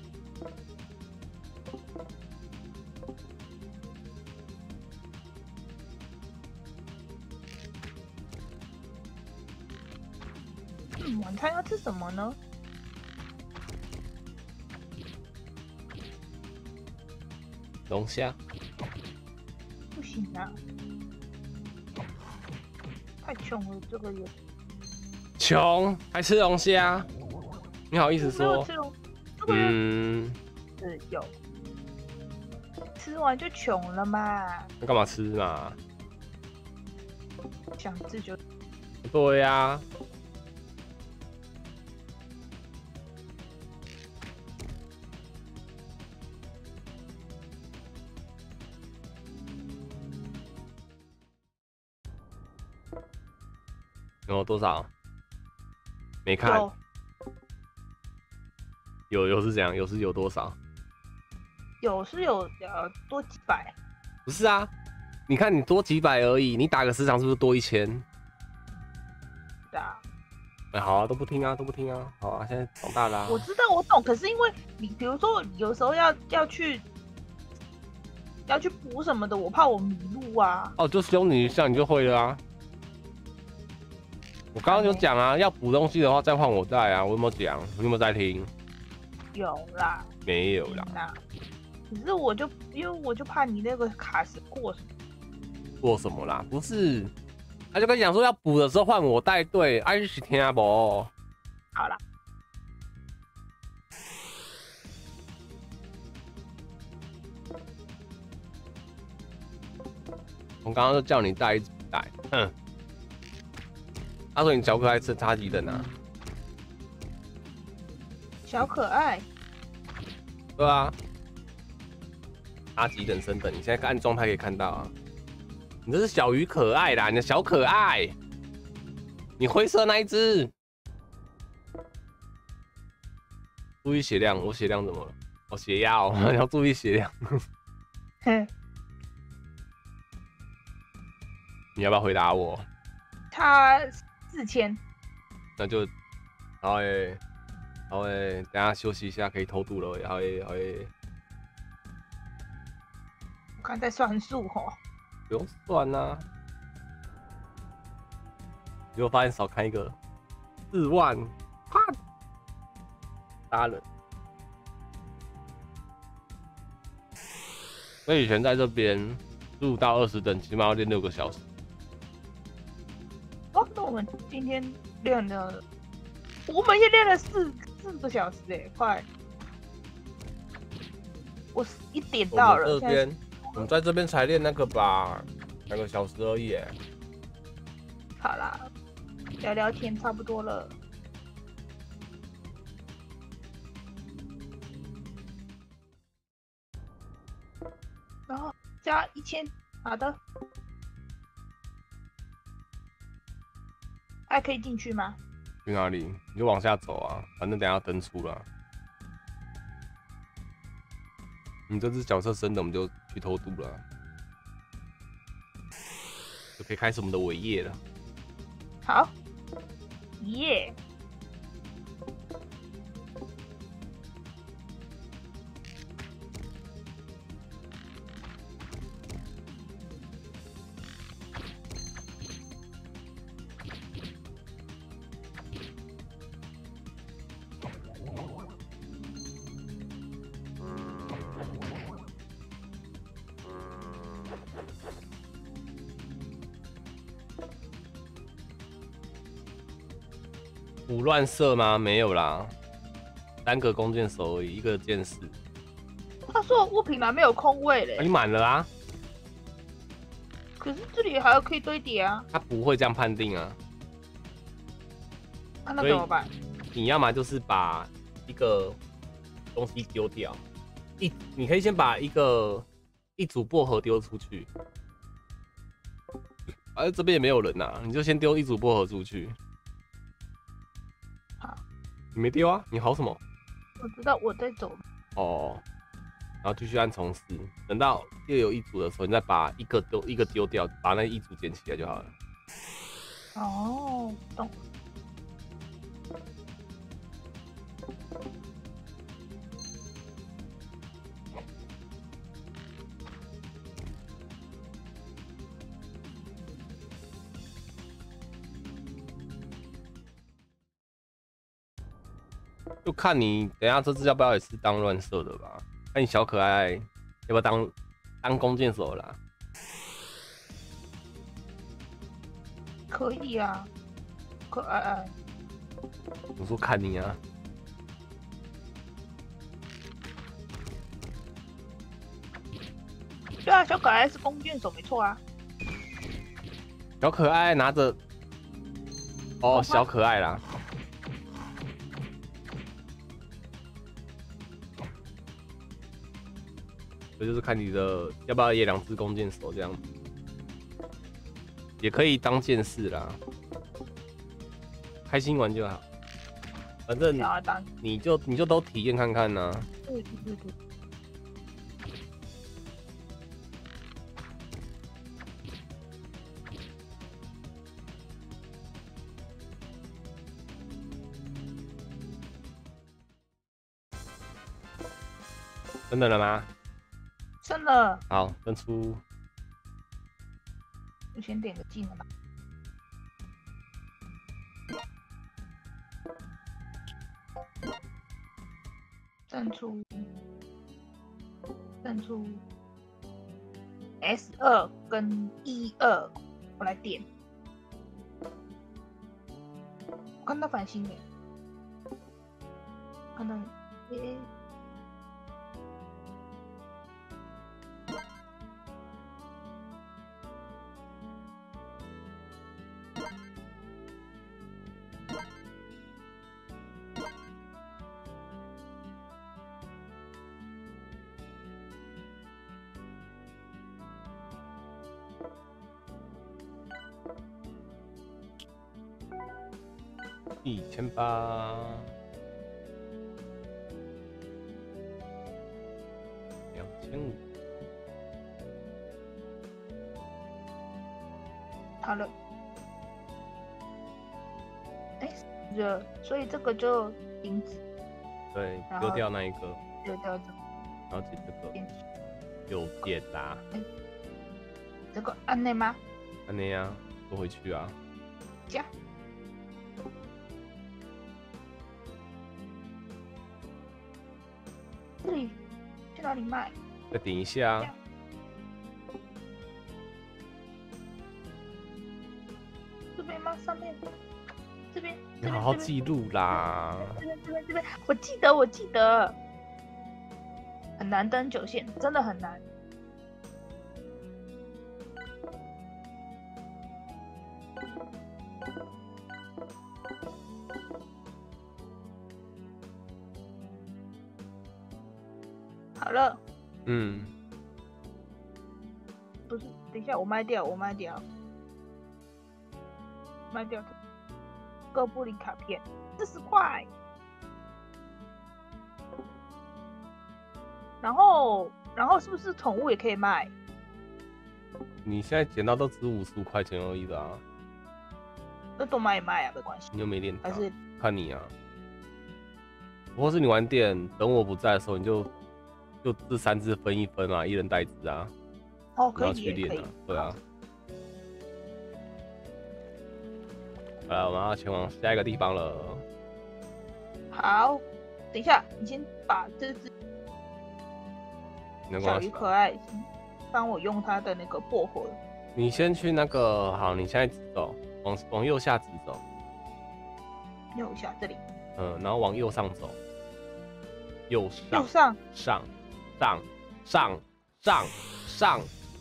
嗯，晚餐要吃什么呢？ 龙虾， 不行啊，太穷了，这个也穷还吃龙虾？你好意思说？ 没有这种，这个也嗯， 是有，吃完就穷了嘛， 那干嘛吃嘛？ 想吃就对呀、啊。有多少？没看。 有有有是怎样？有是有多少？ 有是有呃多几百， 不是啊，你看你多几百而已，你打个时长是不是多一千？ 的啊。 哎、好啊，都不听啊，都不听啊，好啊，现在长大啦、啊。 我知道我懂，可是因为你比如说有时候要要去要去补什么的，我怕我迷路啊。 哦，就凶你一下你就会了啊。我刚刚有讲啊，要补东西的话再换我带啊，我有没有讲？你有没有在听？ 有啦， 没有啦， 啦。可是我就因为我就怕你那个卡是过什么， 做什么啦？不是，他就跟你讲说要补的时候换我带队，哎、啊，是听不？ 好啦， 我刚刚就叫你带一直不带，哼。他说你小可爱吃差几等啊？ 小可爱， 对啊，差几等升等？你现在按状态可以看到啊。你这是小鱼可爱啦，你的小可爱，你灰色那一只。注意血量，我血量怎么了？哦，血压哦，你要注意血量。 哼， 你要不要回答我？ 他四千， 那就，然后诶，然后诶，等一下休息一下，可以偷渡了。然后诶，然后诶， 我看在算数吼， 不用算啦、啊。 结果发现少开一个四万，啪，杀人。我以前在这边十五到二十等，起码要练六个小时。 哦，那我们今天练了，我们也练了四四个小时哎，快！我一点到了， 我们这边，我们在这边才练那个吧，两个小时而已。 好啦，聊聊天差不多了。然后加一千，好的。还可以进去吗？ 去哪里？你就往下走啊，反正等一下要登出了。你这只角色升的，我们就去偷渡了，就可以开始我们的伟业了。 好，耶、yeah ！ 胡乱射吗？没有啦，三个弓箭手而已，一个剑士。 他说物品栏没有空位嘞、 啊、你满了啊？ 可是这里还有可以堆叠啊。 他不会这样判定啊。 啊、那怎么办？ 你要么就是把一个东西丢掉，一你可以先把一个一组薄荷丢出去。而、啊、这边也没有人呐、啊，你就先丢一组薄荷出去。 好， 你没丢啊？你好什么？ 我知道我在走。 哦，然后继续按重试，等到又有一组的时候，你再把一个丢一个丢掉，把那一组捡起来就好了。 哦，懂。 就看你等一下这只要不要也是当乱射的吧？看你小可爱要不要当当弓箭手啦？ 可以啊，可爱爱。 我说看你啊。 对啊，小可爱是弓箭手没错啊。 小可爱拿着，哦，小可爱啦。这就是看你的要不要也两只弓箭手这样子，也可以当剑士啦，开心玩就好。反正你就你就都体验看看呐、啊。 对对对对。 真的了吗？ 真的。 好，登出。 我先点个技能吧。登出，登出 S 二跟 E 二，我来点。我看到繁星了，看到诶。 一千八，两千五， 好了。哎，热，所以这个就停止。 对，丢掉那一个， 丢掉这个， 然后捡这个，有点啦。 哎，这个按内吗？ 按内啊，拖回去啊。 加。 卖。 再点一下啊。 这边吗？上面？这边？ 你好好记录啦。 这边这边这边，我记得我记得。很难登九线，真的很难。好了。 嗯。 不是，等一下，我卖掉，我卖掉，卖掉哥布林卡片，四十块。然后，然后是不是宠物也可以卖？ 你现在捡到都只五十五块钱而已的啊。 那都卖一卖啊，没关系。 你又没练， 还是看你啊。或是你晚点，等我不在的时候，你就就这三只分一分嘛，一人带一只啊。 哦，可以， 去练啊， 可以。 对啊。好了，我们要前往下一个地方了。 好，等一下，你先把这只小鱼可爱帮我用它的那个薄荷。 你先去那个，好，你现在直走，往往右下直走。 右下这里。 嗯，然后往右上走。右上。 右上。 上上上上上。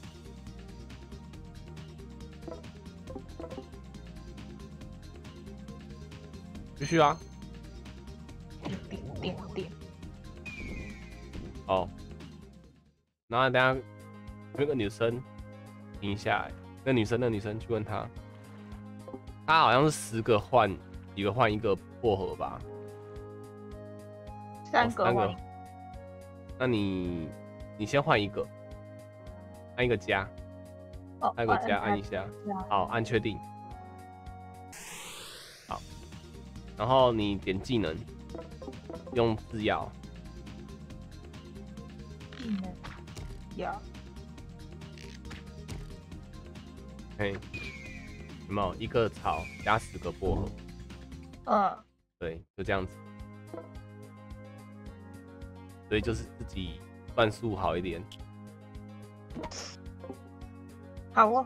继续啊。 点点点。 好。然后等下那个女生停一下来，那女生那女生去问她，她好像是十个换几个换一个薄荷吧？ 三个换、哦。 那你你先换一个，按一个加， 哦， 按一个加，按一下，好，按确定。好，然后你点技能，用字钥。 技能。有， 嘿，有没有一个草加十个薄荷？ 嗯， 对，就这样子。所以就是自己算数好一点。 好哦。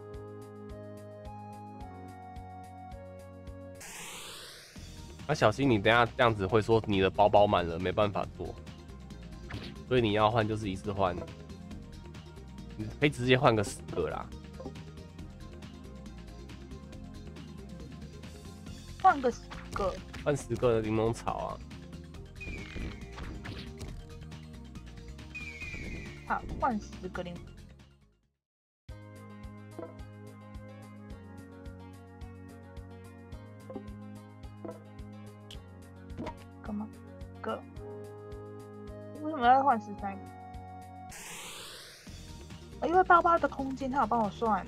那、啊、小心你等一下这样子会说你的包包满了，没办法做。所以你要换就是一次换。你可以直接换个十个啦， 换个十个， 换十个的柠檬草啊。 好，换十个柠檬。干嘛？个？为什么要换十三个？因为包包的空间，他有帮我算。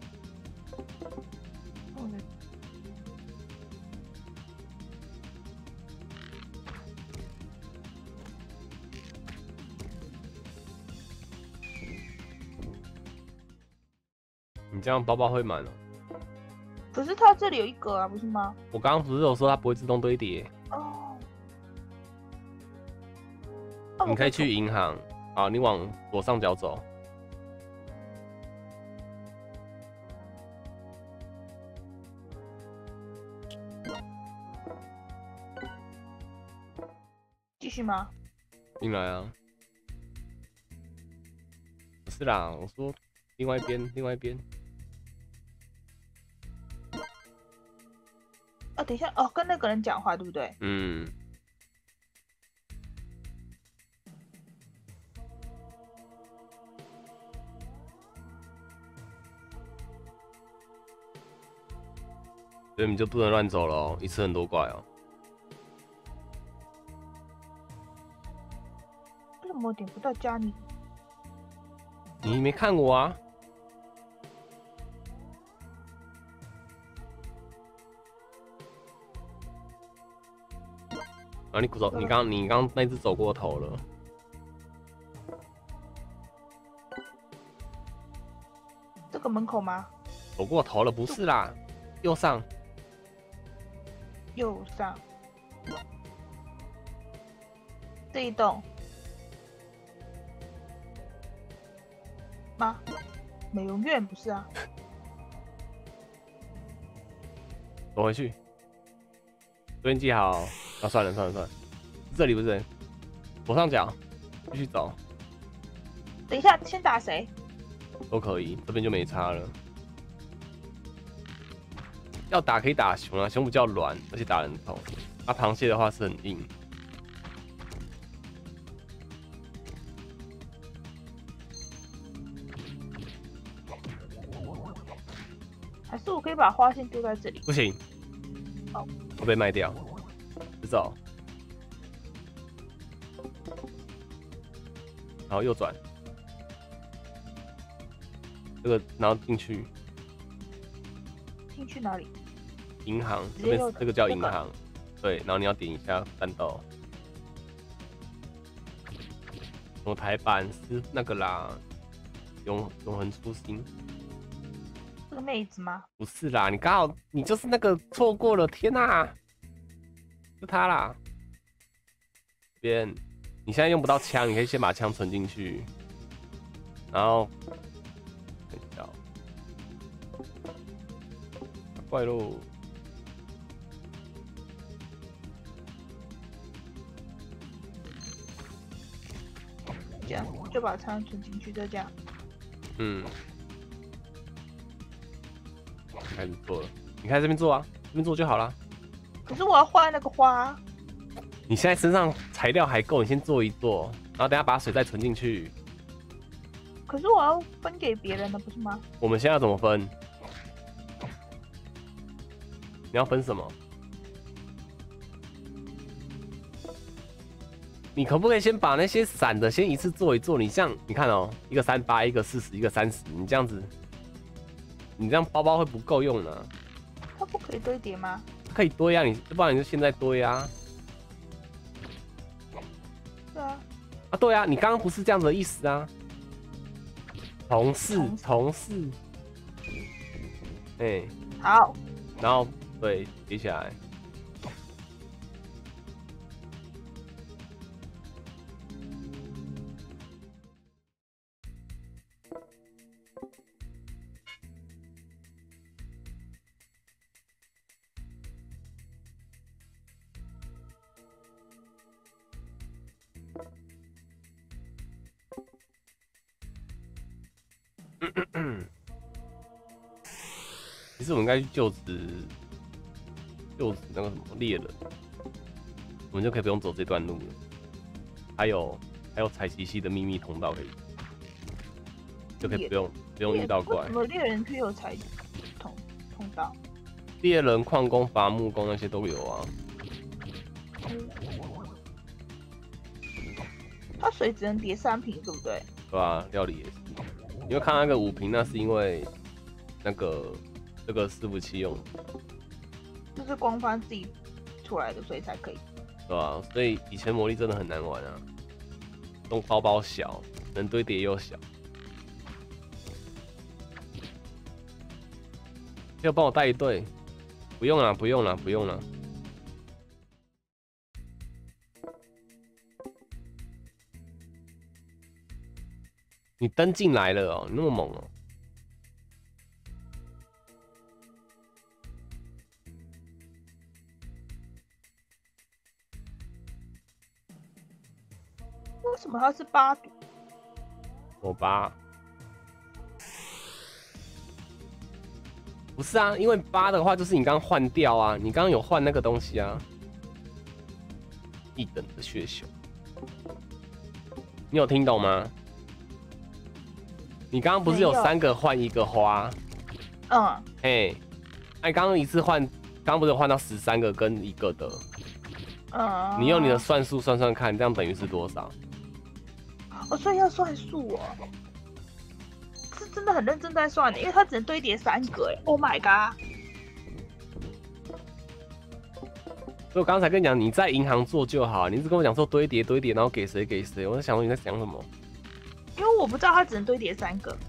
你这样包包会满哦。 可是它这里有一个啊，不是吗？ 我刚刚不是有说它不会自动堆叠？ 哦。 你可以去银行，好，你往左上角走。 继续吗？ 进来啊！不是啦，我说另外一边，另外一边。 哦，等一下，哦，跟那个人讲话，对不对？ 嗯。所以你就不能乱走了哦，一次很多怪哦。 为什么我点不到加你？ 你没看过啊？啊，你走，你刚你刚那只走过头了。 这个门口吗？ 走过头了，不是啦，右上。 右上。这一栋。 吗？美容院不是啊？ 走回去，昨天记好。啊，算了算了算了，这里不是左上角，继续走。 等一下，先打谁？ 都可以，这边就没差了。要打可以打熊啊，熊比较软，而且打人头。啊，螃蟹的话是很硬。 还是我可以把花线丢在这里？ 不行， 哦， 会被卖掉。直走，然后右转，这个然后进去。 进去哪里？ 银行直接右这边这个叫银这个行，对，然后你要点一下战斗。什么台版是那个啦，永永恒初心。 这个妹子吗？ 不是啦，你刚好你就是那个错过了，天哪、啊，是他啦。这边你现在用不到枪，你可以先把枪存进去，然后看一下，怪喽。 这样就把枪存进去，就这样。 嗯。开始做了，你看这边做啊，这边做就好啦。 可是我要换那个花。 你现在身上材料还够，你先做一做，然后等下把水再存进去。 可是我要分给别人的，不是吗？ 我们现在要怎么分？你要分什么？你可不可以先把那些散的先一次做一做？你这样，你看哦，一个三八，一个四十，一个三十，你这样子。你这样包包会不够用呢、啊。 它不可以堆叠吗？ 可以堆啊，你不然你就现在堆啊。 对啊。 啊，对啊，你刚刚不是这样子的意思啊。同事，同事。哎、欸。 好。 然后对，接下来。其实我们应该去就职，就职那个什么猎人，我们就可以不用走这段路了。还有还有采集系的秘密通道可以，就可以不用不用遇到怪。 什么猎人可以有采通通道？ 猎人、矿工、伐木工那些都有啊。 它水只能叠三瓶，对不对？ 对啊，料理也是。你会看那个五瓶，那是因为那个这个伺服器用的， 就是光帆自己出来的，所以才可以。 对啊，所以以前魔力真的很难玩啊。用包包小，能堆叠又小。要帮我带一队？不用了，不用了，不用了。你登进来了哦，你那么猛哦！ 为什么它是八毒？ 我八不是啊，因为八的话就是你刚刚换掉啊，你刚刚有换那个东西啊，一等的血熊，你有听懂吗？你刚刚不是有三个换一个花？ 嗯， 哎，哎，刚刚一次换，刚刚不是有换到十三个跟一个的？ 嗯， 你用你的算术算算看，这样等于是多少？ 哦，所以要算数哦，是真的很认真在算的，因为它只能堆叠三个哎 ，Oh my god！ 所以我刚才跟你讲，你在银行做就好，你一直跟我讲说堆叠堆叠，然后给谁给谁，我在想说你在想什么？ 因为我不知道它只能堆叠三个。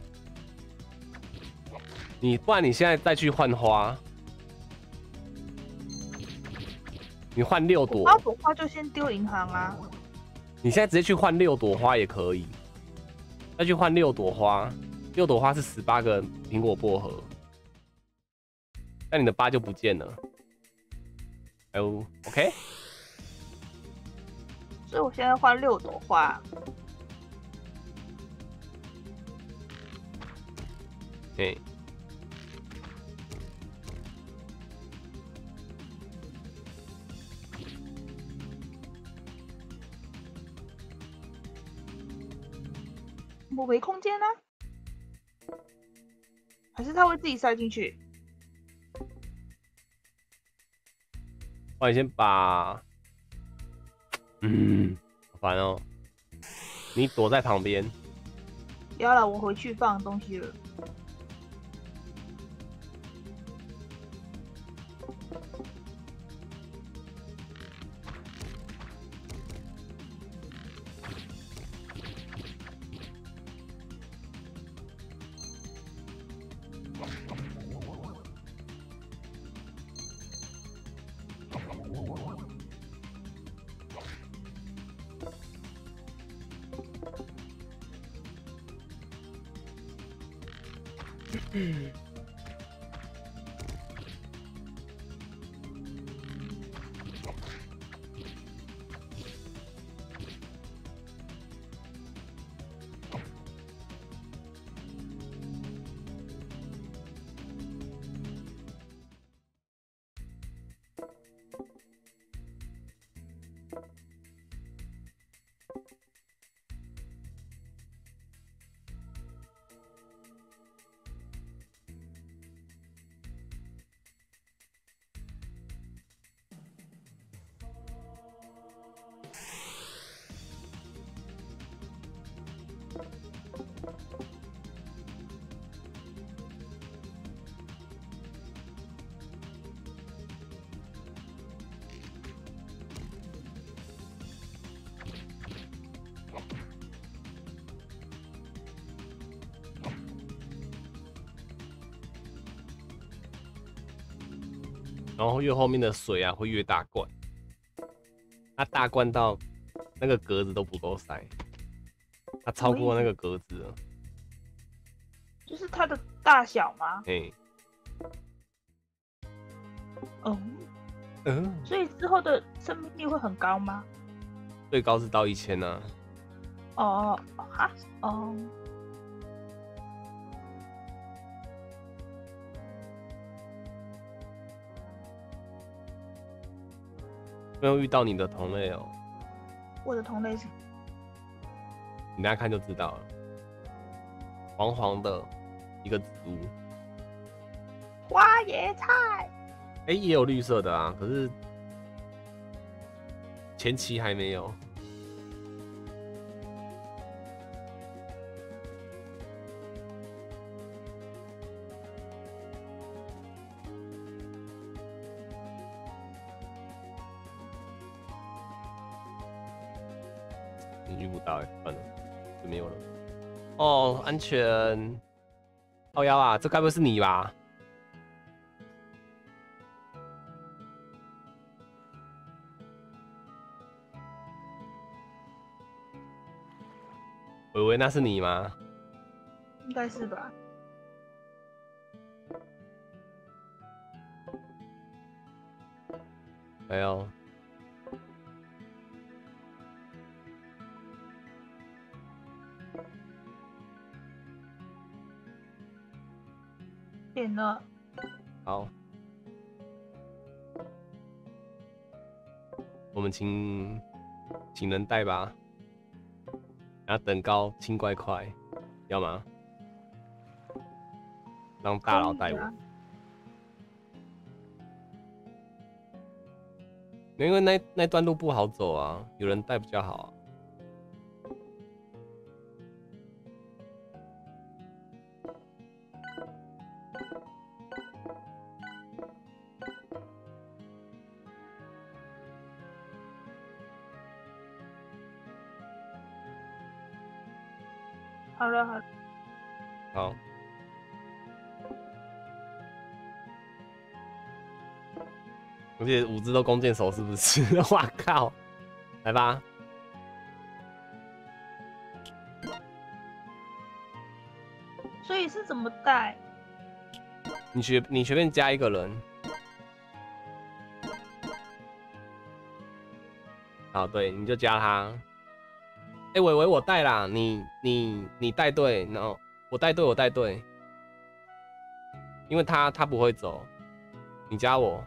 你不然你现在再去换花，你换六朵， 八朵花就先丢银行啊。 你现在直接去换六朵花也可以，再去换六朵花， 六朵花是十八个苹果薄荷，但你的八就不见了。哦 ，OK。 所以我现在换六朵花。 对。 我没空间呢、啊，还是他会自己塞进去？ 我你先把，嗯，好烦哦。你躲在旁边。 要了，我回去放东西了。 嗯。然后越后面的水啊会越大罐，它大罐到那个格子都不够塞，它超过那个格子了。 就是它的大小吗？ 哎， 嗯嗯， 所以之后的生命力会很高吗？ 最高是到一千呢。 哦哈哦。 没有遇到你的同类哦。 我的同类是？ 你等下看就知道了。黄黄的一个植物， 花椰菜。 哎、欸，也有绿色的啊，可是前期还没有。遇不到哎、欸，算了，就没有了。哦，安全。靠腰啊，这该不会是你吧？伟伟，那是你吗？ 应该是吧。 没有。 点了。 好，我们请请人带吧。然后等高轻快快，要吗？让大佬带我。啊、因为那那段路不好走啊，有人带比较好、啊。 好了好了， 好。而且五只都弓箭手是不是？哇靠！来吧。 所是怎么带？ 你随你随便加一个人。好，对，你就加他。哎、欸，伟伟我带啦，你你你带队，然后我带队，我带队，因为他他不会走，你加我。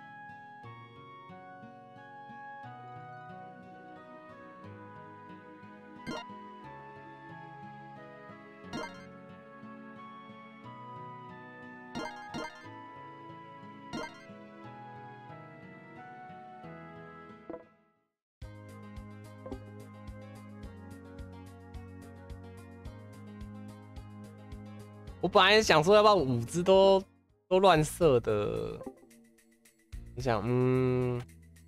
我本来想说要不要五只都都乱射的，我想，嗯，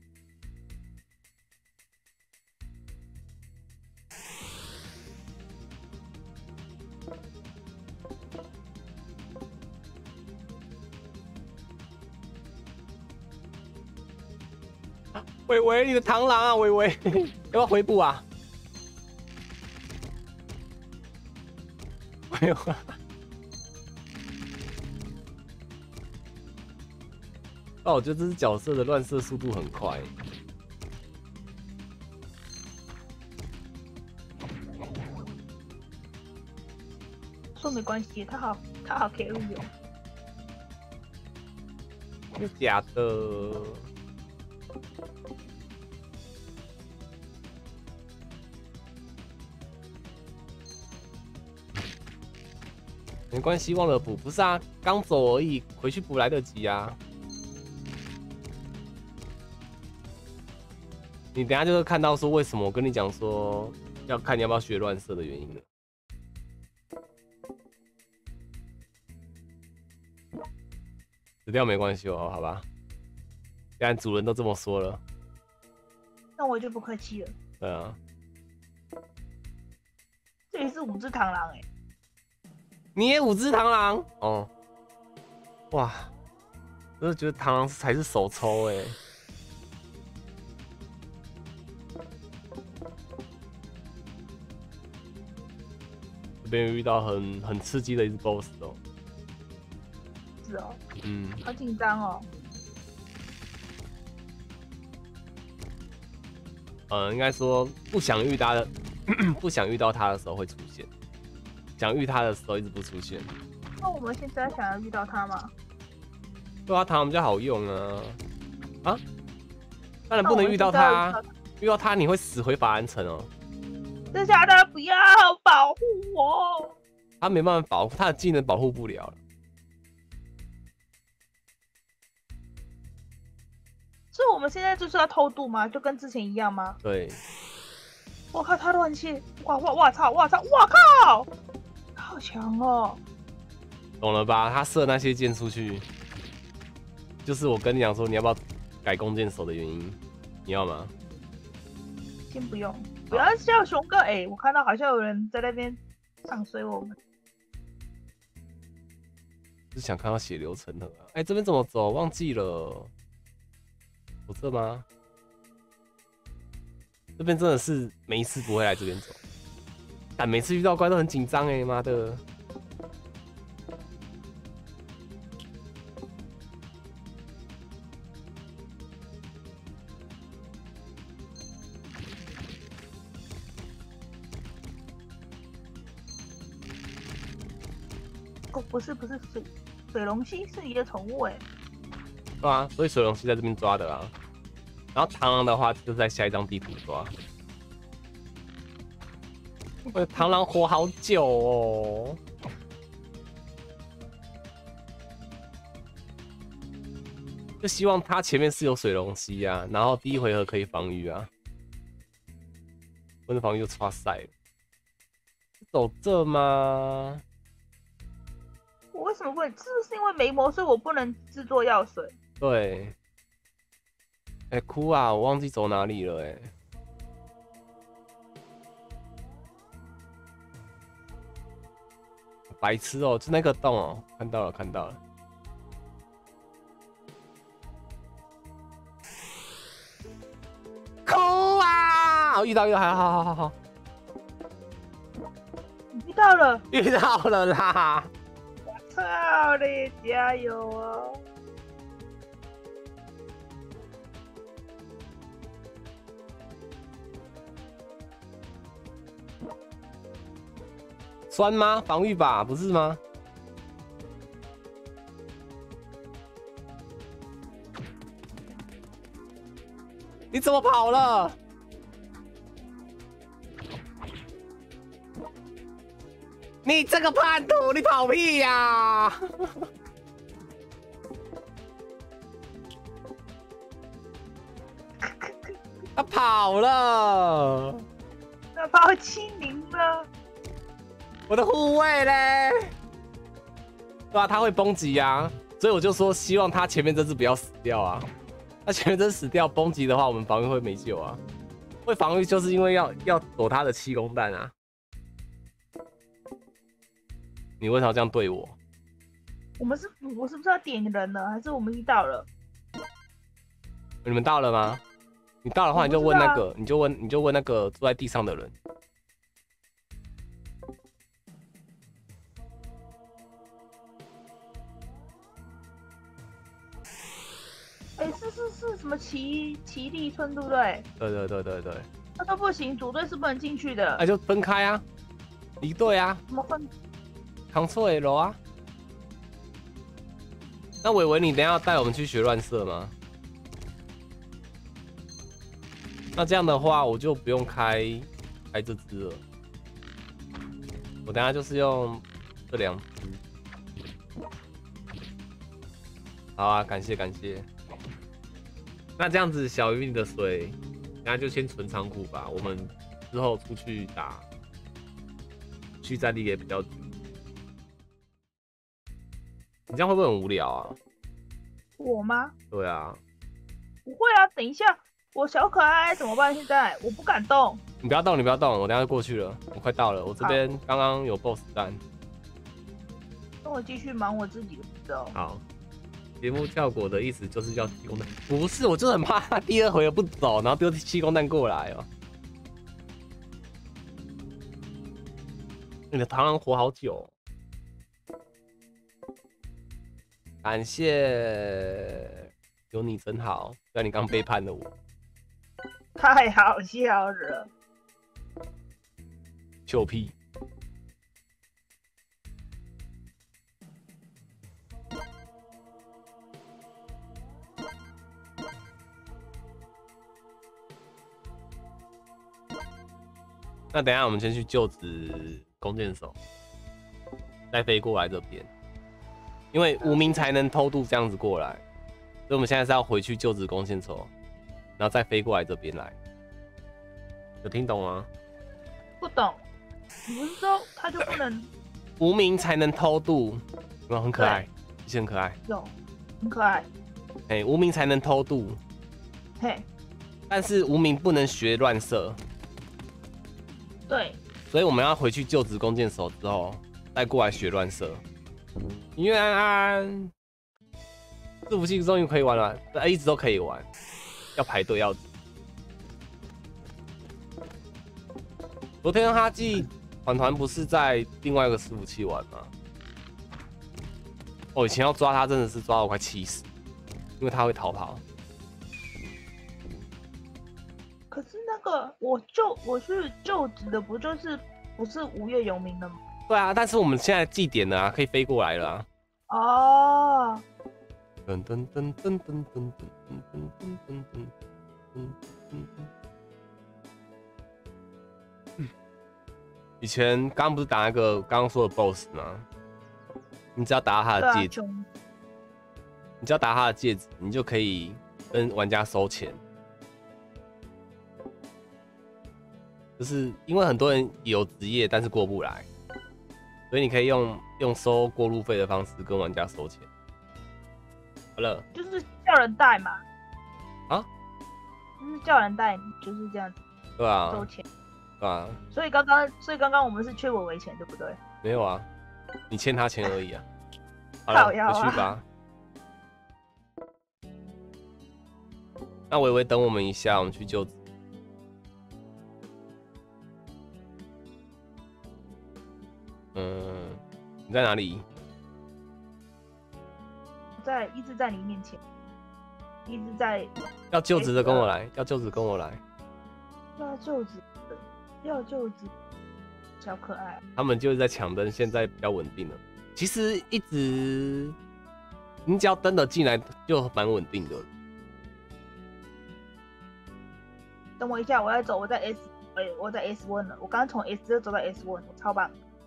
伟伟，你的螳螂啊，伟伟，要不要回补啊？没有啊。哦，我觉得这只角色的乱射速度很快。 说没关系，他好，他好 carry 哦。 是假的。没关系，忘了补，不是啊，刚走而已，回去补来得及啊。你等一下就会看到说为什么我跟你讲说要看你要不要学乱射的原因了。死掉没关系哦，好吧？既然主人都这么说了， 那我就不客气了。 对啊， 这里是五只螳螂哎、欸， 你也五只螳螂哦，哇，真的觉得螳螂才是手抽哎、欸。这边遇到很很刺激的一只 boss 哦。 是哦， 嗯， 好紧张哦。 呃，应该说不想遇到的，不想遇到他的时候会出现，想遇他的时候一直不出现。 那我们现在想要遇到他吗？ 对啊，螳螂比较好用啊。啊？当然不能遇到他，遇到他你会死回法兰城哦。 真假的，不要保护我！ 他没办法保护，他的技能保护不了了。 所以我们现在就是要偷渡吗？就跟之前一样吗？ 对。 我靠，他乱切！哇哇哇操！哇操！哇靠！好强哦！ 懂了吧？他射那些箭出去，就是我跟你讲说你要不要改弓箭手的原因。你要吗？ 先不用，不要叫熊哥。哎、欸，我看到好像有人在那边唱衰我们。 是想看到血流成河啊！哎、欸，这边怎么走？忘记了。走这吗？这边真的是每一次不会来这边走，但每次遇到怪都很紧张哎，妈的！ 哦，不是不是水水龙蜥是你的宠物哎。 对啊，所以水龙蜥在这边抓的啊。然后螳螂的话，就是在下一张地图抓。我螳螂活好久哦。就希望它前面是有水龙蜥啊，然后第一回合可以防御啊。不能防御就刷赛了。走这吗？ 我为什么不能？是不是因为没魔，所以我不能制作药水？ 对。哎、欸，哭啊！我忘记走哪里了哎、欸。白痴哦、喔，就那个洞哦、喔，看到了看到了。哭啊！我遇到遇到，好好好好好。 遇到了， 遇到了啦！ 操嘞，加油哦！ 酸吗？防御吧，不是吗？你怎么跑了？你这个叛徒，你跑屁呀、啊！他跑了， 那把我清零了。 我的护卫嘞？对啊，他会崩击啊，所以我就说希望他前面这只不要死掉啊。他前面这只死掉崩击的话，我们防御会没救啊。会防御就是因为要要躲他的气功弹啊。你为什么要这样对我？ 我们是，我是不是要点人了，还是我们已经到了？ 你们到了吗？你到的话，你就问那个，你就问，你就问那个坐在地上的人。 哎、欸，是是是什么奇奇力村对不对？ 对对对对对。 他说不行，组队是不能进去的。 那、啊、就分开啊，离队啊。 怎么分 ？Ctrl L 啊。那伟伟，你等一下要带我们去学乱射吗？那这样的话，我就不用开开这只了。我等一下就是用这两只。好啊，感谢感谢。那这样子，小鱼你的水，等一下就先存仓库吧。我们之后出去打，去战力也比较久。你这样会不会很无聊啊？ 我吗？ 对啊。 不会啊，等一下，我小可爱怎么办？现在我不敢动。 你不要动，你不要动，我等一下就过去了，我快到了。我这边刚刚有 boss 战。 那我继续忙我自己的步骤。 好。节目跳过的意思就是要气功弹，不是，我就很怕他第二回合不走，然后丢气功弹过来哦。你的螳螂活好久、哦，感谢有你真好，虽然你刚背叛了我， 太好笑了， 臭屁。那等一下我们先去就职弓箭手，再飞过来这边，因为无名才能偷渡这样子过来，所以我们现在是要回去就职弓箭手，然后再飞过来这边来。有听懂吗？ 不懂。你不是说他就不能无名才能偷渡？有没有很可爱？其实很可爱。 有，很可爱。 哎、欸，无名才能偷渡。 嘿。 但是无名不能学乱射。 对， 所以我们要回去就职弓箭手之后，再过来学乱射。因为安安伺服器终于可以玩了，一直都可以玩，要排队要。昨天哈记团团不是在另外一个伺服器玩吗？我、哦、以前要抓他真的是抓到我快气死，因为他会逃跑。 可是那个我就我去就职的不就是不是无业游民的吗？ 对啊，但是我们现在祭典了啊，可以飛過來了啊。 哦。 噔噔噔噔噔噔噔噔噔噔噔噔噔。以前剛剛不是打那個剛剛說的 boss 嗎？你只要打到他的戒指，你只要打他的戒指，你就可以跟玩家收錢。就是因为很多人有职业，但是过不来，所以你可以用用收过路费的方式跟玩家收钱。好了， 就是叫人带嘛。 啊？ 就是叫人带，就是这样子。 对啊。 收钱。 对啊。 所以刚刚，所以刚刚我们是缺伟伟钱，对不对？ 没有啊，你欠他钱而已啊。好了，回去吧。那伟伟等我们一下，我们去就职。嗯，你在哪里？ 在一直在你面前，一直在要就职的跟我来，要就职跟我来。 要就职的，要就职，小可爱。 他们就是在抢灯，现在比较稳定了。其实一直你只要登得进来就蛮稳定的。 等我一下，我要走，我在 S， 哎、欸，我在 S 一 了，我刚刚从 S 二走到 S 一，我超棒。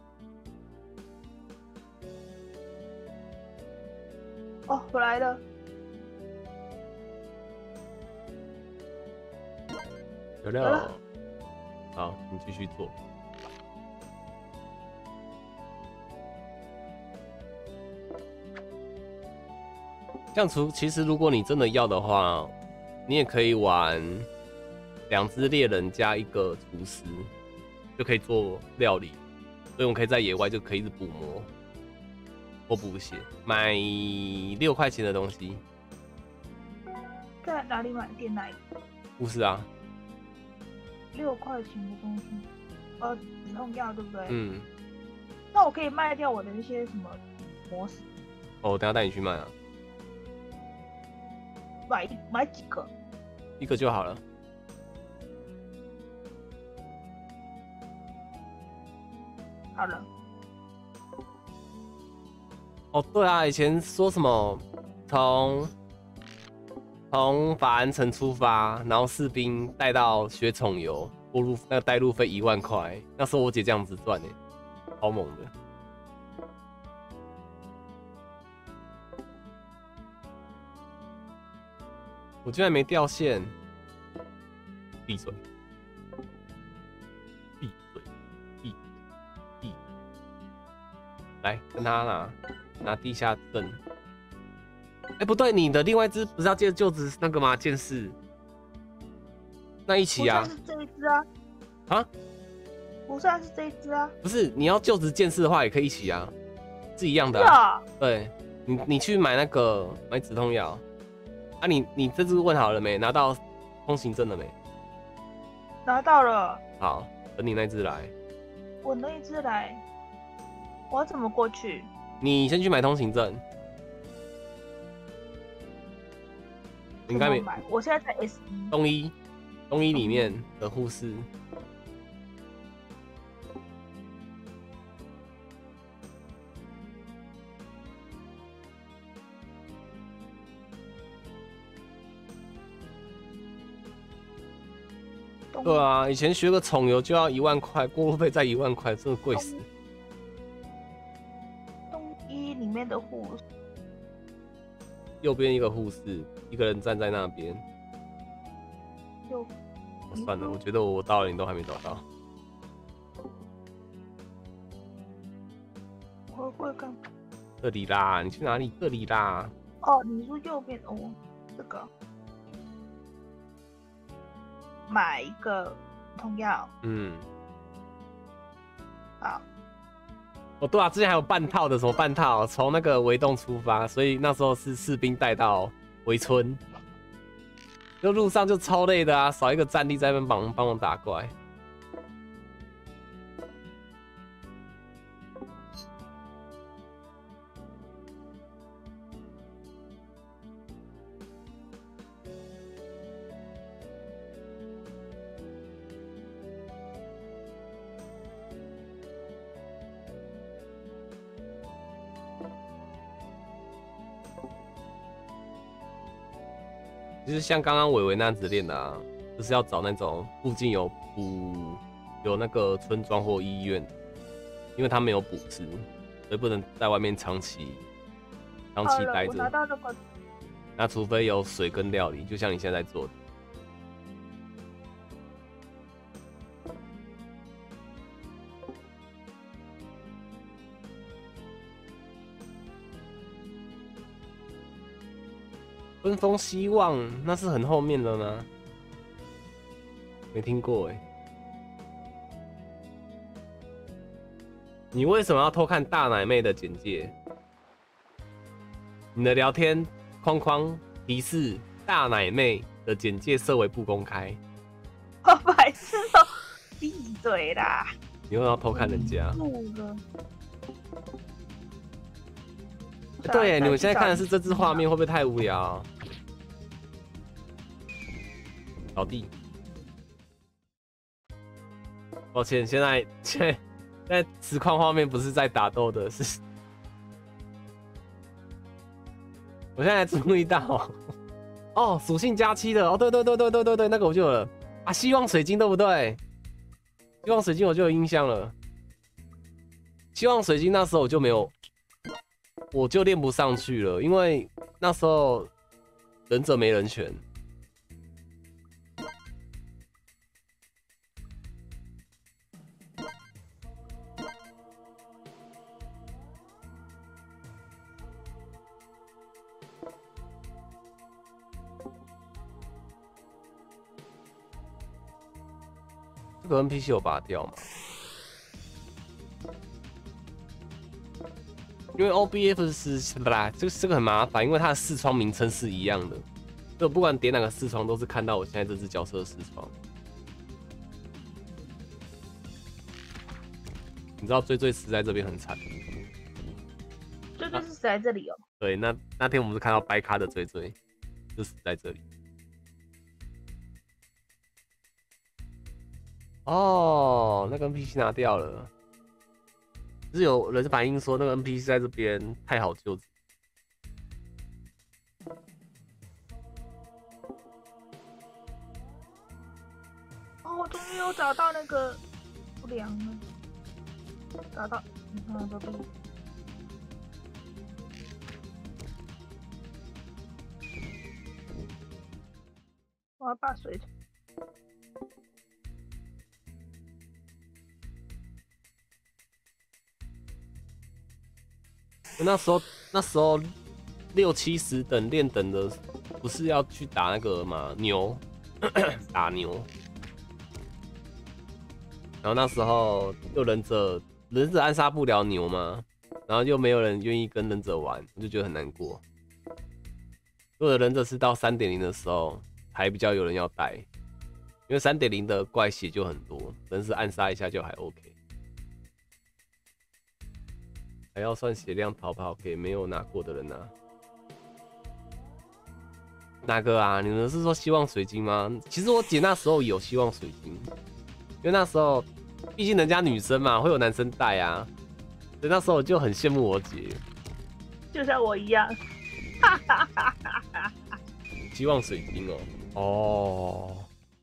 哦，我来了。 有了。好，你继续做。像除其实如果你真的要的话，你也可以玩两只猎人加一个厨师，就可以做料理。所以我们可以在野外就可以一直捕魔或补血，买六块钱的东西。 在哪里买？店哪里？ 护士啊。 六块钱的东西，呃，止痛药对不对？ 嗯。 那我可以卖掉我的一些什么模式？ 哦，我等一下带你去卖啊。 买买几个？ 一个就好了。 好了。 哦，对啊，以前说什么从从法安城出发，然后士兵带到雪宠游，过路那个带路费一万块，那时候我姐这样子赚呢，超猛的。我居然没掉线，闭嘴，闭嘴，闭闭，来跟他拿拿地下阵。哎、欸，不对，你的另外一只不是要借就职那个吗？剑士，那一起啊？ 不是这一只啊？ 啊？ 不是，是这一只啊？ 不是，你要就职剑士的话也可以一起啊，是一样的、啊。对，你你去买那个买止痛药。啊你，你你这次问好了没？拿到通行证了没？ 拿到了。 好，等你那只来。 我那一只来，我要怎么过去？ 你先去买通行证。你应该没买。我现在在 S 一。 东一，东一里面的护士。对啊，以前学个宠游就要一万块，过路费再一万块，真的贵死。 东一里面的护士， 右边一个护士，一个人站在那边。 右、 哦，算了，我觉得我到了，你都还没找到。 我会干嘛？ 这里啦，你去哪里？这里啦。 哦，你说右边哦，这个。买一个痛药。 嗯。 好。 哦，对啊，之前还有半套的，什么半套？从那个围洞出发，所以那时候是士兵带到围村，就路上就超累的啊，少一个战力在那边帮帮忙打怪。就是像刚刚伟伟那样子练的啊，就是要找那种附近有补有那个村庄或医院，因为他没有补吃，所以不能在外面长期长期待着。 我拿到那个。 那除非有水跟料理，就像你现在在做的。分封希望那是很后面的吗？没听过哎。你为什么要偷看大奶妹的简介？你的聊天框框提示大奶妹的简介设为不公开。 我白痴哦，闭嘴啦！ 你为什么要偷看人家？ 对，你们现在看的是这支画面，会不会太无聊？扫地。抱歉，现在现在现在实况画面不是在打斗的，是。我现在才注意到，哦，属性加七的，哦，对对对对对对对，那个我就有了啊，希望水晶对不对？希望水晶我就有印象了，希望水晶那时候我就没有，我就练不上去了，因为那时候忍者没人权。这个 N P C 有拔掉吗？因为 O B F 是不啦，这个这个很麻烦，因为它的视窗名称是一样的，所以我不管点哪个视窗都是看到我现在这只角色的视窗。你知道追追死在这边很惨， 追追是死在这里哦。 对，那那天我们是看到白咖的追追，就死在这里。哦，那个 N P C 拿掉了，只是有人反映说那个 N P C 在这边太好救治。 哦，我终于有找到那个不良了，找到，你看这边。我要把水。 那时候那时候六七十等练等的，不是要去打那个嘛牛，打牛。然后那时候又忍者忍者暗杀不了牛嘛，然后又没有人愿意跟忍者玩，我就觉得很难过。我的忍者是到 三点零 的时候还比较有人要带，因为 三点零 的怪血就很多，忍者暗杀一下就还 OK。还要算血量逃跑给没有拿过的人拿、啊。哪个啊？你们是说希望水晶吗？其实我姐那时候有希望水晶，因为那时候毕竟人家女生嘛，会有男生带啊，所以那时候我就很羡慕我姐。 就像我一样。 希望水晶哦，哦。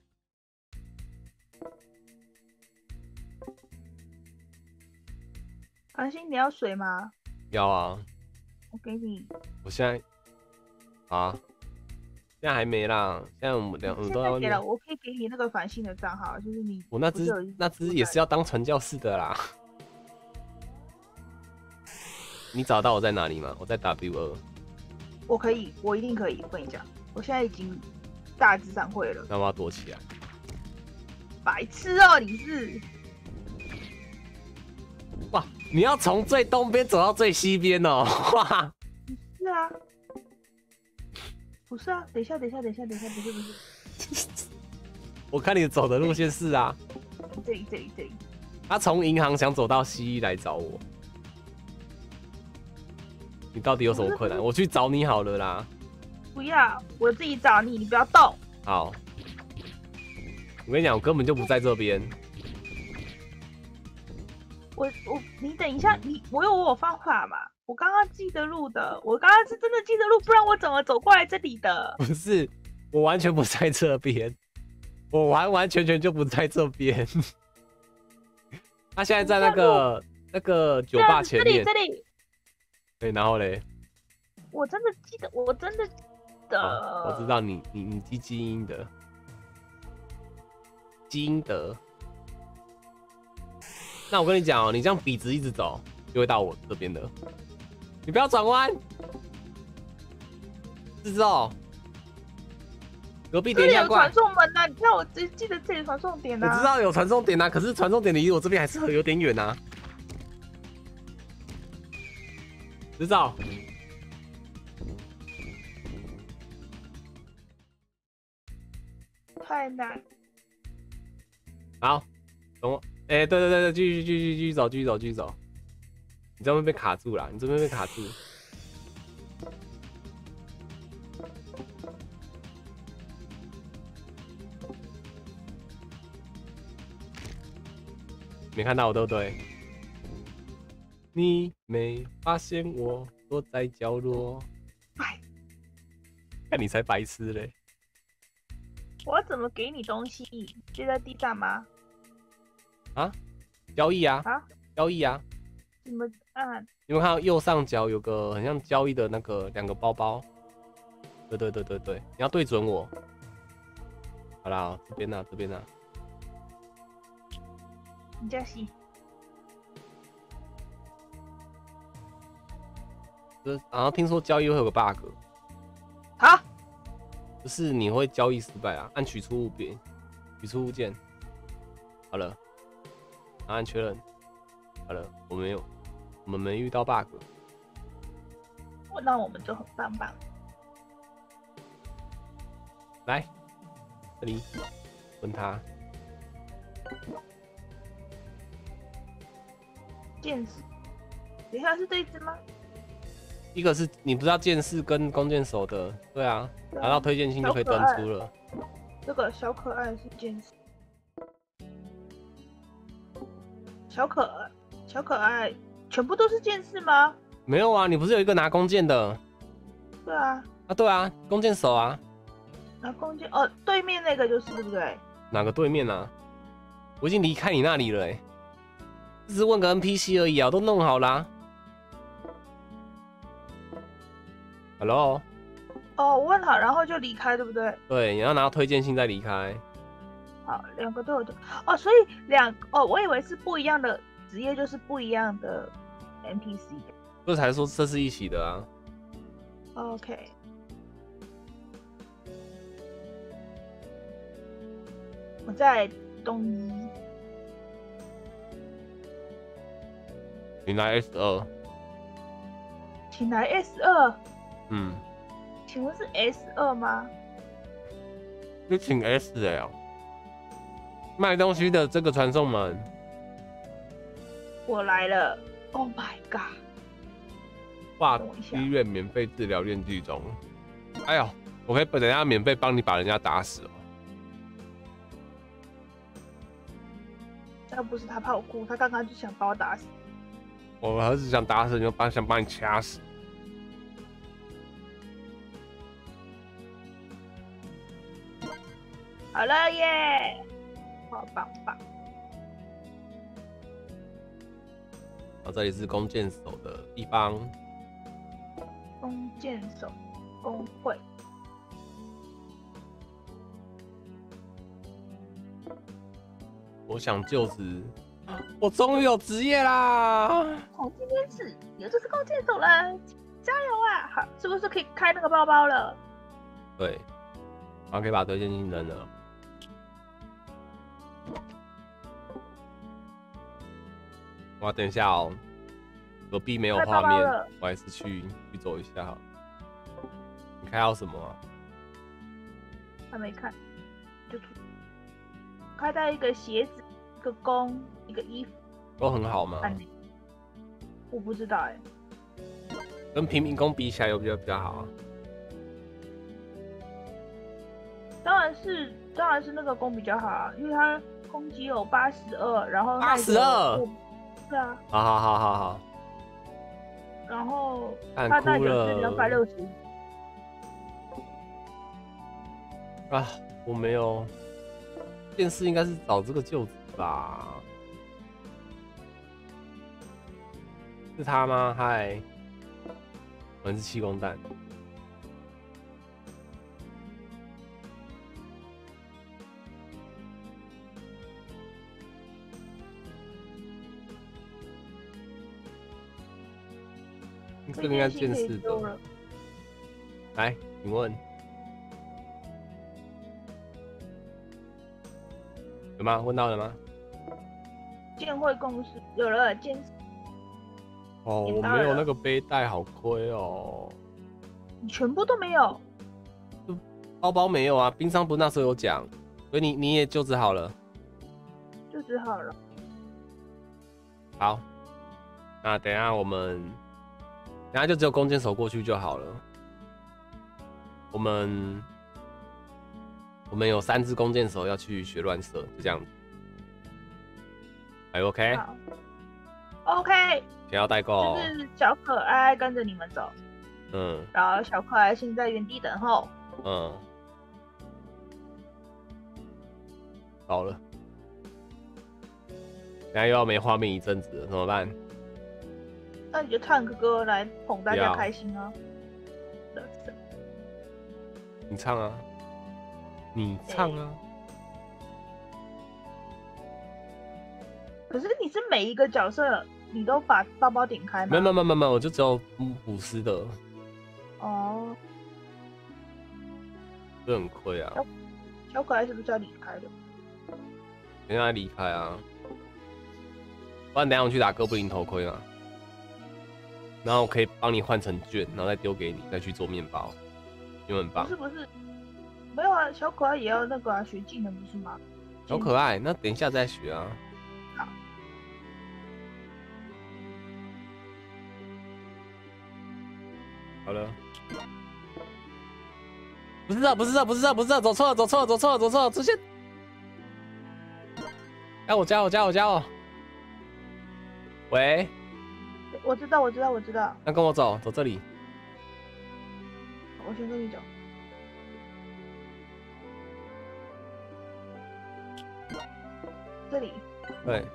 安心，你要水吗？ 要啊。 我给你。 我现在啊，现在还没啦。现在我们两，我们都在外面。 了，我可以给你那个繁星的账号，就是你。 我那只那只也是要当传教士的啦。你找到我在哪里吗？我在 W 二。 我可以，我一定可以。我跟你讲，我现在已经大致上会了。 那我要躲起来。 白痴哦，你是。 哇！你要从最东边走到最西边哦，哇！ 是啊，不是啊，等一下，等一下，等一下，等一下，不是不是。 我看你走的路线是啊， 这里这里这里。 他从银行想走到西来找我，你到底有什么困难？我去找你好了啦。 不要，我自己找你，你不要动。 好，我跟你讲，我根本就不在这边。 我我你等一下，你我有我有方法嘛？我刚刚记得路的，我刚刚是真的记得路，不然我怎么走过来这里的？ 不是，我完全不在这边，我完完全全就不在这边。他现在在那个那个酒吧前面， 这里这里。 对，然后嘞， 我真的记得，我真的的、 哦，我知道你你你基基因的基因的。那我跟你讲哦，你这样笔直一直走，就会到我这边的。你不要转弯，知道？隔壁点一下怪。 这里有传送门啊！你看我只记得这里传送点啊。 我知道有传送点啊，可是传送点离我这边还是有点远啊。知道？ 太难。 好，等我。哎、欸，对对对对，继续继续继续走，继续走，继续走。你这边被卡住了，你这边被卡住。 没看到我对不对？你没发现我躲在角落？ 哎， 看你才白痴嘞！ 我怎么给你东西？就在地上吗？ 啊？交易啊？ 啊？ 交易啊？ 怎么按？ 你有看到右上角有个很像交易的那个两个包包？对对对对对，你要对准我。好啦，这边呢，这边呢。 你加西。 这然后听说交易会有个 bug， 好， 就是你会交易失败啊，按取出物品，取出物件，好了，然后按确认，好了，我没有，我们没遇到 bug， 那我们就很棒棒。 来，这里问他， 剑士，等一下是这一只吗？ 一个是你不知道剑士跟弓箭手的，对啊，拿到推荐信就可以登出了。 这个小可爱是剑士，小可爱，小可爱，全部都是剑士吗？ 没有啊，你不是有一个拿弓箭的？ 对啊， 啊，对啊，弓箭手啊。 拿弓箭哦，对面那个就是对不对？ 哪个对面啊？我已经离开你那里了哎、欸，只是问个 N P C 而已啊，我都弄好啦。Hello。 哦，我问好，然后就离开，对不对？ 对，你要拿到推荐信再离开。 好，两个都有的哦，所以两哦，我以为是不一样的职业，就是不一样的 N P C。 这才说这是一起的啊。 OK。我在东一。 你来 S 二。 请来 S 二。 嗯。 请问是 S 二吗？ 就请 S L。卖东西的这个传送门。 我来了。Oh my god！ 哇，医院免费治疗练剧中。哎呦，我可以等一下免费帮你把人家打死哦。 要不是他怕我哭，他刚刚就想把我打死。 我儿子想打死你，就把想把你掐死。 好了耶，好棒棒。 好，这里是弓箭手的地方。 弓箭手工会。 我想就职，我终于有职业啦！ 从今天起，你就是弓箭手了，加油啊！好，是不是可以开那个包包了？ 对，然后可以把推荐信扔了。哇，等一下哦，隔壁没有画面，我还是去去走一下好了。你开到什么啊？ 还没看，就出。开到一个鞋子，一个弓，一个衣服， 都很好吗？ 我不知道哎、 欸，跟平民弓比起来有比较比较好啊。 当然是，当然是那个弓比较好啊，因为它攻击有八十二，然后八十二， 对啊， 好好好好好。 然后它耐久是两百六十。 啊，我没有。电视应该是找这个旧址吧？是他吗？嗨，我是气功弹。这个应该见识的。来，请问。有吗？问到了吗？ 剑会共识有了剑。 哦，我没有那个背带，好亏哦。 你全部都没有？ 包包没有啊，冰箱不是那时候有讲，所以你你也就职好了。 就职好了。 好，那等一下我们，等一下就只有弓箭手过去就好了。我们。我们有三只弓箭手要去学乱射，就这样子。 还 OK？ 好 OK， 先要代购、哦。 就是小可爱跟着你们走， 嗯然后小可爱先在原地等候。 嗯，好了，现在又要没画面一阵子了，怎么办？ 那你就唱个歌来哄大家不要开心啊！是是你唱啊，你唱啊。 可是你是每一个角色你都把包包点开吗？ 没有没有没有没有，我就只有补师的， 哦， 这很亏啊。 小可爱是不是要离开的？ 先让他离开啊，不然等一下我去打哥布林头盔嘛。然后我可以帮你换成券，然后再丢给你，再去做面包，因为很棒不是。不是，没有啊，小可爱也要那个啊，学技能不是吗？ 好可爱，那等一下再学啊。 好。 好了。不是这，不是这，不是这，不是这，走错了，走错了，走错了，走错了，出现。加我，加我，加我，加我。喂， 我知道，我知道，我知道， 那跟我走，走这里。 我先跟你走。这里对，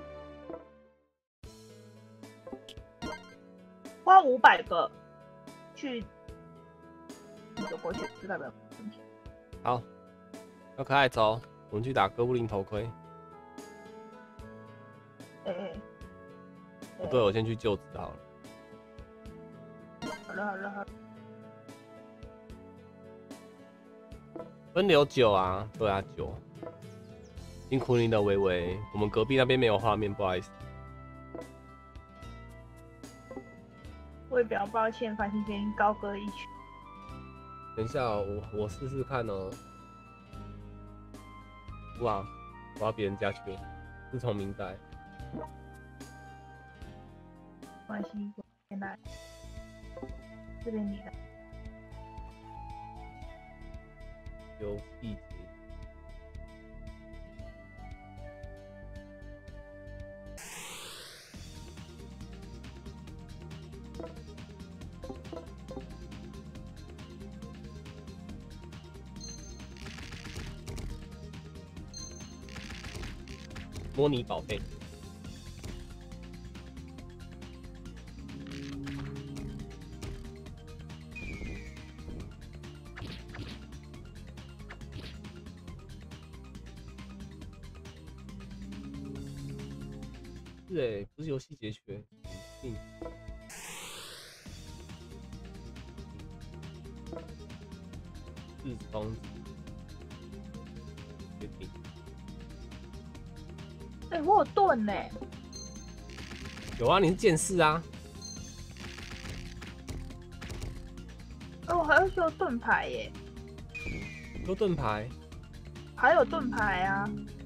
花五百个去走过去，这代表问题。 好，小可爱走，我们去打哥布林头盔。 哎哎， 不对，我先去救子好了。 好了好了好了， 分流九啊，对啊九。辛苦你的微微，我们隔壁那边没有画面，不好意思。 我也比较抱歉，繁星先高歌一曲。 等一下、哦，我我试试看哦。哇，我要别人家去了，是从明代。 没关系，我先来，这边你的。 游戏节。模拟宝贝，是哎，不是游戏节缺，嗯，是双子，决定。 哎、欸，我有盾呢。 有啊，你是剑士啊。 哎、欸，我还有盾牌耶。 有盾牌。 还有盾牌啊。